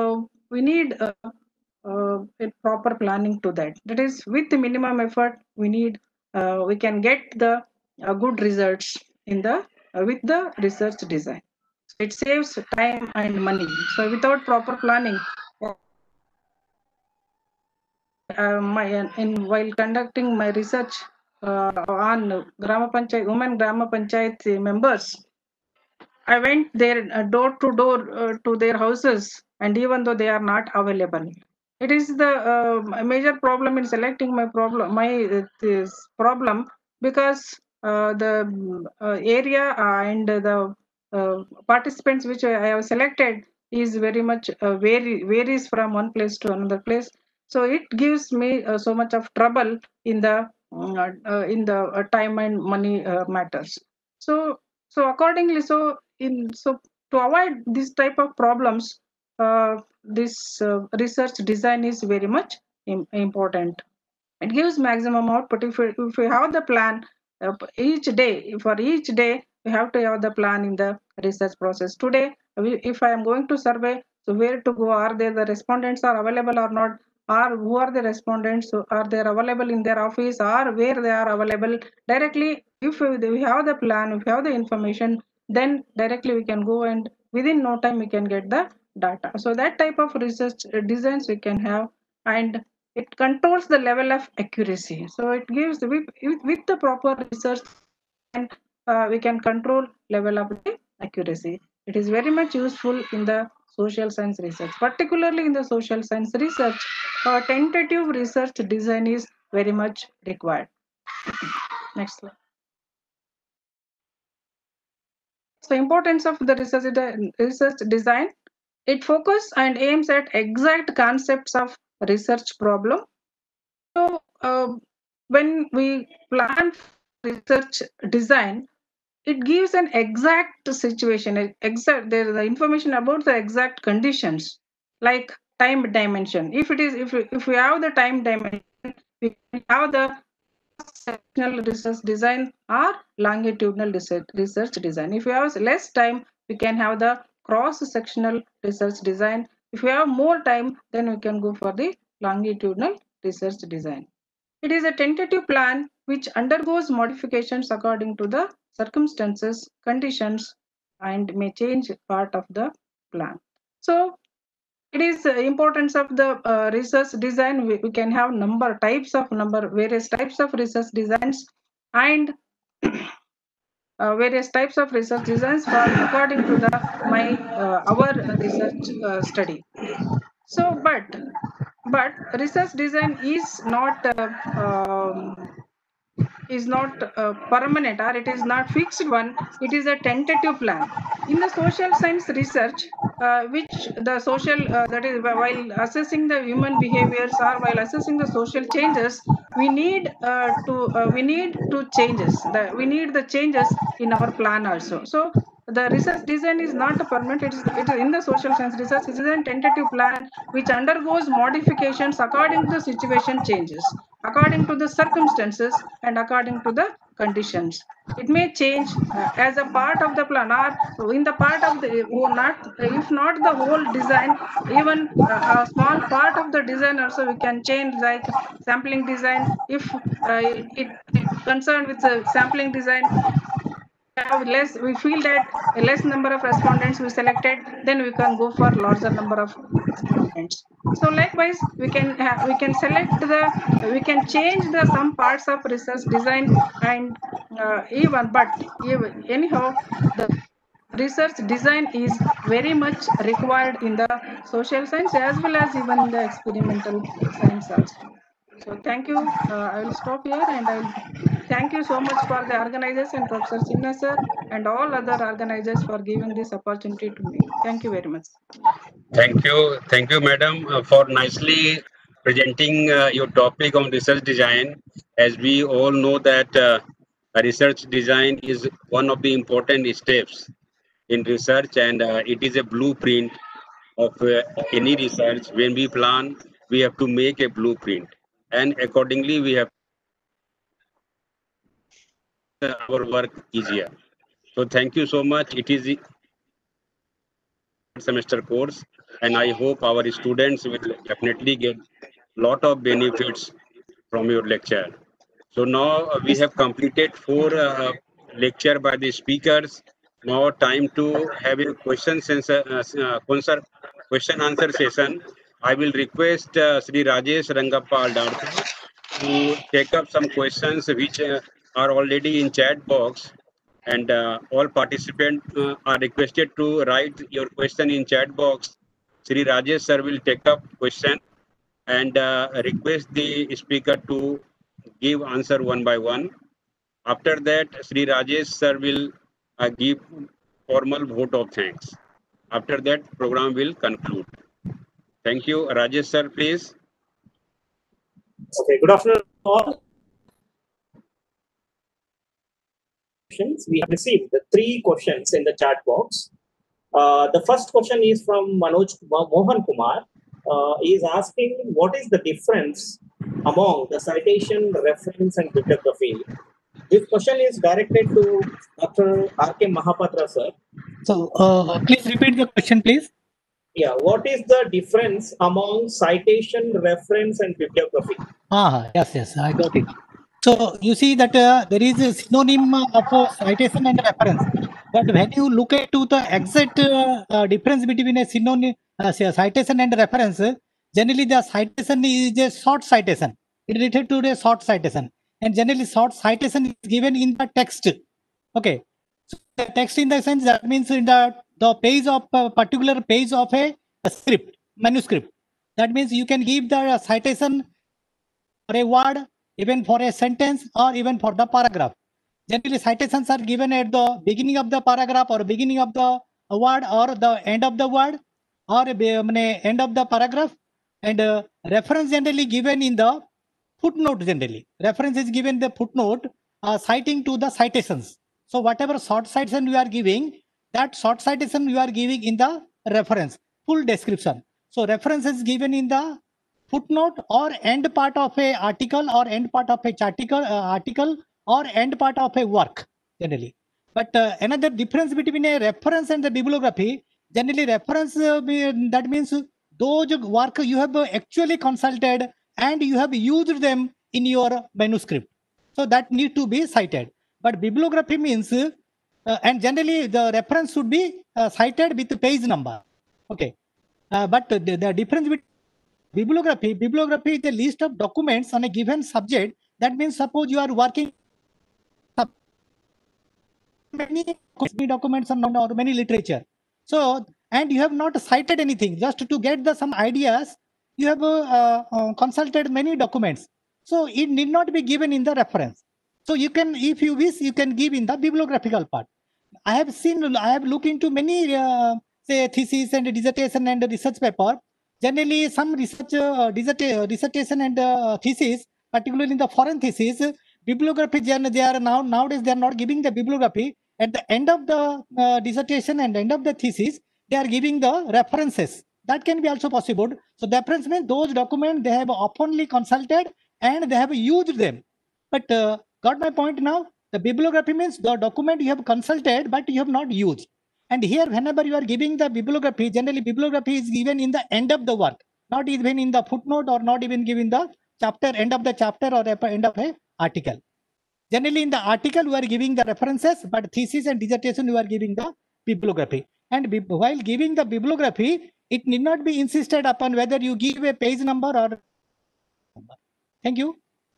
S8: a proper planning to that. That is, with the minimum effort, we can get the good results in the with the research design. So it saves time and money. So without proper planning, while conducting my research on women Grama Panchayat members, I went there door to door to their houses, and even though they are not available, it is the major problem in selecting my this problem, because the area and the participants which I have selected is very much varies from one place to another place. So it gives me so much of trouble in the time and money matters. So accordingly, so to avoid this type of problems, this research design is very much important. It gives maximum output. If we have the plan for each day, we have to have the plan in the research process. Today, if I am going to survey, so where to go? Are there the respondents are available or not? Or who are the respondents? So are they available in their office, or where they are available directly? If we have the plan, if we have the information, then directly we can go, and within no time we can get the data. So that type of research designs we can have, and it controls the level of accuracy. So it gives with the proper research, and we can control level of the accuracy. It is very much useful in the social science research, particularly in the social science research. Tentative research design is very much required. Next slide. So importance of the research design. It focuses and aims at exact concepts of research problem. So when we plan research design, it gives an exact situation, there is the information about the exact conditions, like time dimension. If we have the time dimension, we can have the sectional research design or longitudinal research design. If we have less time, we can have the cross-sectional research design. If we have more time, then we can go for the longitudinal research design. It is a tentative plan which undergoes modifications according to the circumstances, conditions, and may change part of the plan. So it is importance of the research design. We can have various types of research designs, and various types of research designs according to our research study. So, but research design is not permanent, or it is not fixed one. It is a tentative plan. In the social science research, which the social that is while assessing the human behaviors, or while assessing the social changes, we need changes. We need the changes in our plan also. So the research design is not a permanent. It is in the social science research. It is a tentative plan which undergoes modifications according to the situation changes, according to the circumstances, and according to the conditions. It may change as a part of the plan, or in the part of the if not the whole design, even a small part of the design also we can change, like sampling design. If concerned with sampling design, we feel that a less number of respondents we selected, then we can go for larger number of respondents. So likewise, we can select we can change some parts of research design, and anyhow, the research design is very much required in the social science as well as even in the experimental science also. So thank you. I will stop here, and I will thank you so much for the organizers and Professor Sinha sir and all other organizers for giving this opportunity to me. Thank you very much.
S2: Thank you, madam, for nicely presenting your topic on research design. As we all know that research design is one of the important steps in research, and it is a blueprint of any research. When we plan, we have to make a blueprint, and accordingly we have our work easier. So thank you so much. It is the semester course, and I hope our students will definitely get lot of benefits from your lecture. So now we have completed 4 lecture by the speakers. Now time to have a question answer session. I will request Sri Rajesh Rangappa Aldarte to take up some questions which are already in chat box, and all participants are requested to write your question in chat box. Sri Rajesh sir will take up question and request the speaker to give answer one by one. After that, Sri Rajesh sir will give formal vote of thanks. After that, program will conclude. Thank you. Rajesh sir, please.
S6: Okay, good afternoon all. We have received the 3 questions in the chat box. The first question is from Mohan Kumar. He is asking what is the difference among the citation, reference, and bibliography. This question is directed to Dr. R.K. Mahapatra sir.
S1: So please repeat the question, please.
S6: Yeah, what is the difference among citation, reference, and bibliography?
S1: Yes, I got it. So you see that there is a synonym of citation and reference, but when you look into the exact difference between a synonym, citation and reference, generally the citation is a short citation. It is related to a short citation, and generally short citation is given in the text. Okay, so the text in the sense that means in the page of particular page of a script, manuscript. That means you can give the citation for a word, even for a sentence, or even for the paragraph. Generally, citations are given at the beginning of the paragraph, or beginning of the word, or the end of the word, or end of the paragraph. And reference generally given in the footnote. Generally, reference is given the footnote citing to the citations. So whatever short citation you are giving, that short citation you are giving in the reference, full description. So reference is given in the footnote or end part of a article, or end part of a article, or end part of a work generally. But another difference between a reference and the bibliography, generally reference that means those work you have actually consulted and you have used them in your manuscript, so that need to be cited. But bibliography means and generally the reference should be cited with the page number. Okay, but the difference between bibliography is a list of documents on a given subject. That means suppose you are working many documents or many literature. So, and you have not cited anything, just to get some ideas, you have consulted many documents. So it need not be given in the reference. So you can, if you wish, you can give in the bibliographical part. I have looked into many say thesis and dissertation and research paper. Generally, some research dissertation and thesis, particularly in the foreign thesis, bibliography, they are nowadays they are not giving the bibliography. At the end of the dissertation and end of the thesis, they are giving the references. That can be also possible. So the reference means those documents they have oftenly consulted and they have used them. But got my point now? The bibliography means the document you have consulted, but you have not used. And here, whenever you are giving the bibliography, generally bibliography is given in the end of the work, not even in the footnote, or not even given the chapter, end of the chapter, or end of an article. Generally, in the article, you are giving the references, but thesis and dissertation, you are giving the bibliography. And while giving the bibliography, it need not be insisted upon whether you give a page number or. Thank you.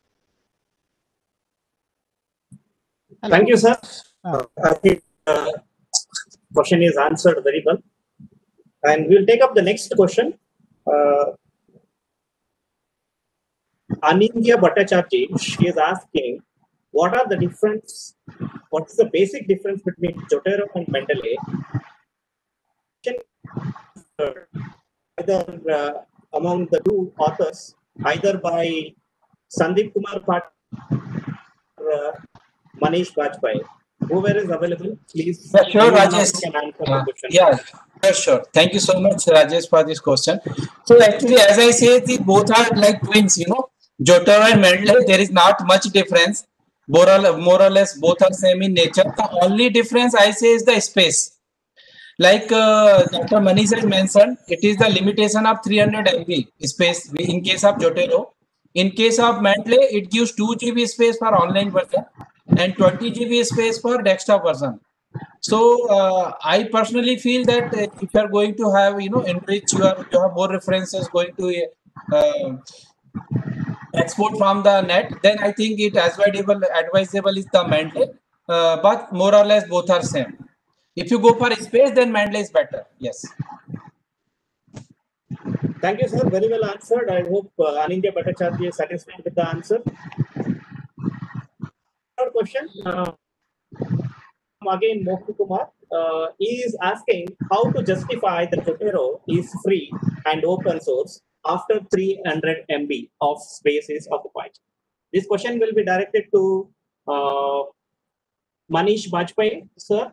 S1: Hello.
S6: Thank you, sir. I think question is answered very well. And we'll take up the next question. Anindya Bhattacharjee, she is asking, what are the difference? What is the basic difference between Jotero and Mendeley? Either among the two authors, either by Sandeep Kumar Patil or Manish Bajpai. Whoever is available, please.
S7: Yeah, sure, Rajesh.
S6: Can answer the question.
S7: Yeah, sure. Thank you so much, Rajesh, for this question. So actually, as I say, both are like twins, you know. Jotero and Mendeley, there is not much difference. More or less, both are same in nature. The only difference I say is the space. Like Dr. Manish has mentioned, it is the limitation of 300 MB space in case of Jotero. In case of Mendeley, it gives 2 GB space for online version and 20 GB space for desktop version. So I personally feel that if you are going to have, you know, enrich, you have more references going to export from the net, then I think it advisable is the Mendeley, but more or less both are same. If you go for space, then Mendeley is better. Yes.
S6: Thank you, sir. Very well answered. I hope Anindya Bhattacharjee is satisfied with the answer. Third question, again, Mohan Kumar is asking how to justify that Jotero is free and open source after 300 MB of space is occupied. This question will be directed to Manish Bajpai, sir.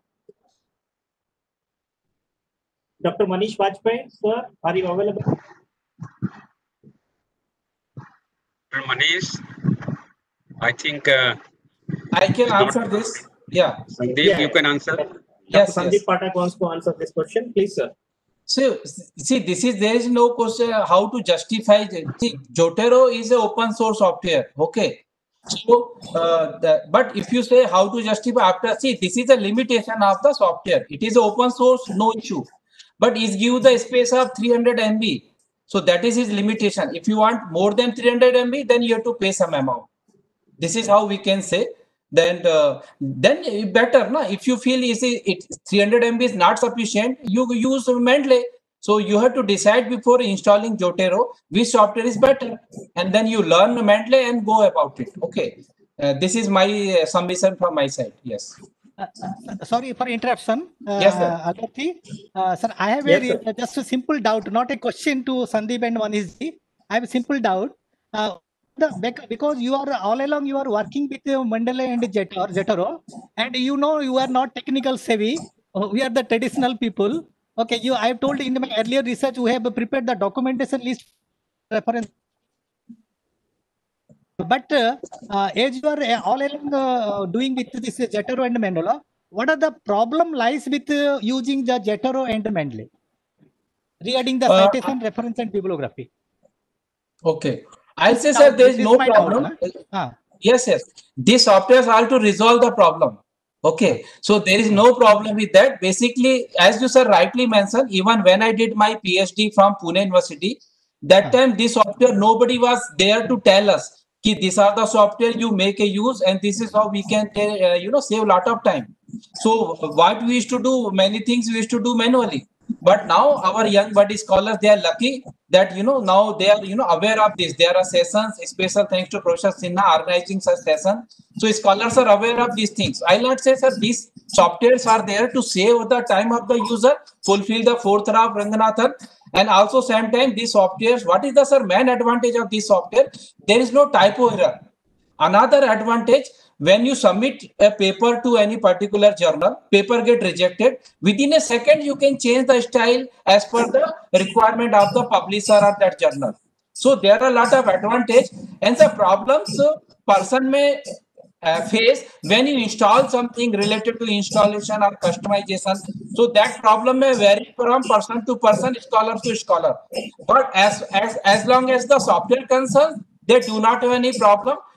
S6: Dr. Manish Bajpai, sir, are you available?
S2: Manish, I think
S7: I can answer this. Yeah.
S2: Sandeep, you can answer.
S7: Yes.
S6: Sandeep Pathak wants to answer this question. Please, sir.
S7: So, see, there is no question how to justify. See, Jotero is an open source software. Okay. So, but if you say how to justify after, see, this is a limitation of the software. It is open source, no issue. But is give the space of 300 MB. So that is his limitation. If you want more than 300 MB, then you have to pay some amount. This is how we can say. Then better, no? If you feel 300 MB is not sufficient, you use Mendeley. So you have to decide before installing Jotero which software is better, and then you learn Mendeley and go about it. Okay, this is my submission from my side. Yes.
S1: Sorry for interruption.
S7: Yes, sir.
S1: Agarthi, sir, I have just a simple doubt, not a question to Sandeep and Manish ji. I have a simple doubt. Because you are all along you are working with Mendeley and Jotero, and you know you are not technical savvy. We are the traditional people. Okay, I have told in my earlier research we have prepared the documentation list reference. But as you are all along doing with this Jotero and Mendeley, what are the problem lies with using the Jotero and Mendeley regarding the citation, reference, and bibliography?
S7: Okay. I'll say, sir, there is no problem. Yes. These softwares are to resolve the problem. Okay. So there is no problem with that. Basically, as you sir rightly mentioned, even when I did my PhD from Pune University, that time this software, nobody was there to tell us that these are the software you make a use and this is how we can, save a lot of time. So what we used to do, many things we used to do manually. But now our young buddy scholars, they are lucky that, now they are, aware of this. There are sessions, special thanks to Professor Sinha organizing such sessions. So scholars are aware of these things. I'll not say, sir, these softwares are there to save the time of the user, fulfill the fourth law of Ranganathan. And also same time, these softwares, what is the, sir, main advantage of this software? There is no typo error. Another advantage, when you submit a paper to any particular journal, paper get rejected. Within a second, you can change the style as per the requirement of the publisher of that journal. So there are a lot of advantage and the problems person may face when you install something related to installation or customization. So that problem may vary from person to person, scholar to scholar. But as long as the software concerns, they do not have any problem.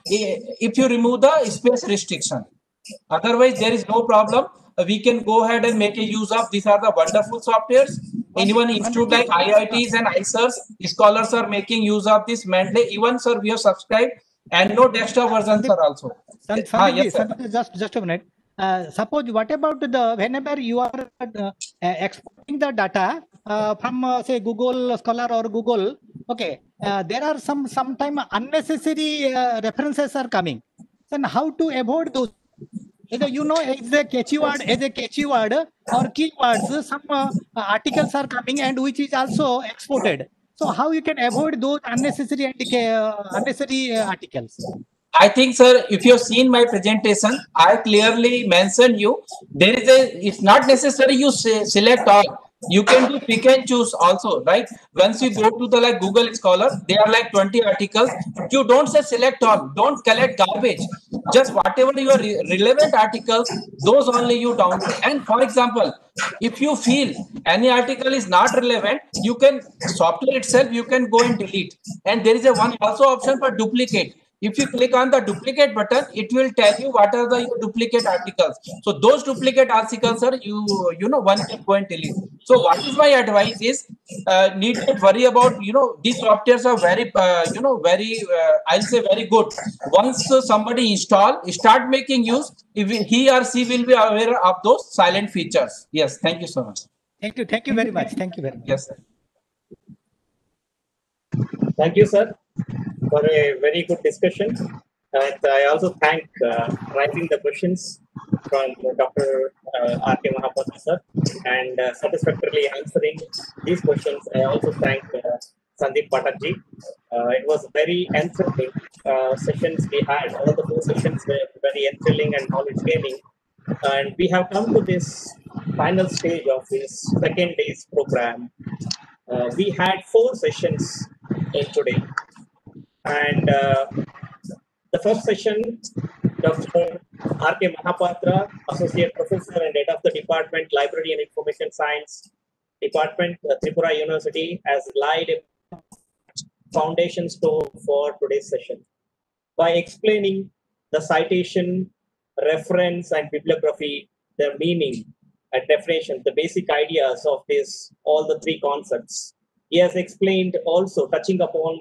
S7: if you remove the space restriction. Otherwise, there is no problem. We can go ahead and make a use of. These are the wonderful softwares. Anyone institute like IITs and ICERs, scholars are making use of this Mendeley. Even sir, we have subscribed, and no desktop versions are also.
S1: Sandeep, just a minute. Suppose what about whenever you are exporting the data from say Google Scholar or Google, okay, there are sometime unnecessary references are coming. Then how to avoid those? Either as a catchy word or keywords, some articles are coming and which is also exported. So how you can avoid those unnecessary articles?
S7: I think, sir, if you have seen my presentation, I clearly mentioned you. It's not necessary you select all. You can do pick and choose also, right? Once you go to the Google Scholar, there are 20 articles. You don't say select all. Don't collect garbage. Just whatever your relevant articles, those only you download. And for example, if you feel any article is not relevant, you can software itself, you can go and delete. And there is one also option for duplicate. If you click on the duplicate button, it will tell you what are your duplicate articles. So those duplicate articles are one can go and delete. So what is my advice is need not worry about these softwares are very I'll say very good. Once somebody start making use, if he or she will be aware of those silent features. Yes, thank you so much.
S1: Thank you very much. Thank you very much.
S7: Yes, sir.
S6: Thank you, sir, for a very good discussion. And I also thank writing the questions from Dr. R.K. Mahapatra, sir, and satisfactorily answering these questions. I also thank Sandeep Pathakji. It was very enthralling sessions we had. All the 4 sessions were very enthralling and knowledge gaining. And we have come to this final stage of this second day's program. We had 4 sessions in today. And the first session, Dr. R.K. Mahapatra, Associate Professor and Head of the Department, Library and Information Science Department, Tripura University, has laid a foundation stone for today's session by explaining the citation, reference, and bibliography, their meaning and definition, the basic ideas of this, all the 3 concepts. He has explained also touching upon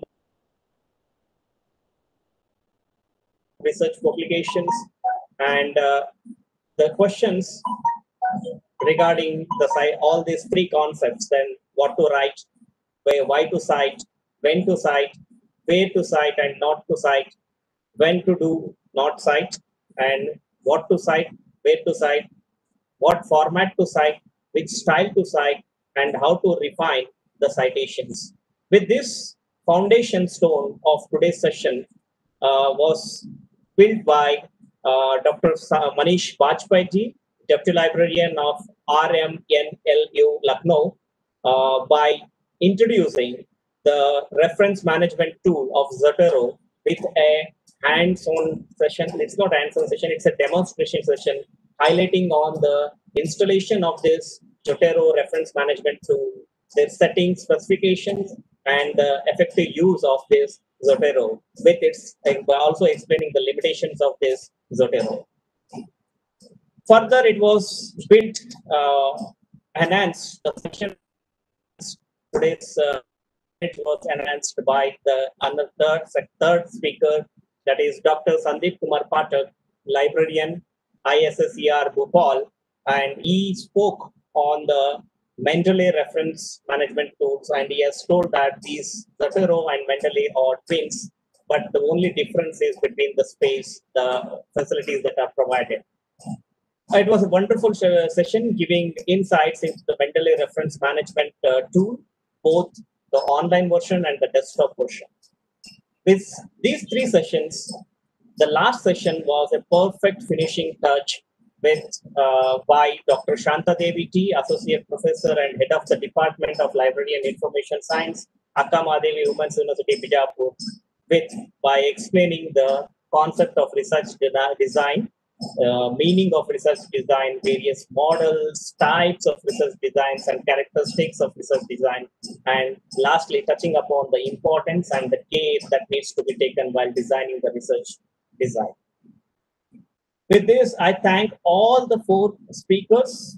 S6: research publications and the questions regarding all these 3 concepts, then what to write, why to cite, when to cite, where to cite and not to cite, when to do not cite, and what to cite, where to cite, what format to cite, which style to cite, and how to refine the citations. With this foundation stone of today's session was built by Dr. Manish Bajpai, Deputy Librarian of RMNLU Lucknow, by introducing the reference management tool of Zotero with a hands-on session. It's not a hands-on session, it's a demonstration session highlighting on the installation of this Zotero reference management tool, their settings, specifications, and the effective use of this Zotero, with its also explaining the limitations of this Zotero. Further, it was built, enhanced. The section today's it was enhanced by the third speaker, that is Dr. Sandeep Kumar Pathak, librarian, ISSER Bhopal, and he spoke on the Mendeley reference management tools, and he has told that these Zotero and Mendeley are twins, but the only difference is between the space, the facilities that are provided. It was a wonderful session giving insights into the Mendeley reference management tool, both the online version and the desktop version. With these 3 sessions, the last session was a perfect finishing touch by Dr. Shanta Devi T, Associate Professor and Head of the Department of Library and Information Science, Akka Mahadevi Women's University, Bijapur, by explaining the concept of research design, meaning of research design, various models, types of research designs, and characteristics of research design, and lastly, touching upon the importance and the care that needs to be taken while designing the research design. With this, I thank all the 4 speakers.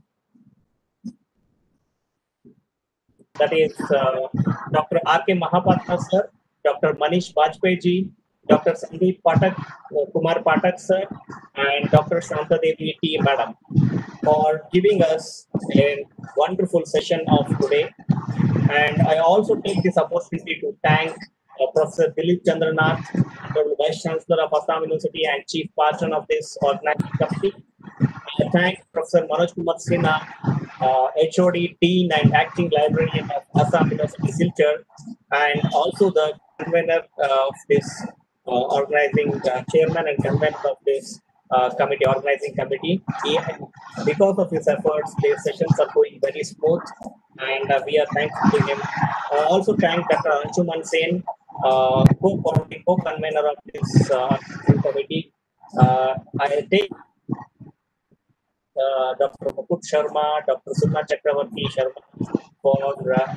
S6: That is Dr. R.K. Mahapatra sir, Dr. Manish Bajpayee ji, Dr. Sandeep Patak, Kumar Patak sir, and Dr. Shanta Devi T. madam for giving us a wonderful session of today. And I also take this opportunity to thank Professor Dilip Chandranath, the Vice Chancellor of Assam University and Chief Patron of this organizing committee. I thank Professor Manoj Kumar Sinha, HOD, Dean and Acting Librarian of Assam University, Silchar, and also the convener of this organizing, chairman and convener of this organizing committee. Because of his efforts, these sessions are going very smooth, and we are thankful to him. I also thank Dr. Anshuman Sen, co-convener of this committee. I take Dr. Mukut Sharma, Dr. Sumna Chakravarti Sharma for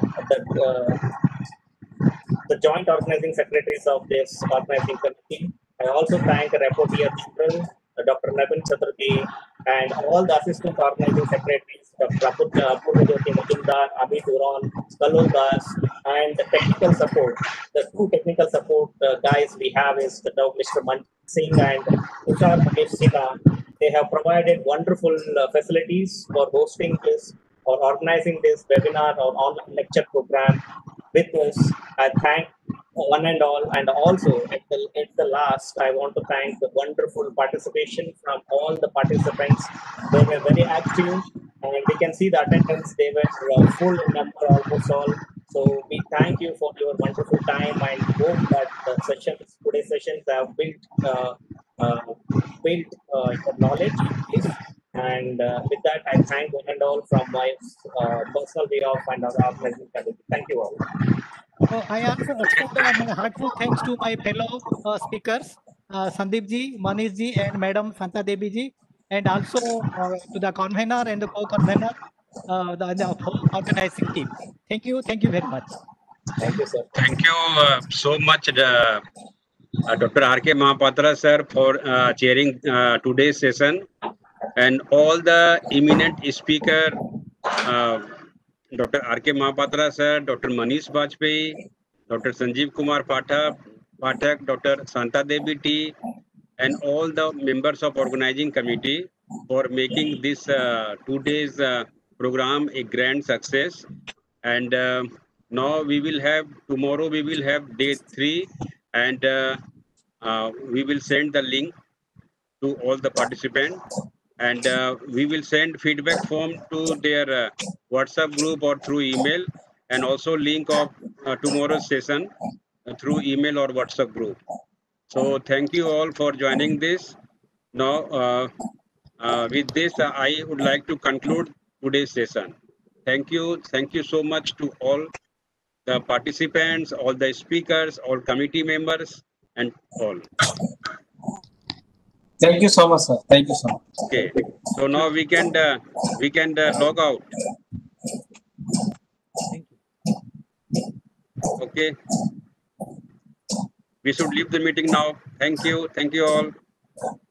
S6: the joint organizing secretaries of this organizing committee. I also thank Rapporteur General, Dr. Navin Chaturthi, and all the assistant organizing secretaries, Dr. Apurvajyoti Majumdar, Amit Uran, Kalol Das, and the technical support. The 2 technical support guys we have is Mr. Manjit Singh and Tushar Mahesh Sinha. They have provided wonderful facilities for hosting this or organizing this webinar or online lecture program with us. I thank one and all, and also at the last, I want to thank the wonderful participation from all the participants. They were very active, and we can see the attendance. They were full in number, almost all. So we thank you for your wonderful time, and hope that the sessions, today's sessions, have built your knowledge. And with that, I thank one and all from my personal way of and our organizing committee. Thank you all.
S1: I also extend my heartfelt thanks to my fellow speakers, Sandeep ji, Manish ji, and Madam Shanta Devi ji, and also to the convener and the co-convener, the whole organizing team. Thank you very much.
S6: Thank you, sir.
S2: Thank you so much, Dr. R.K. Mahapatra sir, for chairing today's session, and all the eminent speaker, Dr. R.K. Mahapatra sir, Dr. Manish Bajpayee, Dr. Sanjeev Kumar Patak, Dr. Shanta Devi T, and all the members of organizing committee for making this 2 days program a grand success. And now tomorrow we will have day 3, and we will send the link to all the participants, and we will send feedback form to their WhatsApp group or through email, and also link of tomorrow's session through email or WhatsApp group. So thank you all for joining this. Now with this, I would like to conclude today's session. Thank you so much to all the participants, all the speakers, all committee members, and all.
S7: Thank you so much, sir. Thank you so much.
S2: Okay, so now we can log out. Okay, we should leave the meeting now. Thank you all.